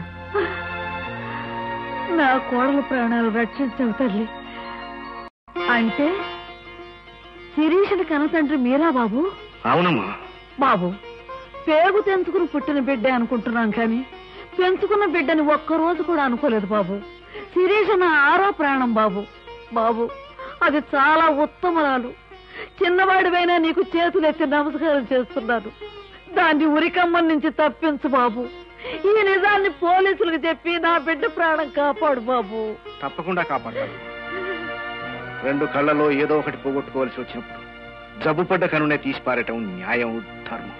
నా కోడల ప్రాణాలు రక్షించవు తల్లి. అంటే శిరీషుడి కనతండ్రి మీరా బాబు? అవునమ్మా. బాబు, పేగు తెంచుకుని పుట్టిన బిడ్డ అనుకుంటున్నాం కానీ పెంచుకున్న బిడ్డని ఒక్కరోజు కూడా అనుకోలేదు బాబు. శిరీష నా 6వ ప్రాణం బాబు. బాబు, అది చాలా ఉత్తమరాలు. చిన్నవాడివైనా నీకు చేతులెత్తి నమస్కారం చేస్తున్నాను. దాన్ని ఉరికమ్మం నుంచి తప్పించు బాబు. ఈ నిజాన్ని పోలీసులకు చెప్పి నా బిడ్డ ప్రాణం కాపాడు బాబు. తప్పకుండా కాపాడతాను. 2 కళ్ళలో ఏదో ఒకటి పోగొట్టుకోవాల్సి వచ్చినప్పుడు జబ్బుపడ్డ కనునే తీసి పారటం న్యాయం, ధర్మం.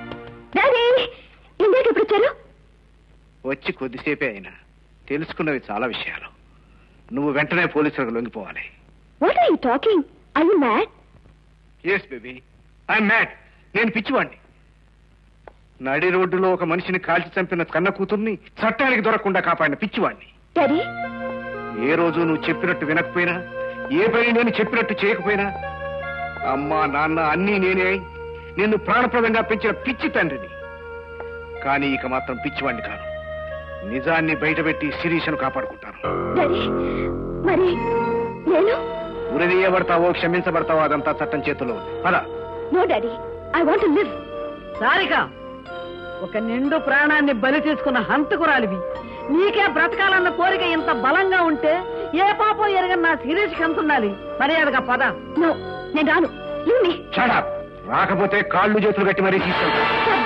వచ్చి కొద్దిసేపే అయినా తెలుసుకున్నవి చాలా విషయాలు. నువ్వు వెంటనే పోలీసులకు లొంగిపోవాలి. What are you talking? Are you mad? Yes, baby. I'm mad. నేను పిచ్చివాణ్ణి. నడి రోడ్డులో ఒక మనిషిని కాల్చి చంపిన కన్న కూతుర్ని చట్టానికి దొరకకుండా కాపాడిన పిచ్చివాణ్ణి. డాడీ, ఏ రోజు నువ్వు చెప్పినట్టు వినకపోయినా, ఏ పని నేను చెప్పినట్టు చేయకపోయినా, అమ్మా నాన్న అన్నీ నేనే నిన్ను ప్రాణప్రదంగా పెంచిన పిచ్చి తండ్రిని. కానీ ఇక మాత్రం పిచ్చివాణ్ణి కాదు. నిజాన్ని బయటపెట్టి శిరీషను కాపాడుకుంటాను. మరి నేను ఉరిదీయబడతావో క్షమించబడతావో అదంతా చట్టం చేతుల్లో ఉంది. పద. No daddy, I want to live. Sarika, ఒక నిండు ప్రాణాన్ని బలి తీసుకున్న హంతకురాలివి. నీకే బ్రతకాలన్న కోరిక ఇంత బలంగా ఉంటే ఏ పాపం ఎరగని నా శిరీష్ కంటున్నాలి. మర్యాదగా పద. నో, నేను రాను. రాకపోతే కాళ్ళు చేతులు కట్టి మరీ తీసుకెళ్తా.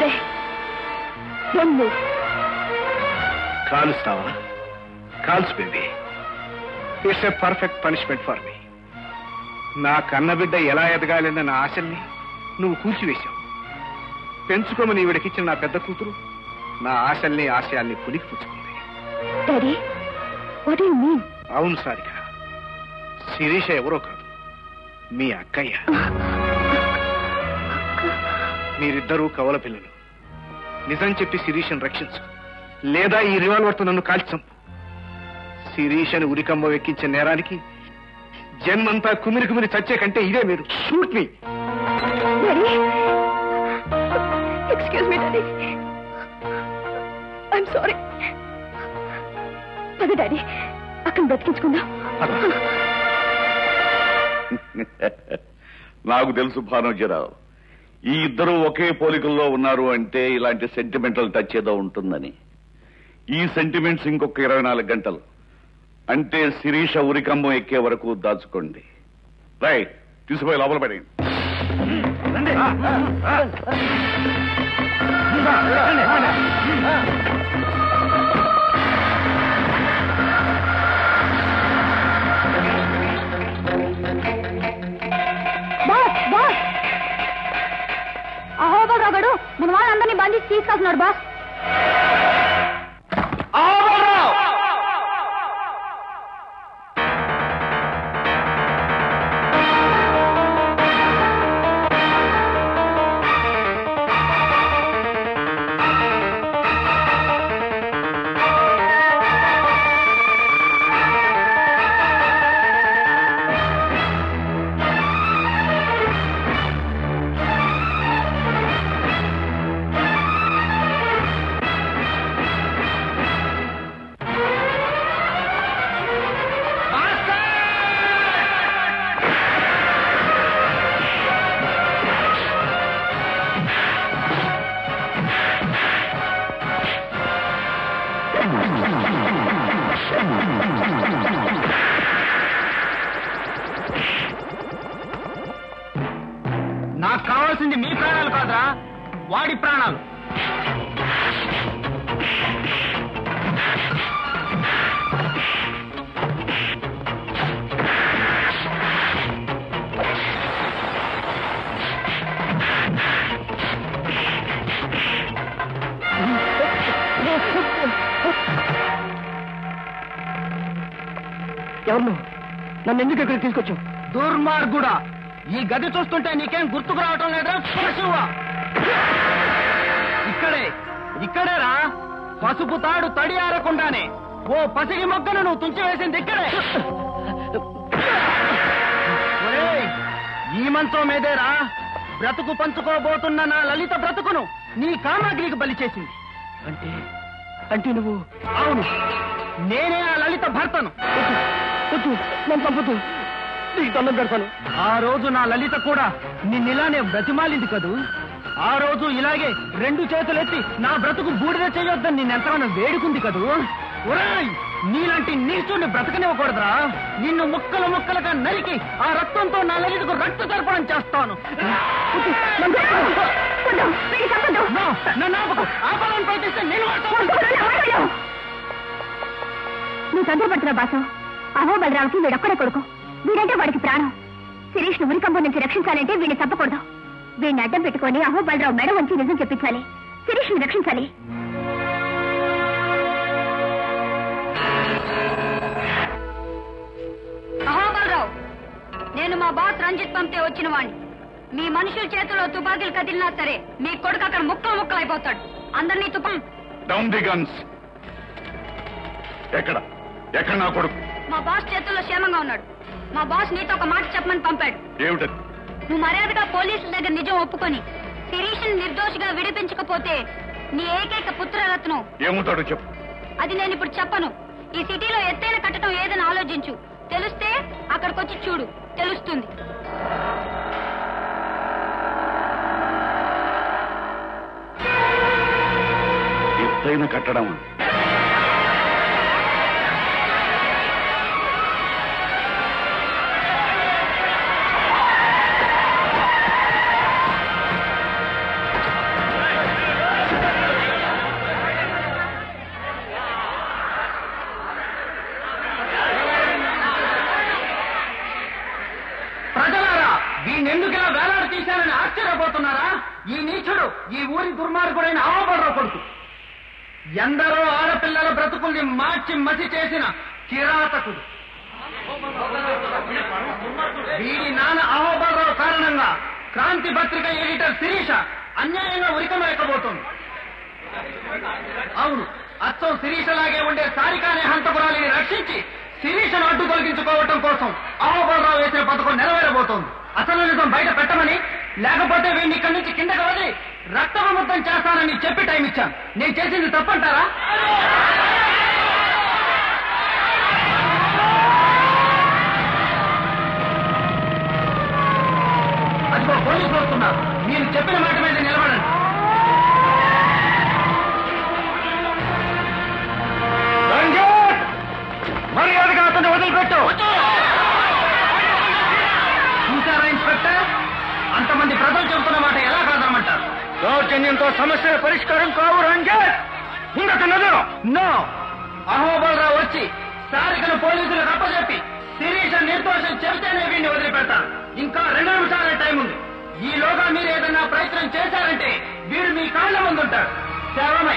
కాలుస్తావా? కాల్స్ baby. It's a perfect punishment for me. నా కన్నబిడ్డ ఎలా ఎదగాలన్న నా ఆశల్ని నువ్వు కూల్చివేశావు. పెంచుకోమని ఈవిడకిచ్చిన నా పెద్ద కూతురు నా ఆశల్ని ఆశయాల్ని పులికి పుచ్చుకుంది. అవును సారిక, శిరీష ఎవరో కాదు, మీ అక్కయ్య. మీరిద్దరూ కవల పిల్లలు. నిజం చెప్పి శిరీషను రక్షించు, లేదా ఈ రివాల్వర్తో నన్ను కాల్చి చంపు. శిరీషను ఉరికమ్మ వెక్కించిన నేరానికి జన్మంతా కుమిరి కుమిరి చచ్చే కంటే ఇదే మీరు. Shoot me. Excuse me daddy, I'm sorry. పద డాడీ, అక్కడ బ్రతికించుకుందాం. నాకు తెలుసు భానుజీరావు, ఈ ఇద్దరు ఒకే పోలికల్లో ఉన్నారు అంటే ఇలాంటి సెంటిమెంటల్ టచ్ ఏదో ఉంటుందని. ఈ సెంటిమెంట్స్ ఇంకొక 24 గంటలు అంటే శిరీష ఉరికంబం ఎక్కే వరకు దాచుకోండి. రైట్, తీసుకుపోయి లోపల పడేయండి. అహోబలరావుగాడు మన వాళ్ళందరినీ బంధించి తీసుకొస్తున్నాడు బాస్. నాకు కావాల్సింది మీ ప్రాణాలు కాదురా, వాడి ప్రాణాలు. ఎవరు? నన్ను ఎందుకు ఇక్కడ తీసుకొచ్చావు? దుర్మార్గుడా, ఈ గది చూస్తుంటే నీకేం గుర్తుకు రావటం లేదా? ఇక్కడేరా పసుపు తాడు తడి ఆరకుండానే ఓ పసిగి మొగ్గను నువ్వు తుంచివేసింది ఇక్కడే. ఈ మంచం మీదేరా బ్రతుకు పంచుకోబోతున్న నా లలిత బ్రతుకును నీ కామాగ్నికి బలి చేసింది. అంటే నువ్వు? అవును, నేనే ఆ లలిత భర్తను. నన్ను చంపొద్దు, నీకు దండం పెడతాను. ఆ రోజు నా లలిత కూడా నిన్నిలానే బ్రతిమాలింది కదూ. ఆ రోజు ఇలాగే 2 చేతులెత్తి నా బ్రతుకు బూడిద చేయొద్దని నిన్నెంతగానో వేడుకుంది కదూ. ఒరేయ్, నీలాంటి నీచుని బ్రతకనివ్వకూడదురా. నిన్ను ముక్కలు ముక్కలుగా నరికి ఆ రక్తంతో నా లలితకు రక్త తర్పణం చేస్తాను. నన్ను ఆపకు. ఆపాలని ప్రయత్నిస్తే నేను నువ్వు తొందరపడుతున్నావు బాసు. అహో బలరావుకి వీడొక్కడే కొడుకు. వీడంటే వాడికి ప్రాణం. శిరీష్ ను ఉరికంబం నుంచి రక్షించాలంటే వీడిని తప్పకూడదు. వీడిని అడ్డం పెట్టుకుని అహో బలరావు మెడ వంచి నిజం చెప్పించాలి. శిరీష్ ని రక్షించాలి. అహో బలరావు, నేను మా బాస్ రంజిత్ పంపితే వచ్చిన వాణ్ణి. మీ మనుషుల చేతిలో తుపాకీలు కదిలినా సరే మీ కొడుకు అక్కడ ముక్కలైపోతాడు. అందరినీ డౌన్ ది గన్స్. ఎక్కడ ఎక్కడ నా కొడుకు? మా బాస్ చేతుల్లో క్షేమంగా ఉన్నాడు. మా బాస్ నీతో ఒక మాట చెప్పమని పంపాడు. ఏమిటది? నువ్వు మర్యాదగా పోలీసుల దగ్గర నిజం ఒప్పుకొని శిరీష్ నిర్దోషిగా విడిపించకపోతే నీ ఏకైక పుత్రరత్నం ఏముంటాడో చెప్పు. అది నేను ఇప్పుడు చెప్పను. ఈ సిటీలో ఎత్తైన కట్టడం ఏదని ఆలోచించు. తెలిస్తే అక్కడికొచ్చి చూడు, తెలుస్తుంది. ఎత్తైన కట్టడం వీణెందుకు వేలాడు తీశారని ఆశ్చర్యపోతున్నారా? ఈ నీచుడు ఈ ఊరి దుర్మార్గుడైన అవబడరావు కొడుకు. ఎందరో ఆడపిల్లల బ్రతుకుల్ని మార్చి మసి చేసిన కిరాతకుడు. వీడి నాన్న అహోబలరావు కారణంగా క్రాంతి పత్రిక ఎడిటర్ శిరీష అన్యాయంగా ఉరికమలేకపోతుంది. అవును, అచ్చం శిరీషలాగే ఉండే సారికానే హంతపురాలిని రక్షించి శిరీషను అడ్డు తొలగించుకోవటం కోసం అహోబలరావు వేసిన పథకం నెరవేరబోతోంది. అసలు నిజం బయట పెట్టమని, లేకపోతే వీడిని ఇక్కడి నుంచి కిందకి వదిలి రక్తముద్ధం చేస్తానని చెప్పి టైం ఇచ్చాను. నేను చేసింది తప్పంటారా? అదిగో పోలీసులు వస్తున్నారు. మీరు చెప్పిన మాట మీద నిలబడండి. మర్యాదగా అతన్ని వదిలిపెట్టు. చూసారా ఇన్స్పెక్టర్, అంతమంది ప్రజలు చెబుతున్న మాట ఎలా కాదనమంటారు? దౌర్జన్యంతో సమస్యల పరిష్కారం కావు రంజిత్. నో, అహోబలరావు వచ్చి సారికను పోలీసులకు అప్పచెప్పి శిరీష నిర్దోషం చెబితేనే వీడిని వదిలిపెడతారు. ఇంకా 2 నిమిషాలే టైం ఉంది. ఈలోగా మీరు ఏదన్నా ప్రయత్నం చేశారంటే వీడు మీ కాళ్ళ ముందుంటాడు. శవమై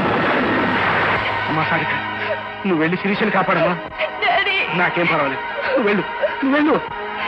నువ్వు వెళ్ళి శిరీషని కాపాడమ్మా. నాకేం పర్వాలేదు. వెళ్ళు వెళ్ళు.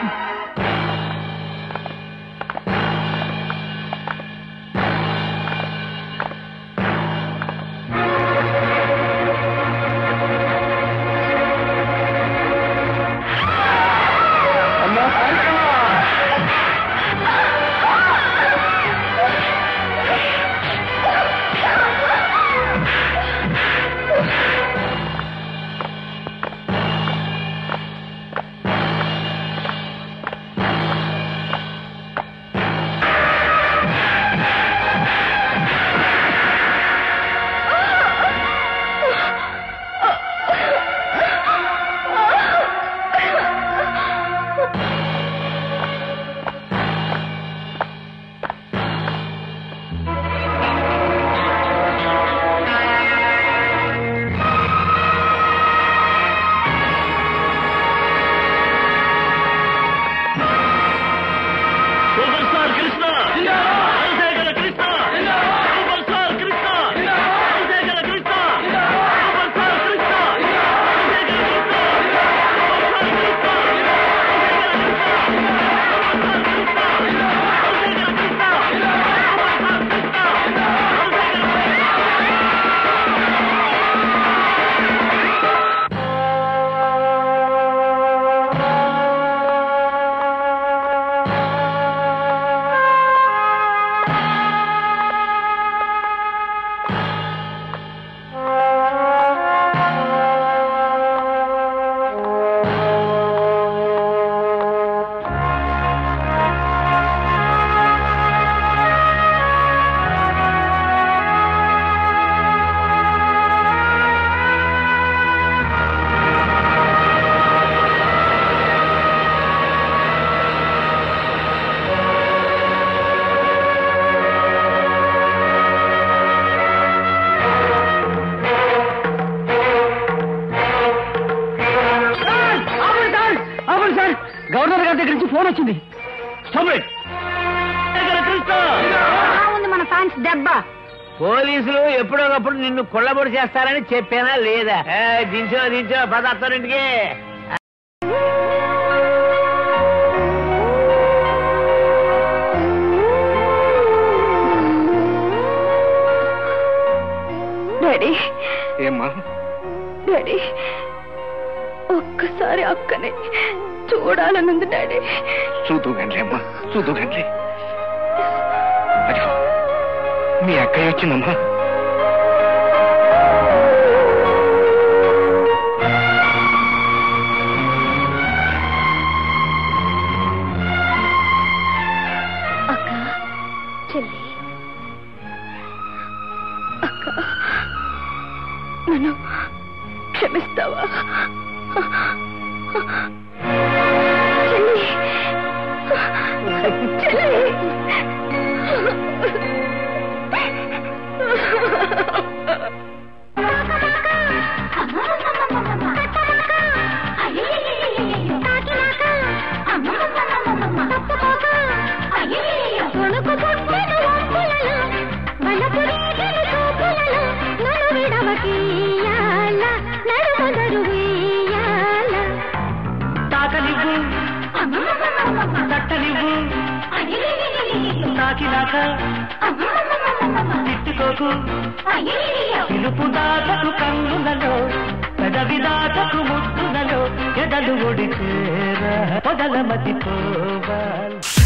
గవర్నర్ గారి దగ్గర నుంచి ఫోన్ వచ్చింది. ఉంది మన ఫ్యాన్స్ దెబ్బ. పోలీసులు ఎప్పుడోకప్పుడు నిన్ను కొల్లబొడి చేస్తారని చెప్పానా లేదా? దించో పదార్థారింటికి. డాడీ ఏమ్మా? డాడీ ఒక్కసారి అక్కని చూడాలనుంది డాడీ. చూదుగండి అమ్మా, చూదుగండి. అదిగో మీ అక్కయ్య వచ్చిందమ్మా. అక్క చెల్లి అక్క నన్ను క్షమిస్తావా? చెల్లి తాకనివ్వు తట్టనివ్వు తాకినాక తిట్టుకోకు పిలుపు దాటకు కన్నులలో పెదవి దాటకు ముద్దులలో ఎదలు ఒడిచేరా పొదల మతిపోవాలి.